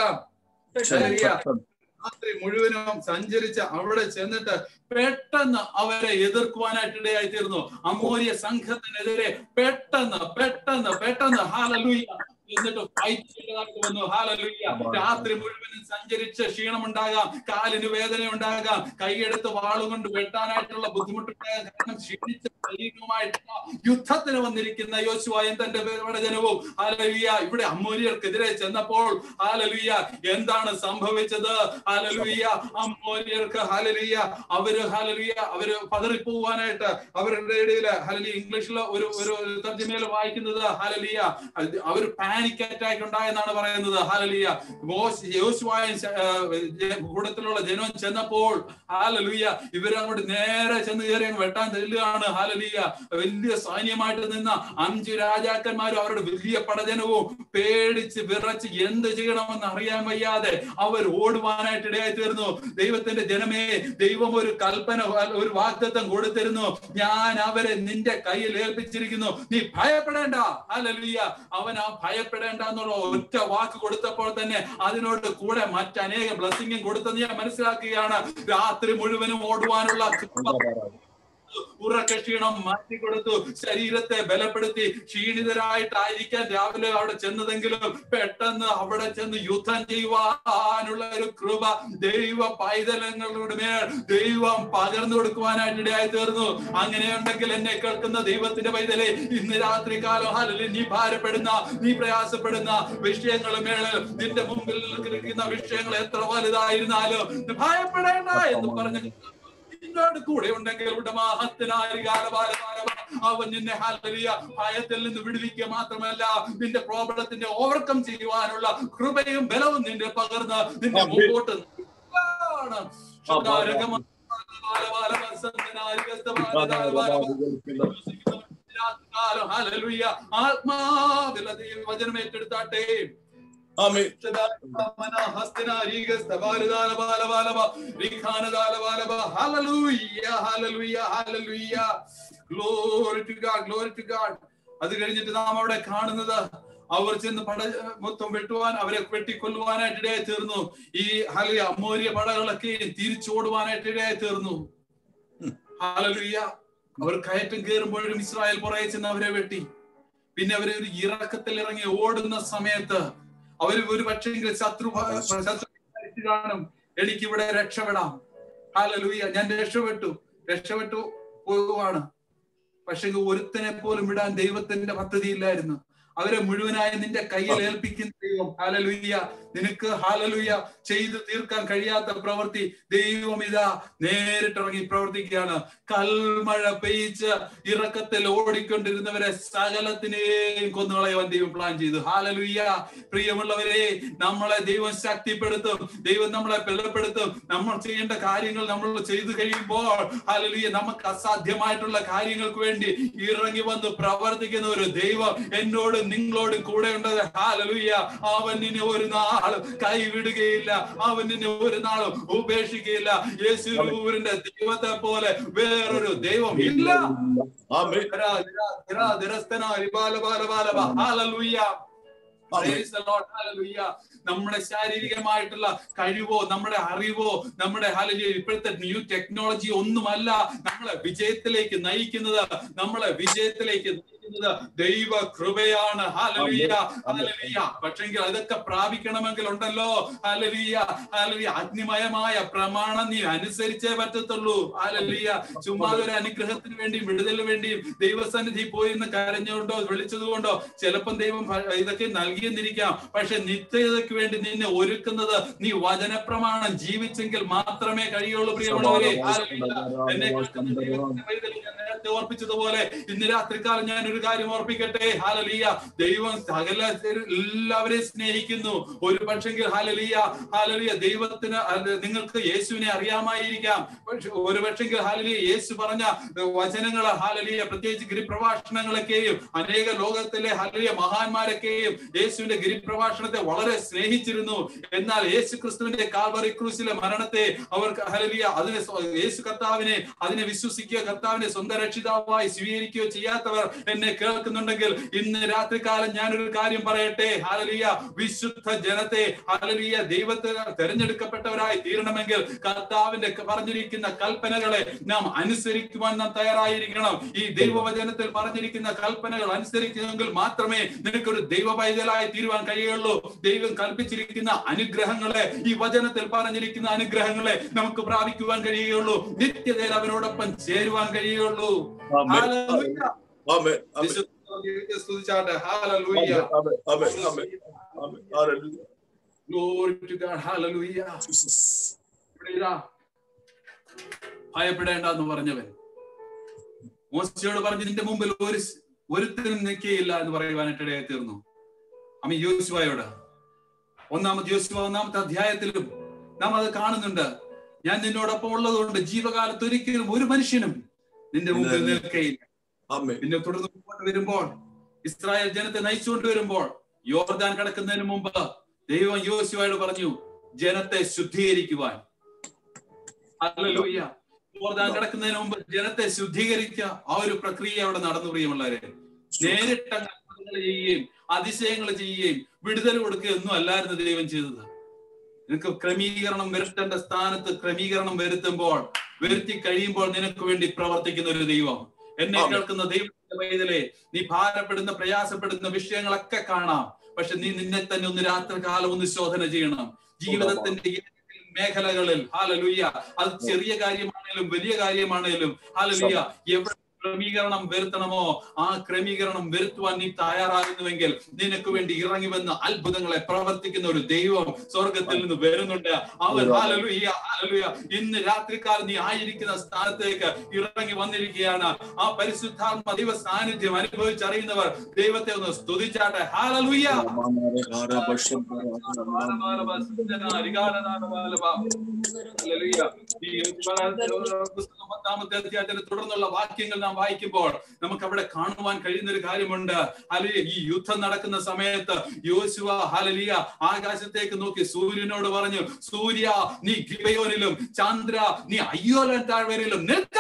രാത്രി മുഴുവനും സഞ്ചരിച്ച് അവിടെ ചെന്നിട്ട് പെട്ടെന്ന് അവരെ എതിർക്കുവാനായിട്ടിടയായി തീർന്നു. അമോരിയ സംഘത്തിനെതിരെ പെട്ടെന്ന് ഹല്ലേലൂയ എന്നിട്ട് ഫൈറ്റ് ചെയ്തതായിട്ട് വന്നു. ഹല്ലേലൂയ. രാത്രി മുഴുവനും സഞ്ചരിച്ച് ക്ഷീണമുണ്ടാകാം, കാലിന് വേദന ഉണ്ടാകാം, കൈയെടുത്ത് വാളുകൊണ്ട് വെട്ടാനായിട്ടുള്ള ബുദ്ധിമുട്ടുണ്ടാകാം. കാരണം ക്ഷീണിച്ച ശരീരവുമായിട്ടുള്ള യുദ്ധത്തിന് വന്നിരിക്കുന്ന യോശുവയും തന്റെ ജനവും ഹല്ലേലൂയ ഇവിടെ അമോര്യർക്കെതിരെ ചെന്നപ്പോൾ ഹല്ലേലൂയ എന്താണ് സംഭവിച്ചത്? ഹല്ലേലൂയ അമോര്യർക്ക് ഹല്ലേലൂയ അവര് പതറിപ്പോവാനായിട്ട് അവരുടെ ഇടയിൽ ഹല്ലേലൂയ ഇംഗ്ലീഷിൽ ഒരു തർജ്ജമയിൽ വായിക്കുന്നത് ഹല്ലേലൂയ അവർ പാനിക് അറ്റാക്ക് ഉണ്ടായെന്നാണ് പറയുന്നത്. ഹല്ലേലൂയ. യോശുവയും കൂട്ടത്തിലുള്ള ജനവും ചെന്നപ്പോൾ ഹല്ലേലൂയ ഇവരങ്ങോട്ട് നേരെ ചെന്ന് കയറി വെട്ടാൻ ചെല്ലുകയാണ്. ഹല്ലേലൂയ. വലിയ സൈന്യമായിട്ട് നിന്ന 5 രാജാക്കന്മാരും അവരുടെ വലിയ പടജനവും പേടിച്ച് വിറച്ച് എന്ത് ചെയ്യണമെന്ന് അറിയാൻ വയ്യാതെ അവർ ഓടുവാനായിട്ട് ഇടയായി തീർന്നു. ദൈവത്തിന്റെ ജനമേ, ദൈവം ഒരു കൽപ്പന, ഒരു വാഗ്ദത്തം കൊടുത്തിരുന്നു. ഞാൻ അവരെ നിന്റെ കയ്യിൽ ഏൽപ്പിച്ചിരിക്കുന്നു, നീ ഭയപ്പെടേണ്ട. ഹല്ലേലൂയ. അവൻ ആ ഭയപ്പെടേണ്ട എന്നുള്ള ഒറ്റ വാക്ക് കൊടുത്തപ്പോൾ തന്നെ അതിനോട് കൂടെ മറ്റനേകം ബ്ലെസ്സിംഗും കൊടുത്തെന്ന് ഞാൻ മനസ്സിലാക്കുകയാണ്. രാത്രി മുഴുവനും ഓടുവാനുള്ള ഉറക്ക ക്ഷീണം മാറ്റിക്കൊടുത്തു, ശരീരത്തെ ബലപ്പെടുത്തി. ക്ഷീണിതരായിട്ടായിരിക്കാൻ രാവിലെ അവിടെ ചെന്നതെങ്കിലും പെട്ടെന്ന് അവിടെ ചെന്ന് യുദ്ധം ചെയ്യുവാനുള്ള ഒരു കൃപ ദൈവ പൈതലങ്ങളുടെ മേൽ ദൈവം പകർന്നു കൊടുക്കുവാനായിട്ട് ഇടയായി തീർന്നു. അങ്ങനെയുണ്ടെങ്കിൽ എന്നെ കേൾക്കുന്ന ദൈവത്തിന്റെ പൈതലെ, ഇന്ന് രാത്രി കാലം ഹല്ലേലൂയ നീ ഭാരപ്പെടുന്ന, നീ പ്രയാസപ്പെടുന്ന വിഷയങ്ങളുടെ മേളിൽ നിന്റെ മുമ്പിൽ നിൽക്കുന്ന വിഷയങ്ങൾ എത്ര വലുതായിരുന്നാലും ഭയപ്പെടേണ്ട എന്ന് പറഞ്ഞ കൂടെ ഉണ്ടെങ്കിൽ അവൻ നിന്നെ ഹല്ലേലൂയ ഭയത്തിൽ നിന്ന് വിടുവിക്കുക മാത്രമല്ല നിന്റെ പ്രോബ്ലത്തിന്റെ ഓവർകം ചെയ്യുവാനുള്ള കൃപയും ബലവും നിന്റെ പകർന്ന് നിന്നെ മുമ്പോട്ട് ആത്മാവിൽ വചനം ഏറ്റെടുത്താട്ടെ. അത് കഴിഞ്ഞിട്ട് നാം അവിടെ കാണുന്നത് അവർ ചെന്ന് മൊത്തം വെട്ടുവാൻ, അവരെ വെട്ടിക്കൊല്ലുവാനായിട്ട് ഇടയായി തീർന്നു. ഈ ഹല്ലേലൂയ അമോരിയ പടകളൊക്കെ തിരിച്ചോടുവാനായിട്ട് ഇടയായി തീർന്നു. ഹല്ലേലൂയ. അവർ കയറ്റം കയറുമ്പോഴും ഇസ്രായേൽ പുറകെ ചെന്ന് അവരെ വെട്ടി. പിന്നെ അവരെ ഒരു ഇറക്കത്തിൽ ഇറങ്ങി ഓടുന്ന സമയത്ത് അവർ ഒരു പക്ഷേ ശത്രു കാണും, എനിക്കിവിടെ രക്ഷപ്പെടാം. ഹല്ലേലൂയ. ഞാൻ രക്ഷപ്പെട്ടു പോവുകയാണ്. പക്ഷെ ഒരുത്തനെ പോലും വിടാൻ ദൈവത്തിന്റെ പദ്ധതി ഇല്ലായിരുന്നു. അവരെ മുഴുവനായി നിന്റെ കയ്യിൽ ഏൽപ്പിക്കുന്ന ദൈവം ഹല്ലേലൂയ നിനക്ക് ഹല്ലേലൂയ ചെയ്തു തീർക്കാൻ കഴിയാത്ത പ്രവൃത്തി ദൈവം ഇതാ നേരിട്ടിറങ്ങി പ്രവർത്തിക്കുകയാണ്. കൽമഴ പെയ്ച്ച് ഇറക്കത്തിൽ ഓടിക്കൊണ്ടിരുന്നവരെ സകലത്തിനെയും കൊന്നുകളയാൻ ദൈവം പ്ലാൻ ചെയ്തു. ഹല്ലേലൂയ. പ്രിയമുള്ളവരെ, നമ്മളെ ദൈവം ശക്തിപ്പെടുത്തും, ദൈവം നമ്മളെ ബലപ്പെടുത്തും. നമ്മൾ ചെയ്യേണ്ട കാര്യങ്ങൾ നമ്മൾ ചെയ്തു കഴിയുമ്പോൾ ഹല്ലേലൂയ നമുക്ക് അസാധ്യമായിട്ടുള്ള കാര്യങ്ങൾക്ക് വേണ്ടി ഇറങ്ങി വന്ന് പ്രവർത്തിക്കുന്ന ഒരു ദൈവം എന്നോടും നിങ്ങളോടും കൂടെ ഉണ്ടത്. ഹല്ലേലൂയ. അവൻ നിന്നെ ഒരു നാളും കൈവിടുകയില്ല, അവൻ നിന്നെ ഒരു നാളും ഉപേക്ഷിക്കുകയില്ല. യേശുവിന്റെ ദൈവത്തെ പോലെ വേറൊരു ദൈവം ഇല്ല. നമ്മുടെ ശാരീരികമായിട്ടുള്ള കഴിവോ നമ്മുടെ അറിവോ നമ്മുടെ ഇപ്പോഴത്തെ ന്യൂ ടെക്നോളജി ഒന്നുമല്ല നമ്മളെ വിജയത്തിലേക്ക് നയിക്കുന്നത്. നമ്മളെ വിജയത്തിലേക്ക് ദൈവ കൃപയാണ്. ഹല്ലേലൂയ. ഹല്ലേലൂയ. പക്ഷെങ്കിൽ അതൊക്കെ പ്രാപിക്കണമെങ്കിൽ ഉണ്ടല്ലോ ഹല്ലേലൂയ ഹല്ലേലൂയ അഗ്നിമയമായ പ്രമാണം നീ അനുസരിച്ചേ പറ്റത്തുള്ളൂ. ഹല്ലേലൂയ. ചുമ്മാ ഒരു അനുഗ്രഹത്തിന് വേണ്ടിയും വിടുതലിന് വേണ്ടിയും ദൈവസന്നിധി പോയി എന്ന് കരഞ്ഞുകൊണ്ടോ വിളിച്ചതുകൊണ്ടോ ചിലപ്പം ദൈവം ഇതൊക്കെ നൽകിയെന്നിരിക്കാം. പക്ഷെ നിത്യതയ്ക്ക് വേണ്ടി നിന്നെ ഒരുക്കുന്നത് നീ വചനപ്രമാണം ജീവിച്ചെങ്കിൽ മാത്രമേ കഴിയുള്ളൂ. പ്രിയമുള്ളവരെ, എന്നെ നേരത്തെ ഓർപ്പിച്ചതുപോലെ ഇന്ന് രാത്രികാലം ഞാൻ ഒരു കാര്യം ഓർപ്പിക്കട്ടെ. ഹല്ലേലൂയ, ദൈവം സകല എല്ലാവരെയും സ്നേഹിക്കുന്നു. ഒരു പക്ഷെങ്കിൽ ഹല്ലേലൂയ ഹല്ലേലൂയ ദൈവത്തിന് നിങ്ങൾക്ക് യേശുവിനെ അറിയാമായിരിക്കാം. ഒരു പക്ഷെങ്കിൽ ഹല്ലേലൂയ യേശു പറഞ്ഞ വചനങ്ങൾ ഹല്ലേലൂയ പ്രത്യേകിച്ച് ഗിരിപ്രഭാഷണങ്ങളൊക്കെയും അനേക ലോകത്തിലെ ഹല്ലേലൂയ മഹാന്മാരൊക്കെയും യേശുവിന്റെ ഗിരിപ്രഭാഷണത്തെ വളരെ സ്നേഹിച്ചിരുന്നു. എന്നാൽ യേശു ക്രിസ്തുവിന്റെ കാൽവറി ക്രൂശിലെ മരണത്തെ അവർക്ക് ഹല്ലേലൂയ അതിനെ യേശു കർത്താവിനെ അതിനെ വിശ്വസിക്കുക, കർത്താവിനെ സ്വന്തം രക്ഷിതാവായി സ്വീകരിക്കുകയോ ചെയ്യാത്തവർ എന്നെ കേൾക്കുന്നുണ്ടെങ്കിൽ ഇന്ന് രാത്രികാലം ഞാനൊരു കാര്യം പറയട്ടെ. ഹല്ലേലൂയ വിശുദ്ധ ജനത്തെ ഹല്ലേലൂയ ദൈവത്തിന് തെരഞ്ഞെടുക്കപ്പെട്ടവരായി തീരണമെങ്കിൽ കർത്താവിന്റെ പറഞ്ഞിരിക്കുന്ന കൽപ്പനകളെ നാം അനുസരിക്കുവാൻ നാം തയ്യാറായിരിക്കണം. ഈ ദൈവവചനത്തിൽ പറഞ്ഞിരിക്കുന്ന കൽപ്പനകൾ അനുസരിക്കുമെങ്കിൽ മാത്രമേ നിനക്കൊരു ദൈവ പൈതലായി തീരുവാൻ കഴിയുള്ളൂ. ദൈവം കൽപ്പിച്ചിരിക്കുന്ന അനുഗ്രഹങ്ങളെ, ഈ വചനത്തിൽ പറഞ്ഞിരിക്കുന്ന അനുഗ്രഹങ്ങളെ നമുക്ക് പ്രാപിക്കുവാൻ കഴിയുകയുള്ളൂ. നിത്യതയിൽ അവനോടൊപ്പം ചേരുവാൻ കഴിയുകയുള്ളൂ. സ്തുതിച്ചാട്ടെ. ഹല്ലേലൂയ. Glory to God. Hallelujah. ഭയപ്പെടേണ്ട എന്ന് പറഞ്ഞവൻ മോശയോട് പറഞ്ഞു, നിന്റെ മുമ്പിൽ ഒരുത്തരും നിൽക്കുകയില്ല എന്ന് പറയുവാനായിട്ടിടയായി തീർന്നു. അമ്മ യോശുവയോട് ഒന്നാമത്തെ അധ്യായത്തിലും നാം അത് കാണുന്നുണ്ട്. ഞാൻ നിന്നോടൊപ്പം ഉള്ളതുകൊണ്ട് ജീവകാലത്ത് ഒരിക്കലും ഒരു മനുഷ്യനും നിന്റെ മുമ്പിൽ നിൽക്കുകയില്ല. പിന്നെ തുടർന്ന് മുമ്പോട്ട് വരുമ്പോൾ ഇസ്രായേൽ ജനത്തെ നയിച്ചുകൊണ്ട് വരുമ്പോൾ യോർദാൻ കടക്കുന്നതിന് മുമ്പ് ദൈവം യോശുവയോട് പറഞ്ഞു ജനത്തെ ശുദ്ധീകരിക്കുവാൻ. ഹല്ലേലൂയ. യോർദാൻ കടക്കുന്നതിന് മുമ്പ് ജനത്തെ ശുദ്ധീകരിക്കുക, ആ ഒരു പ്രക്രിയ അവിടെ നടന്നു. പ്രിയമുള്ളവരെ, നേരിട്ട് അത്ഭുതങ്ങൾ ചെയ്യുകയും അതിശയങ്ങൾ ചെയ്യുകയും വിടുതൽ കൊടുക്കുകയും ഒന്നും അല്ലായിരുന്നു ദൈവം ചെയ്തത്. നിനക്ക് ക്രമീകരണം വരുത്തേണ്ട സ്ഥാനത്ത് ക്രമീകരണം വരുത്തി കഴിയുമ്പോൾ നിനക്ക് വേണ്ടി പ്രവർത്തിക്കുന്ന ഒരു ദൈവം. എന്നെ കേൾക്കുന്ന ദൈവത്തിന്റെ പൈതലേ, നീ ഭാരപ്പെടുന്ന പ്രയാസപ്പെടുന്ന വിഷയങ്ങളൊക്കെ കാണാം. പക്ഷെ നീ നിന്നെ തന്നെ ഒന്ന് രാത്രികാലം ഒന്ന് ശോധന ചെയ്യണം. ജീവിതത്തിന്റെ മേഖലകളിൽ ഹല്ലേലൂയ, അത് ചെറിയ കാര്യമാണേലും വലിയ കാര്യമാണേലും ഹല്ലേലൂയ, എവിടെ ക്രമീകരണം വരുത്തണമോ ആ ക്രമീകരണം വരുത്തുവാൻ നീ തയ്യാറാകുന്നുവെങ്കിൽ നിനക്ക് വേണ്ടി ഇറങ്ങി വന്ന് അത്ഭുതങ്ങളെ പ്രവർത്തിക്കുന്ന ഒരു ദൈവം സ്വർഗത്തിൽ നിന്ന് വരുന്നുണ്ട്. അവൻ ഹല്ലേലൂയ ഹല്ലേലൂയ ഇന്ന് രാത്രികാലം നീ ആയിരിക്കുന്ന സ്ഥാനത്തേക്ക് ഇറങ്ങി വന്നിരിക്കുകയാണ്. ആ പരിശുദ്ധാത്മ ദൈവ സാന്നിധ്യം അനുഭവിച്ചറിയുന്നവർ ദൈവത്തെ ഒന്ന് സ്തുതിച്ചാട്ടെ. ഹല്ലേലൂയ. തുടർന്നുള്ള വാക്യങ്ങൾ നാം വായിക്കുമ്പോൾ നമുക്ക് അവിടെ കാണുവാൻ കഴിയുന്ന ഒരു കാര്യമുണ്ട്. ഹല്ലേലൂയ, ഈ യുദ്ധം നടക്കുന്ന സമയത്ത് യോശുവ ഹല്ലേലൂയ ആകാശത്തേക്ക് നോക്കി സൂര്യനോട് പറഞ്ഞു, സൂര്യ നീ ഗിബെയോനിലും ചന്ദ്ര നീ അയ്യോലൻ താഴ്വരയിലും നിൽക്ക.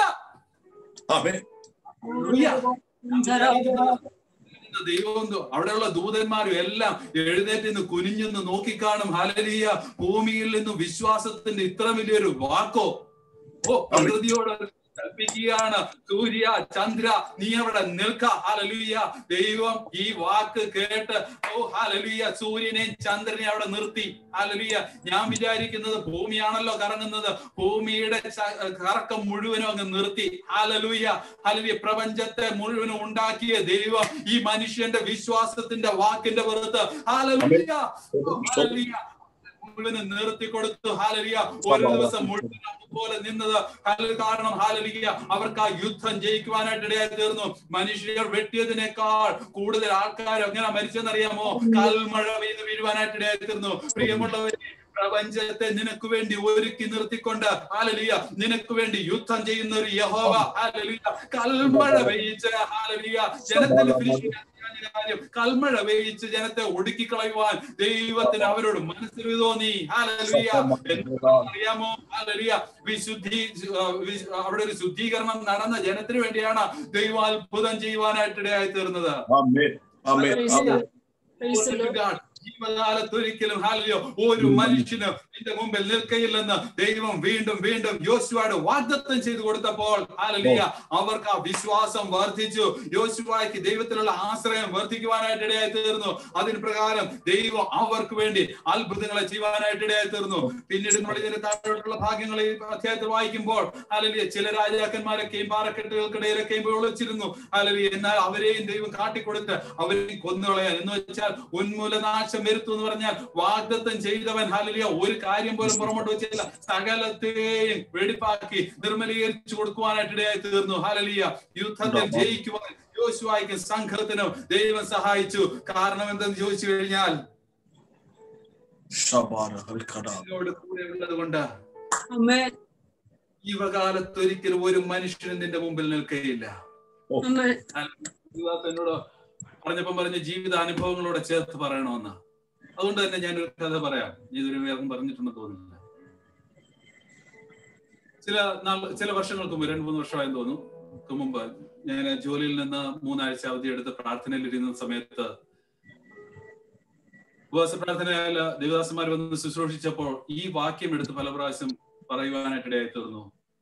ദൈവം അവിടെയുള്ള ദൂതന്മാരും എല്ലാം എഴുന്നേറ്റ് നിന്ന് കുനിഞ്ഞെന്ന് നോക്കിക്കാണും. ഹല്ലേലൂയ, ഭൂമിയിൽ നിന്നും വിശ്വാസത്തിന്റെ ഇത്ര വലിയൊരു വാക്കോ പ്രകൃതിയോട് കൽപ്പിക്കുകയാണ്. സൂര്യ ചന്ദ്ര നീ അവിടെ നിൽക്ക. ഹല്ലേലൂയ. ദൈവം ഈ വാക്ക് കേട്ട് ഹല്ലേലൂയ സൂര്യനെയും ചന്ദ്രനെ അവിടെ നിർത്തി. ഹല്ലേലൂയ. ഞാൻ വിചാരിക്കുന്നത് ഭൂമിയാണല്ലോ കറങ്ങുന്നത്, ഭൂമിയുടെ കറക്കം മുഴുവനും അങ്ങ് നിർത്തി. ഹല്ലേലൂയ ഹല്ലേലൂയ. പ്രപഞ്ചത്തെ മുഴുവനും ഉണ്ടാക്കിയ ദൈവം ഈ മനുഷ്യന്റെ വിശ്വാസത്തിന്റെ വാക്കിന്റെ പുറത്ത് ഹല്ലേലൂയ ഹല്ലേലൂയ മുഴുവനും നിർത്തി കൊടുത്തു. ഹല്ലേലൂയ. ഒരു ദിവസം മുഴുവൻ പോലെ നിന്നത് കാരണം ഹല്ലേലൂയ അവർക്ക് ആ യുദ്ധം ജയിക്കുവാനായിട്ട് ഇടയായി തീർന്നു. മനുഷ്യർ വെട്ടിയതിനേക്കാൾ കൂടുതൽ ആൾക്കാർ എങ്ങനെ മരിച്ചെന്നറിയാമോ? കൽമഴ പെയ്ത് വീഴുവാനായിട്ട് ഇടയായി തീർന്നു. പ്രിയമുള്ളവരെ, പ്രപഞ്ചത്തെ നിനക്ക് വേണ്ടി ഒരുക്കി നിർത്തിക്കൊണ്ട് ഹല്ലേലൂയ നിനക്ക് വേണ്ടി യുദ്ധം ചെയ്യുന്ന ഒരു യഹോവ ഹല്ലേലൂയ കൽമഴ പെയ്യിച്ച് ഹല്ലേലൂയ ജനത്തിന് കൽമഴ വേയിച്ച് ജനത്തെ ഒടുക്കിക്കളയുവാൻ ദൈവത്തിന് അവരോട് മനസ്സിൽ തോന്നി. ഹല്ലേലൂയ. അറിയാമോ? ഹല്ലേലൂയ അവിടെ ഒരു ശുദ്ധീകരണം നടന്ന ജനത്തിന് വേണ്ടിയാണ് ദൈവം അത്ഭുതം ചെയ്യുവാനായിട്ട് ഇടയായി തീർന്നത്. ജീവകാലത്തൊരിക്കലും ഹല്ലേലൂയ ഒരു മനുഷ്യന് നിന്റെ മുമ്പിൽ നിൽക്കയില്ലെന്ന് ദൈവം വീണ്ടും വീണ്ടും യോശുവയോട് വാഗ്ദത്തം ചെയ്തു കൊടുത്തപ്പോൾ ഹല്ലേലൂയ അവർക്ക് ആ വിശ്വാസം വർദ്ധിച്ചു. യോശുവയ്ക്ക് ദൈവത്തിലുള്ള ആശ്രയം വർദ്ധിക്കുവാനായിട്ട് ഇടയായി തീർന്നു. അതിന് പ്രകാരം ദൈവം അവർക്ക് വേണ്ടി അത്ഭുതങ്ങളെ ചെയ്യുവാനായിട്ട് ഇടയായി തീർന്നു. പിന്നീട് നമ്മൾ ഇതിന്റെ താഴോട്ടുള്ള ഭാഗ്യങ്ങൾ ഈ അധ്യായത്തിൽ വായിക്കുമ്പോൾ ഹല്ലേലൂയ ചില രാജാക്കന്മാരൊക്കെയും പാറക്കെട്ടുകൾക്കിടയിലൊക്കെയും ഒളിച്ചിരുന്നു. ഹല്ലേലൂയ. എന്നാൽ അവരെയും ദൈവം കാട്ടിക്കൊടുത്ത് അവരെയും കൊന്നുകളയാൻ എന്ന് വെച്ചാൽ ഉന്മൂലനാശ നാശം വരുത്തും എന്ന് പറഞ്ഞാൽ വാഗ്ദത്തം ചെയ്തവൻ ഹല്ലേലൂയ ഒരു കാര്യം പോലും പുറമോട്ട് വെച്ചില്ല. സകലത്തെയും വെടിപ്പാക്കി നിർമ്മലീകരിച്ചു കൊടുക്കുവാനായിട്ട് ഇടയായി തീർന്നു. ഹല്ലേലൂയ യുദ്ധത്തിൽ ജയിക്കുവാൻ യോശുവയ്ക്കും സംഘത്തിനും ദൈവം സഹായിച്ചു. കാരണം എന്തെന്ന് ചോദിച്ചു കഴിഞ്ഞാൽ കൂടെ ഉള്ളത് കൊണ്ട് ജീവകാലത്ത് ഒരിക്കലും ഒരു മനുഷ്യനും നിന്റെ മുമ്പിൽ നിൽക്കുകയില്ല. എന്നോട് പറഞ്ഞ ജീവിതാനുഭവങ്ങളോടെ ചേർത്ത് പറയണമെന്ന്. അതുകൊണ്ട് തന്നെ ഞാനൊരു കഥ പറയാം. ഇതൊരു വേഗം പറഞ്ഞിട്ടുണ്ടെന്ന് തോന്നുന്നില്ല. ചില വർഷങ്ങൾക്ക് മുമ്പ് 2-3 വർഷമായെന്ന് തോന്നുന്നു മുമ്പ് ഞാൻ ജോലിയിൽ നിന്ന് 3 ആഴ്ച അവധി എടുത്ത് പ്രാർത്ഥനയിൽ ഇരുന്ന സമയത്ത് ഉപവാസ പ്രാർത്ഥനയാൽ ദേവദാസന്മാർ വന്ന് ശുശ്രൂഷിച്ചപ്പോൾ ഈ വാക്യം എടുത്ത് പല പ്രാവശ്യം പറയുവാനായിട്ട് ഇടയായി തീർന്നു.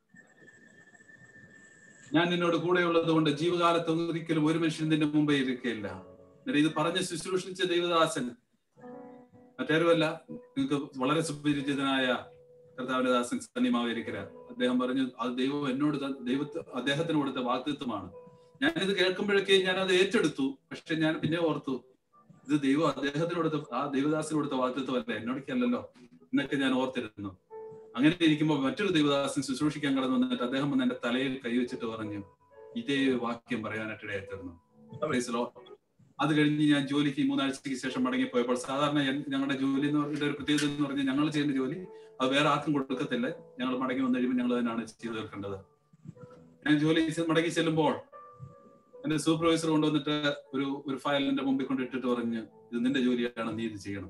ഞാൻ നിന്നോട് കൂടെയുള്ളത് കൊണ്ട് ജീവകാലത്ത് ഒരിക്കലും ഒരു മനുഷ്യൻ നിന്റെ മുമ്പേ ഇരിക്കുകയില്ല. ഇത് പറഞ്ഞ് ശുശ്രൂഷിച്ച ദൈവദാസൻ മറ്റാരുമല്ല, നിങ്ങൾക്ക് വളരെ സുപരിചിതനായ കർത്താവിന്റെ ദാസൻ സന്നിമാവേലിക്കര. അദ്ദേഹം പറഞ്ഞു അത് ദൈവം എന്നോട് അദ്ദേഹത്തിന് കൊടുത്ത വാഗ്ദത്വമാണ്. ഞാനിത് കേൾക്കുമ്പോഴൊക്കെ ഞാനത് ഏറ്റെടുത്തു. പക്ഷെ ഞാൻ പിന്നെ ഓർത്തു ഇത് ദൈവം അദ്ദേഹത്തിന് കൊടുത്ത ആ ദൈവദാസന് കൊടുത്ത വാഗ്ദത്വമല്ല, എന്നോടൊക്കെയല്ലല്ലോ എന്നൊക്കെ ഞാൻ ഓർത്തിരുന്നു. അങ്ങനെ ഇരിക്കുമ്പോൾ മറ്റൊരു ദൈവദാസൻ ശുശ്രൂഷിക്കാൻ കടന്നു വന്നിട്ട് അദ്ദേഹം വന്ന് എന്റെ തലയിൽ കൈവച്ചിട്ട് പറഞ്ഞു ഇതേ വാക്യം പറയാനായിട്ട് ഇടയായിത്തീർന്നു. അത് കഴിഞ്ഞ് ഞാൻ ജോലിക്ക് 3 ആഴ്ചയ്ക്ക് ശേഷം മടങ്ങിപ്പോയപ്പോൾ സാധാരണ ഞങ്ങളുടെ ജോലി എന്ന് പറഞ്ഞ ഒരു പ്രത്യേകത എന്ന് പറഞ്ഞാൽ ഞങ്ങൾ ചെയ്യുന്ന ജോലി അത് വേറെ ആർക്കും കൊടുക്കത്തില്ല. ഞങ്ങൾ മടങ്ങി വന്നു കഴിയുമ്പോൾ ഞങ്ങൾ തന്നെയാണ് ചെയ്തു തീർക്കേണ്ടത്. ഞാൻ ജോലി മടങ്ങി ചെല്ലുമ്പോൾ എന്റെ സൂപ്പർവൈസർ കൊണ്ടുവന്നിട്ട് ഒരു ഫയൽ എന്റെ മുമ്പിൽ കൊണ്ടിട്ടിട്ട് പറഞ്ഞു ഇത് നിന്റെ ജോലിയാണ്, നീ ഇത് ചെയ്യണം.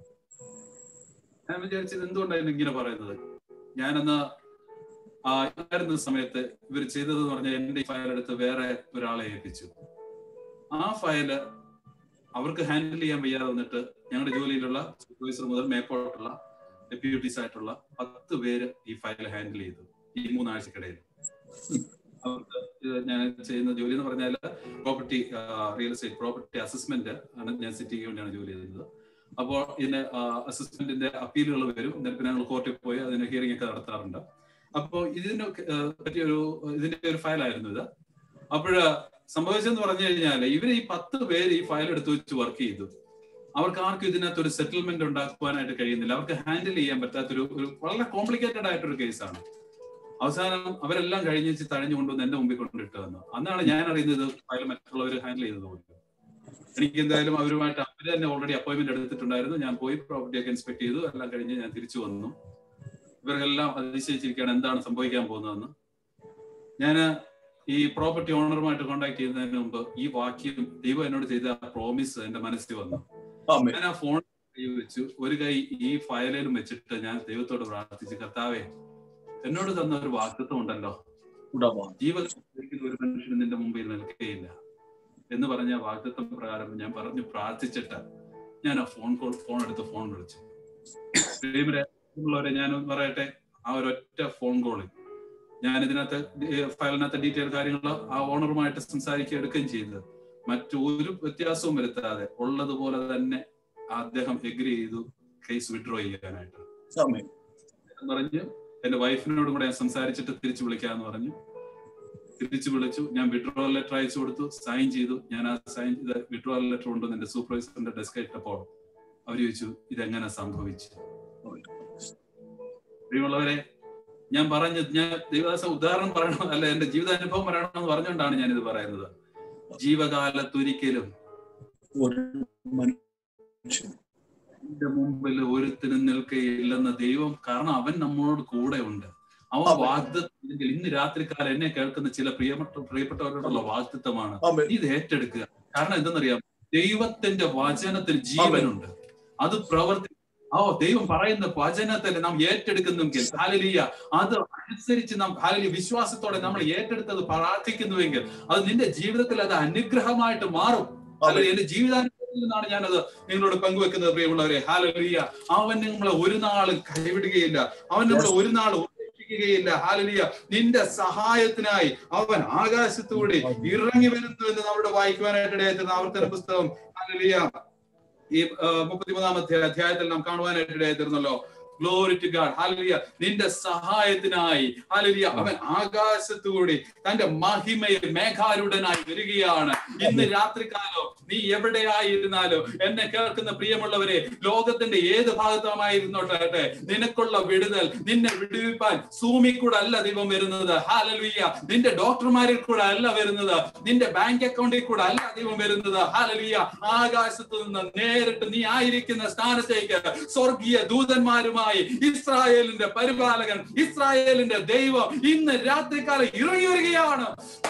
ഞാൻ വിചാരിച്ചത് എന്തുകൊണ്ടാണ് ഇങ്ങനെ പറയുന്നത്. ഞാനെന്ന് ആയിരുന്ന സമയത്ത് ഇവർ ചെയ്തതെന്ന് പറഞ്ഞാൽ എന്റെ ഫയൽ എടുത്ത് വേറെ ഒരാളെ ഏൽപ്പിച്ചു. ആ ഫയല് അവർക്ക് ഹാൻഡിൽ ചെയ്യാൻ വയ്യാതെ വന്നിട്ട് ഞങ്ങളുടെ ജോലിയിലുള്ള സൂപ്പർവൈസർ മുതൽ മേപ്പോട്ടുള്ള ഡെപ്യൂട്ടീസ് ആയിട്ടുള്ള 10 പേര് ഈ ഫയൽ ഹാൻഡിൽ ചെയ്തു ഈ 3 ആഴ്ചക്കിടയിൽ. അവർക്ക് ഞാൻ ചെയ്യുന്ന ജോലി എന്ന് പറഞ്ഞാൽ property real estate property assessment ആണ്. ഞാൻ സിറ്റിക്ക് വേണ്ടിയാണ് ജോലി ചെയ്യുന്നത്. അപ്പോൾ ഇതിന്റെ അസസ്മെന്റിന്റെ അപ്പീലുകൾ വരും. പിന്നെ ഞങ്ങൾ കോർട്ടിൽ പോയി അതിന്റെ ഹിയറിംഗ് ഒക്കെ നടത്താറുണ്ട്. അപ്പോൾ ഇതിനെ പറ്റിയൊരു ഇതിന്റെ ഒരു ഫയലായിരുന്നു ഇത്. അപ്പോഴ് സംഭവിച്ചെന്ന് പറഞ്ഞു കഴിഞ്ഞാൽ ഇവര് ഈ 10 പേര് ഈ ഫയൽ എടുത്ത് വെച്ച് വർക്ക് ചെയ്തു. അവർക്ക് ആർക്കും ഇതിനകത്ത് ഒരു സെറ്റിൽമെന്റ് ഉണ്ടാക്കുവാനായിട്ട് കഴിയുന്നില്ല. അവർക്ക് ഹാൻഡിൽ ചെയ്യാൻ പറ്റാത്തൊരു വളരെ കോംപ്ലിക്കേറ്റഡ് ആയിട്ടൊരു കേസാണ്. അവസാനം അവരെല്ലാം കഴിഞ്ഞ് തഴഞ്ഞു കൊണ്ടുവന്ന് എന്റെ മുമ്പിൽ കൊണ്ടിട്ട് വന്നു. അന്നാണ് ഞാൻ അറിയുന്നത് ഫയൽ മറ്റുള്ളവർ ഹാൻഡിൽ ചെയ്തത് പോലും. എനിക്ക് എന്തായാലും അവരുമായിട്ട് അവര് തന്നെ ഓൾറെഡി അപ്പോയിന്റ്മെന്റ് എടുത്തിട്ടുണ്ടായിരുന്നു. ഞാൻ പോയി പ്രോപ്പർട്ടി ഒക്കെ ഇൻസ്പെക്ട് ചെയ്തു. എല്ലാം കഴിഞ്ഞ് ഞാൻ തിരിച്ചു വന്നു. ഇവർക്കെല്ലാം അതിശയിച്ചിരിക്കുകയാണ് എന്താണ് സംഭവിക്കാൻ പോകുന്നതെന്ന്. ഞാൻ ഈ പ്രോപ്പർട്ടി ഓണറുമായിട്ട് കോൺടാക്ട് ചെയ്യുന്നതിന് മുമ്പ് ഈ വാക്യം ദൈവം എന്നോട് ചെയ്ത പ്രോമിസ് എന്റെ മനസ്സിൽ വന്നു. ഞാൻ ആ ഫോൺ കൈ വെച്ചു, ഒരു കൈ ഈ ഫയലിലും വെച്ചിട്ട് ഞാൻ ദൈവത്തോട് പ്രാർത്ഥിച്ചു, കർത്താവേ എന്നോട് തന്ന ഒരു വാഗ്ദത്വം ഉണ്ടല്ലോ, ജീവിതത്തിൽ ഒരു മനുഷ്യന് നിന്റെ മുമ്പിൽ നിൽക്കുകയില്ല എന്ന് പറഞ്ഞ വാഗ്ദത്വം പ്രകാരം ഞാൻ പറഞ്ഞു പ്രാർത്ഥിച്ചിട്ട് ഞാൻ ആ ഫോൺ എടുത്ത് ഫോൺ വിളിച്ചു. ഉള്ളവരെ ഞാൻ പറയട്ടെ, ആ ഒരൊറ്റ ഫോൺ കോളിൽ ഞാൻ ഇതിനകത്ത് ഫയലിനകത്ത് ഡീറ്റെയിൽ കാര്യങ്ങൾ ആ ഓണറുമായിട്ട് സംസാരിക്കുക എടുക്കുകയും ചെയ്തത് മറ്റൊരു വ്യത്യാസവും വരുത്താതെ ഉള്ളതുപോലെ തന്നെ അദ്ദേഹം എഗ്രി ചെയ്തു കേസ് വിഡ്രോ ചെയ്യാനായിട്ട്. പറഞ്ഞു എന്റെ വൈഫിനോടും കൂടെ ഞാൻ സംസാരിച്ചിട്ട് തിരിച്ചു വിളിക്കാന്ന് പറഞ്ഞു. തിരിച്ചു വിളിച്ചു. ഞാൻ വിഡ്രോ ലെറ്റർ അയച്ചു കൊടുത്തു, സൈൻ ചെയ്തു. ഞാൻ ആ സൈൻ ചെയ്ത വിഡ്രോ ലെറ്റർ കൊണ്ടുവന്ന് എന്റെ സൂപ്പർവൈസറിന്റെ ഡെസ്ക് ഇട്ടപ്പോൾ അവർ ചോദിച്ചു ഇതെങ്ങനെ സംഭവിച്ചു. പ്രിയമുള്ളവരെ, ഞാൻ ദൈവദാസ ഉദാഹരണം പറയണം അല്ല എന്റെ ജീവിതാനുഭവം പറയണമെന്ന് പറഞ്ഞുകൊണ്ടാണ് ഞാനിത് പറയുന്നത്. ജീവകാലത്തൊരിക്കലും എന്റെ മുമ്പിൽ ഒരുത്തിനും നിൽക്കുകയില്ലെന്ന ദൈവം, കാരണം അവൻ നമ്മളോട് കൂടെ ഉണ്ട്. അവൻ വാഗ്ദത്തം ഇന്ന് രാത്രിക്കാലം എന്നെ കേൾക്കുന്ന ചില പ്രിയപ്പെട്ടവരോടുള്ള വാഗ്ദത്തമാണ്. ഇത് ഏറ്റെടുക്കുക. കാരണം എന്തെന്നറിയാം, ദൈവത്തിന്റെ വചനത്തിൽ ജീവനുണ്ട്. അത് ദൈവം പറയുന്ന വചനത്തിൽ നാം ഏറ്റെടുക്കുന്നെങ്കിൽ ഹല്ലേലൂയ, അത് അനുസരിച്ച് നാം ഹല്ലേലൂയ വിശ്വാസത്തോടെ നമ്മൾ ഏറ്റെടുത്തത് പ്രാർത്ഥിക്കുന്നുവെങ്കിൽ അത് നിന്റെ ജീവിതത്തിൽ അത് അനുഗ്രഹമായിട്ട് മാറും. അല്ലെങ്കിൽ എന്റെ ജീവിതാനുഭവത്തിൽ നിന്നാണ് ഞാനത് നിങ്ങളോട് പങ്കുവെക്കുന്നത്. പ്രിയമുള്ളവരെ, ഹല്ലേലൂയ, അവൻ നമ്മളെ ഒരു നാളും കൈവിടുകയില്ല. അവൻ നമ്മളെ ഒരു നാളും ഉപേക്ഷിക്കുകയില്ല. ഹല്ലേലൂയ, നിന്റെ സഹായത്തിനായി അവൻ ആകാശത്തൂടെ ഇറങ്ങി വരുന്നു എന്ന് നമ്മുടെ വായിക്കുവാനായിട്ട് ഇടയായിട്ടുള്ള ആവർത്തന പുസ്തകം ഹല്ലേലൂയ ഈ 33-ാമത്തെ അധ്യായത്തിൽ നാം കാണുവാനായിട്ട് ഇടയായിരുന്നല്ലോ. Glory to God. ഹല്ലേലൂയ, നിന്റെ സഹായത്തിനായി ഹല്ലേലൂയ അവൻ ആകാശത്തുകൂടി തന്റെ മഹിമയിൽ മേഘാരൂഢനായി വരികയാണ്. ഇന്ന് രാത്രികാലം നീ എവിടെയായിരുന്നാലും എന്നെ കേൾക്കുന്ന പ്രിയമുള്ളവരെ, ലോകത്തിന്റെ ഏത് ഭാഗത്തുമായിരുന്നോട്ടെ, നിനക്കുള്ള വിടുതൽ, നിന്നെ വിടുവിപ്പാൻ സൂമിൽ കൂടെ അല്ല ദൈവം വരുന്നത്. ഹല്ലേലൂയ. നിന്റെ ഡോക്ടർമാരിൽ കൂടെ അല്ല വരുന്നത്, നിന്റെ ബാങ്ക് അക്കൗണ്ടിൽ കൂടെ അല്ല ദൈവം വരുന്നത്. ഹല്ലേലൂയ. ആകാശത്ത് നിന്ന് നേരിട്ട് നീ ആയിരിക്കുന്ന സ്ഥാനത്തേക്ക് സ്വർഗീയ ദൂതന്മാരുമായി ഇസ്രായേലിന്റെ പരിപാലകൻ, ഇസ്രായേലിന്റെ ദൈവം ഇന്ന് രാത്രികാലം ഇറങ്ങി വരികയാണ്.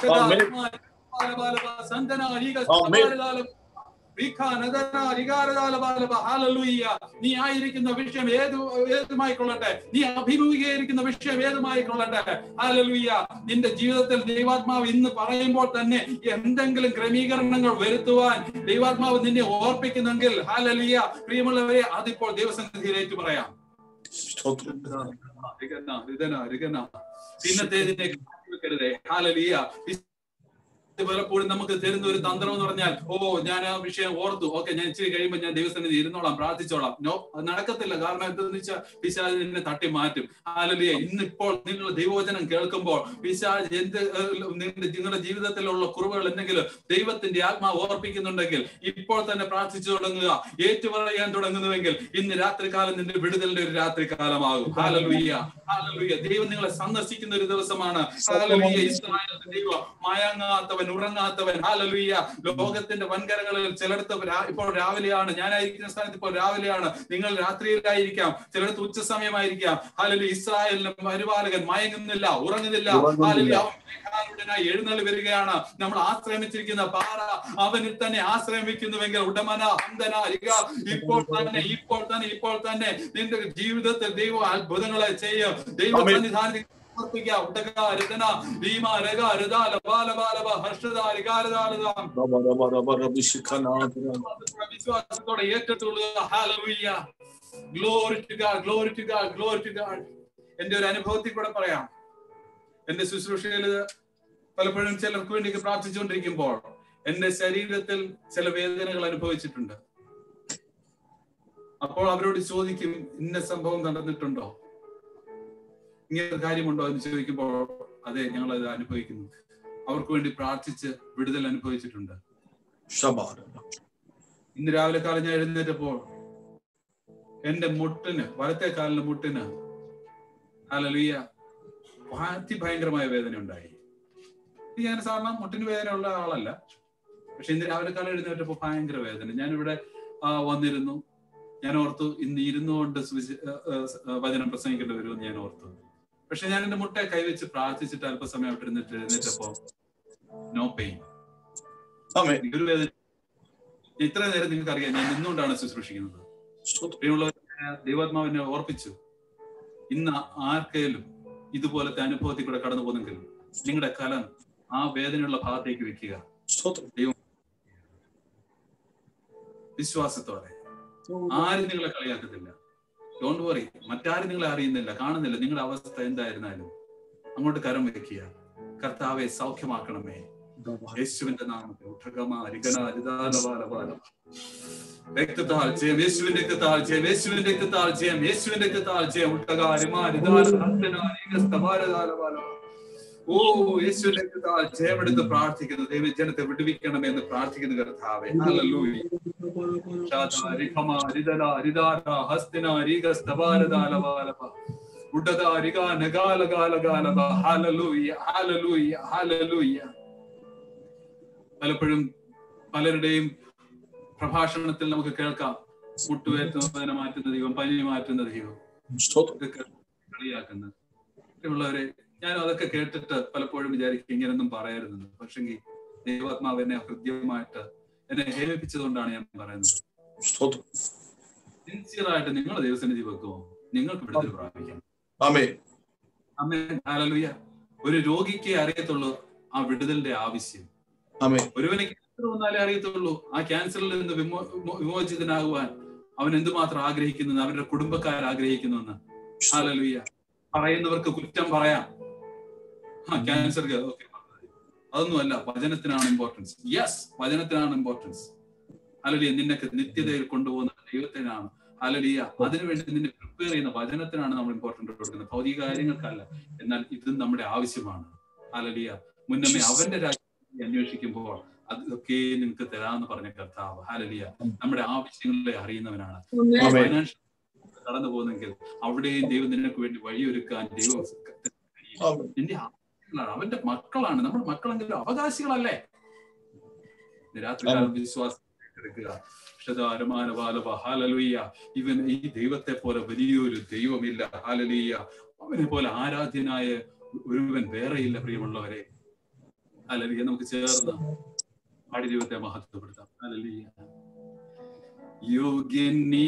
നീ ആയിരിക്കുന്ന വിഷയം ഏതുമായിക്കൊള്ളട്ടെ, നീ അഭിമുഖീകരിക്കുന്ന വിഷയം ഏതുമായിക്കൊള്ളട്ടെ, ഹല്ലേലൂയ. നിന്റെ ജീവിതത്തിൽ ദൈവാത്മാവ് ഇന്ന് പറയുമ്പോൾ തന്നെ എന്തെങ്കിലും ക്രമീകരണങ്ങൾ വരുത്തുവാൻ ദൈവാത്മാവ് നിന്നെ ഓർപ്പിക്കുന്നെങ്കിൽ, ഹല്ലേലൂയ, പ്രിയമുള്ളവരെ, അതിപ്പോൾ ദൈവസന്നിധിയിലേക്ക് പറയാം. പിന്നത്തേതിലേക്ക് വെക്കരുതേ. ഹല്ലേലൂയ. പലപ്പോഴും നമുക്ക് തരുന്ന ഒരു തന്ത്രം എന്ന് പറഞ്ഞാൽ, ഞാൻ ആ വിഷയം ഓർത്തു, ഞാൻ ഇച്ചിരി കഴിയുമ്പോൾ ഞാൻ ദൈവസന്നിധി ഇരുന്നോളാം, പ്രാർത്ഥിച്ചോളാം. നോ, അത് നടക്കത്തില്ല. കാരണം എന്താണെന്ന് വെച്ചാൽ പിശാച് നിന്നെ തട്ടി മാറ്റും. ഹല്ലേലൂയ. ഇന്നിപ്പോൾ നിങ്ങൾ ദൈവവചനം കേൾക്കുമ്പോൾ പിശാച് നിങ്ങളുടെ ജീവിതത്തിലുള്ള കുറവുകൾ എന്തെങ്കിലും ദൈവത്തിന്റെ ആത്മാവ് ഓർപ്പിക്കുന്നുണ്ടെങ്കിൽ ഇപ്പോൾ തന്നെ പ്രാർത്ഥിച്ചു തുടങ്ങുക. ഏറ്റുപറയാൻ തുടങ്ങുന്നുവെങ്കിൽ ഇന്ന് രാത്രികാലം നിന്റെ വിടുതലിന്റെ ഒരു രാത്രികാലമാകും. ഹല്ലേലൂയ. ഹല്ലേലൂയ. ദൈവം നിങ്ങളെ സന്ദർശിക്കുന്ന ഒരു ദിവസമാണ്. ഹല്ലേലൂയ. ഇസ്രായേലിന്റെ ദൈവം മയങ്ങാത്തവൻ, ഉറങ്ങാത്തവൻ. ഹല്ലേലൂയ. ലോകത്തിന്റെ വൻകരകളിൽ ചിലടത്ത് ഇപ്പോൾ രാവിലെയാണ്, ഞാനായിരിക്കുന്ന സ്ഥാനത്ത് ഇപ്പോൾ രാവിലെയാണ്, നിങ്ങൾ രാത്രിയിലായിരിക്കാം, ചിലടത്ത് ഉച്ച സമയമായിരിക്കാം. ഹല്ലേലൂയ. ഇസ്രായേലിന്റെ പരിപാലകൻ മയങ്ങുന്നില്ല, ഉറങ്ങുന്നില്ല. ഹല്ലേലൂയ. അവൻ എഴുന്നള്ളി വരികയാണ്. നമ്മൾ ആശ്രമിച്ചിരിക്കുന്ന പാറ അവനിൽ തന്നെ ആശ്രമിക്കുന്നുവെങ്കിൽ ഉടമന അന്തന ഇപ്പോൾ തന്നെ നിന്റെ ജീവിതത്തിൽ ദൈവം അത്ഭുതങ്ങളെ ചെയ്യും. ദൈവ സന്നിധാനത്തിൽ വിശ്വാസത്തോടെ ഏറ്റെടുത്തുകൊള്ളുക. ഹല്ലേലൂയ. Glory to God, glory to God, glory to God. എന്റെ ഒരു അനുഭവത്തിൽ കൂടെ പറയാം. എന്റെ ശുശ്രൂഷയിൽ പലപ്പോഴും ചിലർക്ക് വേണ്ടി പ്രാർത്ഥിച്ചുകൊണ്ടിരിക്കുമ്പോൾ എന്റെ ശരീരത്തിൽ ചില വേദനകൾ അനുഭവിച്ചിട്ടുണ്ട്. അപ്പോൾ അവരോട് ചോദിക്കും, ഇന്ന സംഭവം നടന്നിട്ടുണ്ടോ, ഇങ്ങനെ കാര്യമുണ്ടോ എന്ന് ചോദിക്കുമ്പോൾ, അതെ, ഞങ്ങൾ അത് അനുഭവിക്കുന്നു. അവർക്ക് വേണ്ടി പ്രാർത്ഥിച്ച് വിടുതൽ അനുഭവിച്ചിട്ടുണ്ട്. ഇന്ന് രാവിലെ കാലം ഞാൻ എഴുന്നേറ്റപ്പോൾ എന്റെ മുട്ടിന്, വലത്തെ കാലിന്റെ മുട്ടിന്, ഹല്ലേലൂയ, അതിഭയങ്കരമായ വേദന ഉണ്ടായി. ഞാൻ സാധാരണ മുട്ടിന് വേദന ഉള്ള ആളല്ല, പക്ഷെ ഇന്ന് രാവിലെ കാലം എഴുന്നേറ്റപ്പോൾ ഭയങ്കര വേദന. ഞാനിവിടെ വന്നിരുന്നു. ഞാൻ ഓർത്തു ഇന്ന് ഇരുന്നുകൊണ്ട് വചനം പ്രസംഗിക്കേണ്ടി വരുമെന്ന് ഞാൻ ഓർത്തു. പക്ഷെ ഞാൻ എന്റെ മുട്ടയെ കൈവച്ച് പ്രാർത്ഥിച്ചിട്ട് അല്പസമയം അവിടെ എഴുന്നേറ്റപ്പോ നോ പെയിൻ, ഒരു വേദന. ഇത്ര നേരം നിങ്ങൾക്ക് അറിയാം, ഞാൻ നിന്നുകൊണ്ടാണ് ശുശ്രൂഷിക്കുന്നത്. ദൈവാത്മാവിനെ ഓർപ്പിച്ചു, ഇന്ന് ആർക്കേലും ഇതുപോലത്തെ അനുഭവത്തിൽ കൂടെ കടന്നു പോകുന്നെങ്കിൽ നിങ്ങളുടെ കലം ആ വേദനയുള്ള ഭാഗത്തേക്ക് വെക്കുക. ദൈവം വിശ്വാസത്തോടെ, ആരും നിങ്ങളെ കളിയാക്കത്തില്ല. Don't worry. മറ്റാരും നിങ്ങളെ അറിയുന്നില്ല, കാണുന്നില്ല. നിങ്ങളുടെ അവസ്ഥ എന്തായിരുന്നാലും അങ്ങോട്ട് കരം വെക്കുക. കർത്താവെ സൗഖ്യമാക്കണമേ, യേശുവിന്റെ നാമത്തിൽ. രക്തത്താൽ ജയം, യേശുവിന്റെ രക്തത്താൽ ജയം, യേശുവിന്റെ രക്തത്താൽ ജയം, യേശുവിന്റെ രക്തത്താൽ ജയം. യേശുവിന്റെ രക്തത്താൽ ജയമെടുത്ത് പ്രാർത്ഥിക്കുന്നു. ദൈവജനത്തെ വിടുവിക്കണമേ എന്ന് പ്രാർത്ഥിക്കുന്നു കർത്താവേ. ഹല്ലേലൂയ. പലപ്പോഴും പലരുടെയും പ്രഭാഷണത്തിൽ നമുക്ക് കേൾക്കാം, മുട്ടുവേദന മാറ്റുന്ന ദൈവം, പനി മാറ്റുന്ന ദൈവം, കളിയാക്കുന്നത്. ഉള്ളവരെ, ഞാൻ അതൊക്കെ കേട്ടിട്ട് പലപ്പോഴും വിചാരിക്കും ഇങ്ങനൊന്നും പറയരുതെന്ന്. പക്ഷെങ്കിൽ ദൈവാത്മാവ് എന്നെ ഹൃദ്യമായിട്ട് എന്നെ ഹേമിപ്പിച്ചതുകൊണ്ടാണ് ഞാൻ പറയുന്നത്. സിൻസിയറായിട്ട് നിങ്ങൾ ദൈവസന്നിധി വെക്കുമോ, നിങ്ങൾക്ക് വിടുതൽ പ്രാപിക്കാം. ആമേൻ. ഹല്ലേലൂയ. ഒരു രോഗിക്ക് അറിയത്തുള്ളൂ ആ വിടുതലിന്റെ ആവശ്യം. ഒരുവനെ ക്യാൻസർ വന്നാലേ അറിയത്തുള്ളൂ ആ ക്യാൻസറിൽ നിന്ന് വിമോചിതനാകുവാൻ അവൻ എന്തുമാത്രം ആഗ്രഹിക്കുന്നു, അവരുടെ കുടുംബക്കാർ ആഗ്രഹിക്കുന്നുവെന്ന്. ഹല്ലേലൂയ. പറയുന്നവർക്ക് കുറ്റം പറയാം. ക്യാൻസർ അതൊന്നുമല്ല, വചനത്തിനാണ് ഇമ്പോർട്ടൻസ്. യെസ്, വചനത്തിനാണ് ഇമ്പോർട്ടൻസ്. ഹല്ലേലൂയ. നിന്നെ നിത്യതയിൽ കൊണ്ടുപോകുന്ന ദൈവത്തിനാണ്. ഹല്ലേലൂയ. അതിനുവേണ്ടി നിന്നെ പ്രിപ്പയർ ചെയ്യുന്ന വചനത്തിനാണ് നമ്മൾ ഇമ്പോർട്ടൻസ് കൊടുക്കുന്നത്, ഭൗതിക കാര്യങ്ങൾക്കല്ല. എന്നാൽ ഇതും നമ്മുടെ ആവശ്യമാണ്. ഹല്ലേലൂയ. മുന്നമേ അവന്റെ രാജ്യം അന്വേഷിക്കുമ്പോൾ അതൊക്കെ നിങ്ങൾക്ക് തരാമെന്ന് പറഞ്ഞ കർത്താവ്. ഹല്ലേലൂയ. നമ്മുടെ ആവശ്യങ്ങളെ അറിയുന്നവനാണ്. ഫൈനാൻഷ്യൽ കടന്നു പോകുന്നെങ്കിൽ അവിടെയും ദൈവം നിനക്ക് വേണ്ടി വഴിയൊരുക്കാൻ ദൈവം നിന്റെ ആവശ്യങ്ങളാണ്, അവന്റെ മക്കളാണ്. നമ്മുടെ മക്കളെങ്കിലും അവകാശികളല്ലേ? രാത്രികാലം വിശ്വാസം എടുക്കുക. ഇവൻ ഈ ദൈവത്തെ പോലെ വലിയൊരു ദൈവമില്ല. ഹല്ലേലൂയ. അവനെ പോലെ ആരാധ്യനായ ഒരുവൻ വേറെയില്ല. പ്രിയമുള്ളവരെ, ഹല്ലേലൂയ. നമുക്ക് ചേർന്ന് പാടി ദൈവത്തെ മഹത്വപ്പെടുത്താം. ഹല്ലേലൂയ. യോഗ്യൻ നീ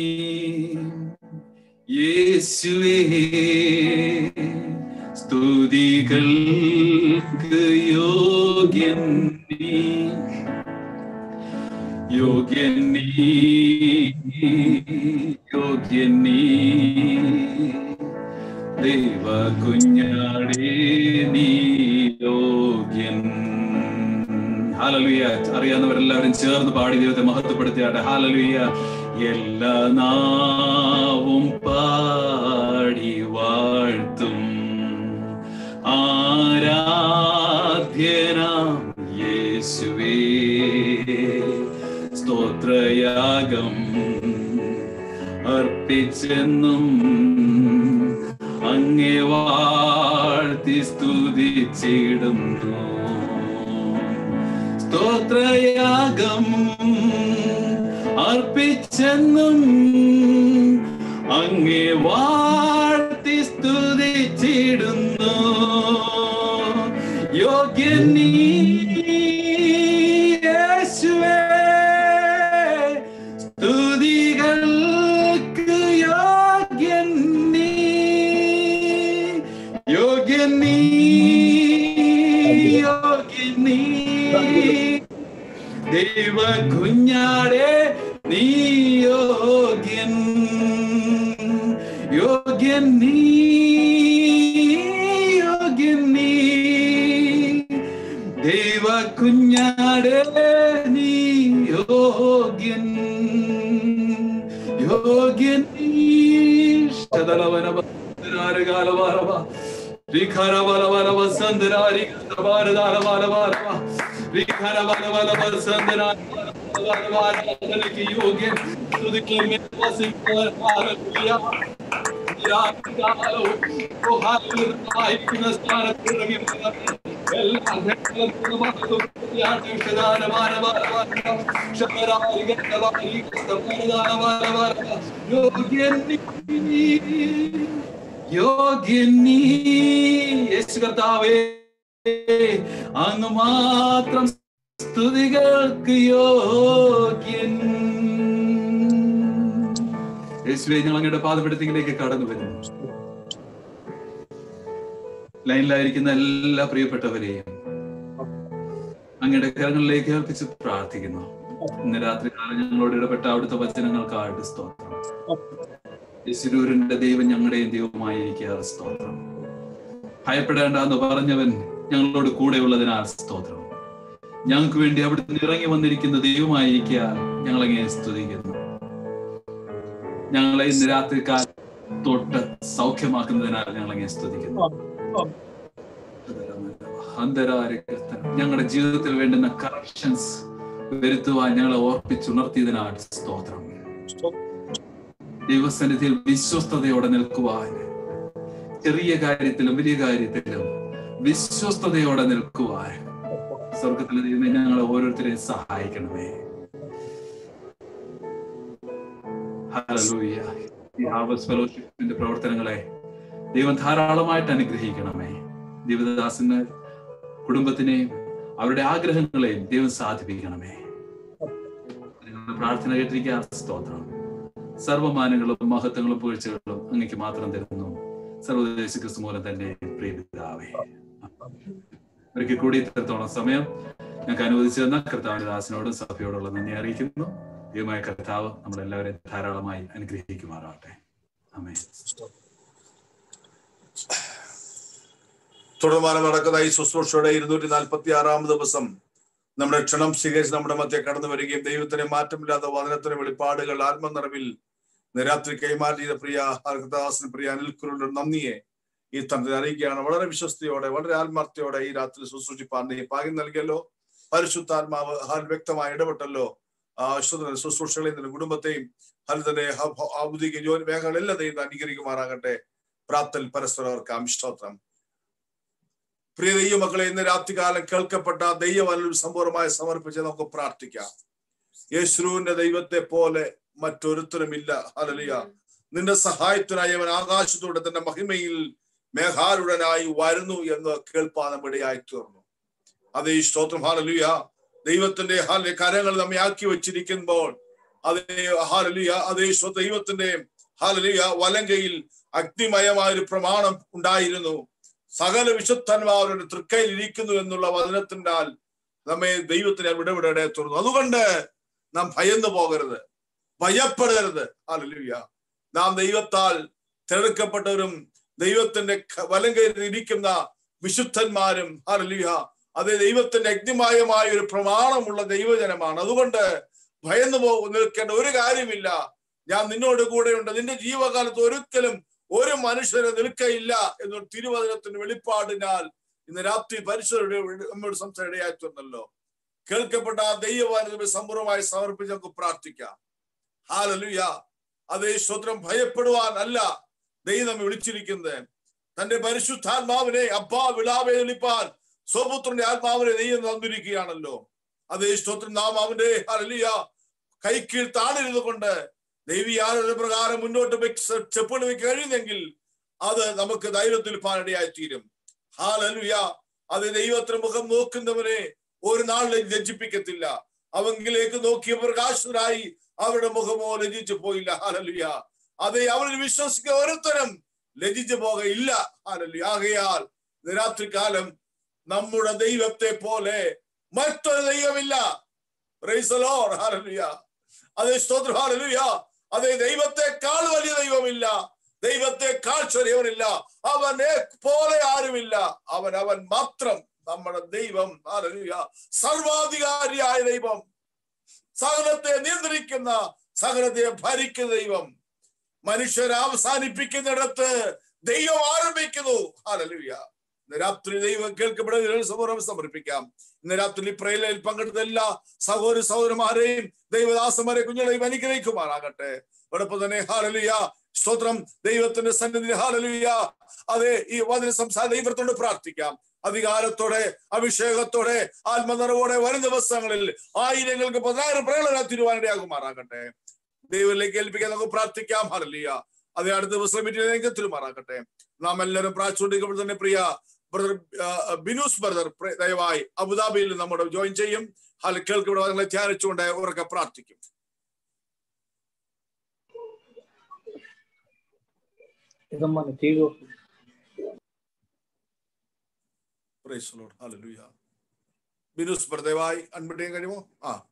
യേശുവേ, സ്തുതികൾക്ക് യോഗ്യൻ നീ, യോഗ്യൻ നീ, യോഗ്യൻ നീ, ദൈവ കുഞ്ഞാടേ നീ യോഗ്യൻ. ഹല്ലേലൂയ. അറിയാവുന്നവരെല്ലാവരും ചേർന്ന് പാടി ദൈവത്തെ മഹത്വപ്പെടുത്തിയാട്ടെ. ഹല്ലേലൂയ. എല്ലാ നാവും പാടി വാഴ്ത്തും ആരാധ്യനാം യേശുവേ, സ്തോത്രയാഗം അർപ്പിച്ചെന്നും അങ്ങേ വാഴ്ത്തി സ്തുതിച്ചിടുന്നു. സ്തോത്രയാഗം അർപ്പിച്ചെന്നും അങ്ങേ വാഴ്ത്തി സ്തുതിച്ചിടുന്നു. യോഗ്യൻ നീ യേശുവേ, സ്തുതികൾക്ക് യോഗ്യൻ നീ, യോഗ്യൻ നീ, യോഗ്യൻ നീ, ദൈവ കുഞ്ഞാടേ നീ യോഗ്യൻ, യോഗ്യൻ നീ, യോഗ്യൻ നീ, ദൈവ കുഞ്ഞാടേ നീ യോഗ്യൻ, യോഗ്യൻ നീ. യോഗ്യൻ യോഗ്യൻ നീ യേശു കർത്താവേ, അങ്ങ് മാത്രം സ്തുതികൾക്ക് യോഗ്യൻ. യേശുവേ, ഞങ്ങൾ അങ്ങയുടെ പാദപീഠത്തിലേക്ക് കടന്നു വരുന്നു. ലൈനിലായിരിക്കുന്ന എല്ലാ പ്രിയപ്പെട്ടവരെയും അങ്ങയുടെ കരങ്ങളിലേക്ക് ഏൽപ്പിച്ച് പ്രാർത്ഥിക്കുന്നു. ഇന്ന് രാത്രി കാലം ഞങ്ങളോട് ഇടപെട്ട അവിടുത്തെ വചനങ്ങൾക്കായിട്ട് സ്തോത്രം. യേശുരൂരിന്റെ ദൈവം ഞങ്ങളുടെയും ദൈവമായിരിക്കാറ് സ്തോത്രം. ഭയപ്പെടേണ്ട എന്ന് പറഞ്ഞവൻ ഞങ്ങളോട് കൂടെയുള്ളതിനാൽ സ്തോത്രം. ഞങ്ങൾക്ക് വേണ്ടി അവിടുന്ന് ഇറങ്ങി വന്നിരിക്കുന്ന ദൈവമായിരിക്കാൻ ഞങ്ങളങ്ങനെ സ്തുതിക്കുന്നു. ഞങ്ങളെ ഇന്ന് രാത്രി കാലം തൊട്ട് സൗഖ്യമാക്കുന്നതിനാൽ ഞങ്ങളങ്ങനെ സ്തുതിക്കുന്നു. ഞങ്ങളുടെ ജീവിതത്തിൽ വേണ്ടുന്ന കറക്ഷൻസ് വരുത്തുവാൻ ഞങ്ങളെ ഓർപ്പിച്ചുണർത്തിയതിനാൽ സ്തോത്രം. ദൈവസന്നിധിയിൽ വിശ്വസ്തയോടെ നിൽക്കുവാൻ, ചെറിയ കാര്യത്തിലും വലിയ കാര്യത്തിലും വിശ്വസ്തയോടെ നിൽക്കുവാൻ സ്വർഗത്തിലെ ദൈവമേ ഞങ്ങളെ ഓരോരുത്തരെയും സഹായിക്കണമേ. ഹല്ലേലൂയ. ഈ ഹാർവസ്റ്റ് ഫെലോഷിപ്പിന്റെ പ്രവർത്തനങ്ങളെ ദൈവം ധാരാളമായിട്ട് അനുഗ്രഹിക്കണമേ. ദൈവദാസന് കുടുംബത്തിനെയും അവരുടെ ആഗ്രഹങ്ങളെയും ദൈവം സാധിപ്പിക്കണമേ. നിങ്ങളുടെ പ്രാർത്ഥന കേട്ടിരിക്കാൻ സ്തോത്രം. സർവമാനങ്ങളും മഹത്വങ്ങളും പുകഴ്ചകളും അങ്ങേക്ക് മാത്രം തരുന്നു. സർവ്വദേശ ക്രിസ്തു മൂലം തന്നെ പ്രിയ പിതാവേ. ഒരിക്കൽ കൂടി ഇത്രത്തോളം സമയം ഞങ്ങൾക്ക് അനുവദിച്ചു തന്ന കർത്താവിന്റെ ദാസനോടും സഭയോടുള്ള നന്ദി അറിയിക്കുന്നു. ദൈവമായ കർത്താവ് നമ്മളെല്ലാവരെയും ധാരാളമായി അനുഗ്രഹിക്കുമാറാവട്ടെ. ആമേൻ. തുടർമാനം നടക്കുന്ന ഈ ശുശ്രൂഷയുടെ 246 ദിവസം നമ്മുടെ ക്ഷണം സ്വീകരിച്ച് നമ്മുടെ മധ്യ കടന്നു വരികയും ദൈവത്തിന് മാറ്റമില്ലാത്ത വചനത്തിന് വെളിപ്പാടുകൾ ആത്മനിറവിൽ നിരാത്രി കൈമാറിയ പ്രിയ ഹർദാസിന് പ്രിയ അനിൽക്കുരുടെ നന്ദിയെ ഈ തന്ത്രത്തിൽ അറിയിക്കുകയാണ്. വളരെ വിശ്വസ്തയോടെ വളരെ ആത്മാർത്ഥയോടെ ഈ രാത്രി ശുശ്രൂഷിപ്പാൻ നീ ഭാഗ്യം നൽകിയല്ലോ. പരിശുദ്ധാത്മാവ് വ്യക്തമായി ഇടപെട്ടല്ലോ. ശുശ്രൂഷകളെയും തന്നെ കുടുംബത്തെയും തന്നെ ഔദ്യോഗിക ജോലി മേഖലകളെല്ലാം ദൈവം അനുഗ്രഹിക്കുമാറാകട്ടെ. പ്രാർത്ഥന പരസ്പരം സ്തോത്രം. പ്രിയ ദൈവമക്കളെ, ഇന്ന് രാത്രികാലം കേൾക്കപ്പെട്ട ദൈവവചനം സമ്പൂർണ്ണമായി സമർപ്പിച്ച് നമുക്ക് പ്രാർത്ഥിക്കാം. യേശുവിന്റെ ദൈവത്തെ പോലെ മറ്റൊരുത്തരുമില്ല. ഹല്ലേലൂയ. നിന്റെ സഹായത്തിനായി അവൻ ആകാശത്തോടെ തന്റെ മഹിമയിൽ മേഘാരുടനായി വരുന്നു എന്ന് കേൾപ്പാൻ ഇടയായി തീർന്നു. അതേ സ്തോത്രം. ഹല്ലേലൂയ. ദൈവത്തിന്റെ കരങ്ങൾ നമ്മെ ആക്കി വെച്ചിരിക്കുമ്പോൾ അതേ ഹല്ലേലൂയ, അതേ ദൈവത്തിന്റെ ഹല്ലേലൂയ വലങ്കയിൽ അഗ്നിമയമായൊരു പ്രമാണം ഉണ്ടായിരുന്നു. സകല വിശുദ്ധന്മാരുടെ തൃക്കയിൽ ഇരിക്കുന്നു എന്നുള്ള വചനത്തിനാൽ നമ്മെ ദൈവത്തിന് വിടവിടെ തുറന്നു. അതുകൊണ്ട് നാം ഭയന്നു പോകരുത്, ഭയപ്പെടരുത്. ഹല്ലേലൂയ. നാം ദൈവത്താൽ തിരഞ്ഞെടുക്കപ്പെട്ടവരും ദൈവത്തിന്റെ വലങ്കയിൽ ഇരിക്കുന്ന വിശുദ്ധന്മാരും ഹല്ലേലൂയ, അത് ദൈവത്തിന്റെ അഗ്നിമയമായ ഒരു പ്രമാണമുള്ള ദൈവജനമാണ്. അതുകൊണ്ട് ഭയന്നു നിൽക്കേണ്ട ഒരു കാര്യമില്ല. ഞാൻ നിന്നോട് കൂടെയുണ്ട്. നിന്റെ ജീവകാലത്ത് ഒരിക്കലും ഒരു മനുഷ്യന് നിൽക്കയില്ല എന്നൊരു തിരുവചനത്തിന്റെ വെളിപ്പാടിനാൽ ഇന്ന് രാത്രി പരിശുദ്ധരുടെ നമ്മോട് സംസാരിച്ചല്ലോ. കേൾക്കപ്പെട്ട ആ ദൈവവചനത്തെ സമ്പൂർണ്ണമായി സമർപ്പിച്ച് നമുക്ക് പ്രാർത്ഥിക്കാം. ഹല്ലേലൂയ. അതേ സ്തോത്രം. ഭയപ്പെടുവാൻ അല്ല ദൈവം നമ്മെ വിളിച്ചിരിക്കുന്നത്. തന്റെ പരിശുദ്ധാത്മാവിനെ അപ്പാ വിളാവെ വിളിപ്പാൻ സ്വപുത്രന്റെ ആത്മാവിനെ ദൈവം തന്നിരിക്കുകയാണല്ലോ. അതേ സ്തോത്രം. നാം അവന്റെ ഹല്ലേലൂയ കൈക്കീഴ് താണിരുന്നു കൊണ്ട് ദൈവീയാലോചന പ്രകാരം മുന്നോട്ട് ചെപ്പുകൾ വെക്കാൻ കഴിയുന്നെങ്കിൽ അത് നമുക്ക് ധൈര്യത്തിൽ പാടിയായി തീരും. ഹല്ലേലൂയ. അത് ദൈവത്തിന് മുഖം നോക്കുന്നവനെ ഒരു നാൾ ലജ്ജിപ്പിക്കത്തില്ല. അവങ്കിലേക്ക് നോക്കിയ പ്രകാശനായി അവരുടെ മുഖമോ ലജ്ജിച്ചു പോയില്ല. ഹല്ലേലൂയ. അതെ, അവരിൽ വിശ്വസിക്കുക ഒരുത്തരം ലജ്ജിച്ചു പോകയില്ല. ഹല്ലേലൂയ. ആകയാൽ രാത്രികാലം നമ്മുടെ ദൈവത്തെ പോലെ മറ്റൊരു ദൈവമില്ല. Praise the Lord. ഹല്ലേലൂയ. അതേ സ്തോത്രം. ഹല്ലേലൂയ. അതേ, ദൈവത്തെക്കാൾ വലിയ ദൈവമില്ല, ദൈവത്തെക്കാൾ ചെറിയവനില്ല, അവനെ പോലെ ആരുമില്ല. അവൻ മാത്രം നമ്മുടെ ദൈവം. ഹല്ലേലൂയ. സർവാധികാരിയായ ദൈവം, സകലത്തെ നിയന്ത്രിക്കുന്ന, സകലത്തെ ഭരിക്കുന്ന ദൈവം. മനുഷ്യരെ അവസാനിപ്പിക്കുന്നിടത്ത് ദൈവം ആരംഭിക്കുന്നു. ഹല്ലേലൂയ. ഇന്ന് രാത്രി ദൈവം കേൾക്കപ്പെടുന്ന സമർപ്പിക്കാം. ഇന്ന് രാത്രി പ്രേലയിൽ പങ്കെടുത്ത എല്ലാ സഹോദര സഹോദരന്മാരെയും ദൈവദാസന്മാരെ കുഞ്ഞുങ്ങളെയും അനുഗ്രഹിക്കുമാറാകട്ടെ. അതോടൊപ്പം തന്നെ ഹല്ലേലൂയ സ്തോത്രം ദൈവത്തിന്റെ സന്നിധി. ഹല്ലേലൂയ. അതെ, ഈ വചന സംസാരം ദൈവത്തോട് പ്രാർത്ഥിക്കാം. അധികാരത്തോടെ, അഭിഷേകത്തോടെ, ആത്മനിറവോടെ വരും ദിവസങ്ങളിൽ ആയിരങ്ങൾക്ക് 10,000 പ്രേരണ തിരുവാനിടയാകുമാറാകട്ടെ. ദൈവത്തിലേക്ക് ഏൽപ്പിക്കാൻ നമുക്ക് പ്രാർത്ഥിക്കാം. ഹല്ലേലൂയ. അതേ, അടുത്ത ദിവസം തിരുമാറാകട്ടെ. നാം എല്ലാവരും പ്രാർത്ഥിച്ചുകൊണ്ടിരിക്കുമ്പോൾ തന്നെ പ്രിയ ബ്രദർ ബിനൂസ് ബ്രദർ ദയവായി അബുദാബിയിൽ നമ്മുടെ ജോയിൻ ചെയ്യും. കേൾക്കിവിടെ നിങ്ങളെ ധ്യാനിച്ചുകൊണ്ട് ഉറക്കെ പ്രാർത്ഥിക്കും. ബിനൂസ് ബ്രദർ ദയവായി അൺമ്യൂട്ട് ചെയ്യാൻ കഴിയുമോ?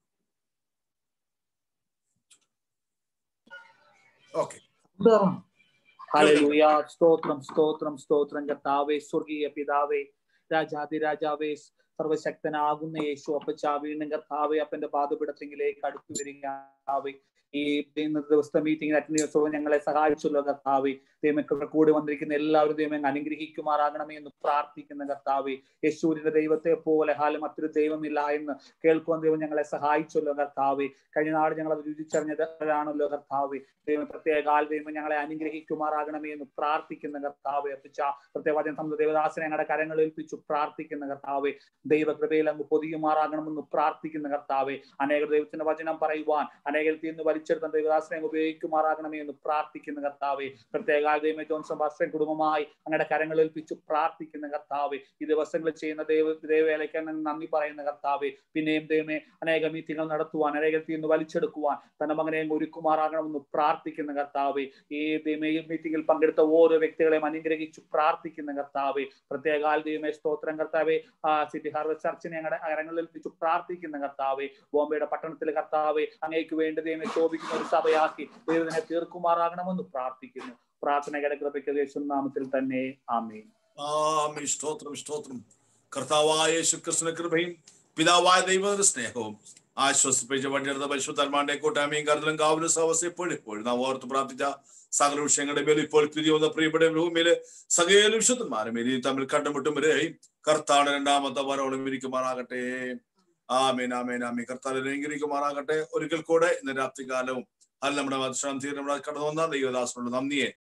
ഓക്കെ. ഹല്ലേലൂയ. സ്തോത്രം സ്തോത്രം സ്തോത്രം കർത്താവേ, സ്വർഗീയ പിതാവേ, രാജാതിരാജാവേ, സർവശക്തനാകുന്ന യേശു അപ്പച്ചാ, വീണ്ടും കർത്താവേ അപ്പന്റെ പാദപീഠത്തിലേക്ക് അടുത്തു വരികയാവേ. ഈ ദിവസത്തെ മീറ്റിംഗിൽ അറ്റൻഡ് ചെയ്ത ഞങ്ങളെ സഹായിച്ചല്ലോ കർത്താവേ. ദൈവമക്കളുടെ കൂടെ വന്നിരിക്കുന്ന എല്ലാവരും ദൈവം അനുഗ്രഹിക്കുമാറാകണമേ എന്ന് പ്രാർത്ഥിക്കുന്ന കർത്താവേ. യേശുവിന്റെ ദൈവത്തെ പോലെ മറ്റൊരു ദൈവമില്ല എന്ന് കേൾക്കുവാൻ ദൈവം ഞങ്ങളെ സഹായിച്ചല്ലോ കർത്താവേ. കഴിഞ്ഞ നാട് ഞങ്ങൾ അത് രുചിച്ചറിഞ്ഞതാണല്ലോ കർത്താവേ. ദൈവം പ്രത്യേക ദൈവം ഞങ്ങളെ അനുഗ്രഹിക്കുമാറാകണമേ എന്ന് പ്രാർത്ഥിക്കുന്ന കർത്താവേ. അപ്പച്ച പ്രത്യേക ദേവദാസനെ ഞങ്ങളുടെ കരങ്ങൾ ഏൽപ്പിച്ചു പ്രാർത്ഥിക്കുന്ന കർത്താവേ. ദൈവകൃപയിൽ അങ്ങ് പൊതിയുമാറാകണമെന്ന് പ്രാർത്ഥിക്കുന്ന കർത്താവേ. അനേകർ ദൈവത്തിന്റെ വചനം പറയുവാൻ, അനേകർ തീർന്ന് വലിച്ചെടുത്ത ദൈവദാസനെ ഉപയോഗിക്കുമാറാകണമേ എന്ന് പ്രാർത്ഥിക്കുന്ന കർത്താവേ. പ്രത്യേക ദൈവമേ ജോൺസൺ പാസ്റ്റർ കുടുംബമായി അങ്ങയുടെ കരങ്ങൾ ഏൽപ്പിച്ചു പ്രാർത്ഥിക്കുന്ന കർത്താവേ. ഈ ദിവസങ്ങളിൽ ചെയ്യുന്ന ദൈവവേലയ്ക്ക് നന്ദി പറയുന്ന കർത്താവേ. പിന്നെയും ദൈവമേ അനേക മീറ്റിംഗുകൾ നടത്തുവാൻ, അനേകർ തീർന്ന് വലിച്ചെടുക്കുവാൻ തന്റെ മകനെ ഒരുക്കുമാറാകണമെന്ന് പ്രാർത്ഥിക്കുന്ന കർത്താവേ. ഈ ദൈവമേ ഈ മീറ്റിംഗിൽ പങ്കെടുത്ത ഓരോ വ്യക്തികളെയും അനുഗ്രഹിച്ചു പ്രാർത്ഥിക്കുന്ന കർത്താവേ. പ്രത്യേക ദൈവമേ സ്തോത്രം കർത്താവേ. സിറ്റി ഹാർവസ്റ്റ് ചർച്ചിനെ ഞങ്ങളുടെ കരങ്ങളിൽ ഏൽപ്പിച്ചു പ്രാർത്ഥിക്കുന്ന കർത്താവേ. ബോംബെയുടെ പട്ടണത്തിലെ കർത്താവേ അങ്ങേക്ക് വേണ്ടി ദൈവമേ ശോഭിക്കുന്ന ഒരു സഭയാക്കി ദൈവത്തിനെ തീർക്കുമാറാകണമെന്ന് പ്രാർത്ഥിക്കുന്നു. പ്രാർത്ഥനയുടെ കൃപയ്ക്ക് യേശുവിന്റെ നാമത്തിൽ തന്നെ ആമേൻ. ആമേൻ. സ്തോത്രം സ്തോത്രം. കർത്താവായ യേശുക്രിസ്തുവിന്റെ കൃപയും പിതാവായ ദൈവത്തിന്റെ സ്നേഹവും ആശ്വസിപ്പിച്ച വണ്ടിയെടുത്ത പരിശുദ്ധാത്മാവിന്റെ കൂട്ടായ്മയും കരുതലും കാവലും സഹവാസവും എപ്പോഴും നാം ഓർത്ത് പ്രാർത്ഥിച്ച സകല വിഷയങ്ങളുടെ മേൽ ഇപ്പോൾ പിരിഞ്ഞു വന്ന പ്രിയപ്പെട്ട ഭൂമിയിലെ സകല വിശുദ്ധന്മാരും തമ്മിൽ കണ്ടുമുട്ടും വരെയും കർത്താവിന്റെ രണ്ടാമത്തെ വരവോളം ഇരിക്കുമാറാകട്ടെ. ആമേൻ ആമേൻ ആമേൻ. കർത്താവ് അനുഗ്രഹിക്കുമാറാകട്ടെ. ഒരിക്കൽ കൂടെ ഇന്ന് രാത്രികാലവും അത് നമ്മുടെ ഭക്ഷണം തീരെ കടന്നു വന്ന ദൈവദാസനോട് നന്ദിയെ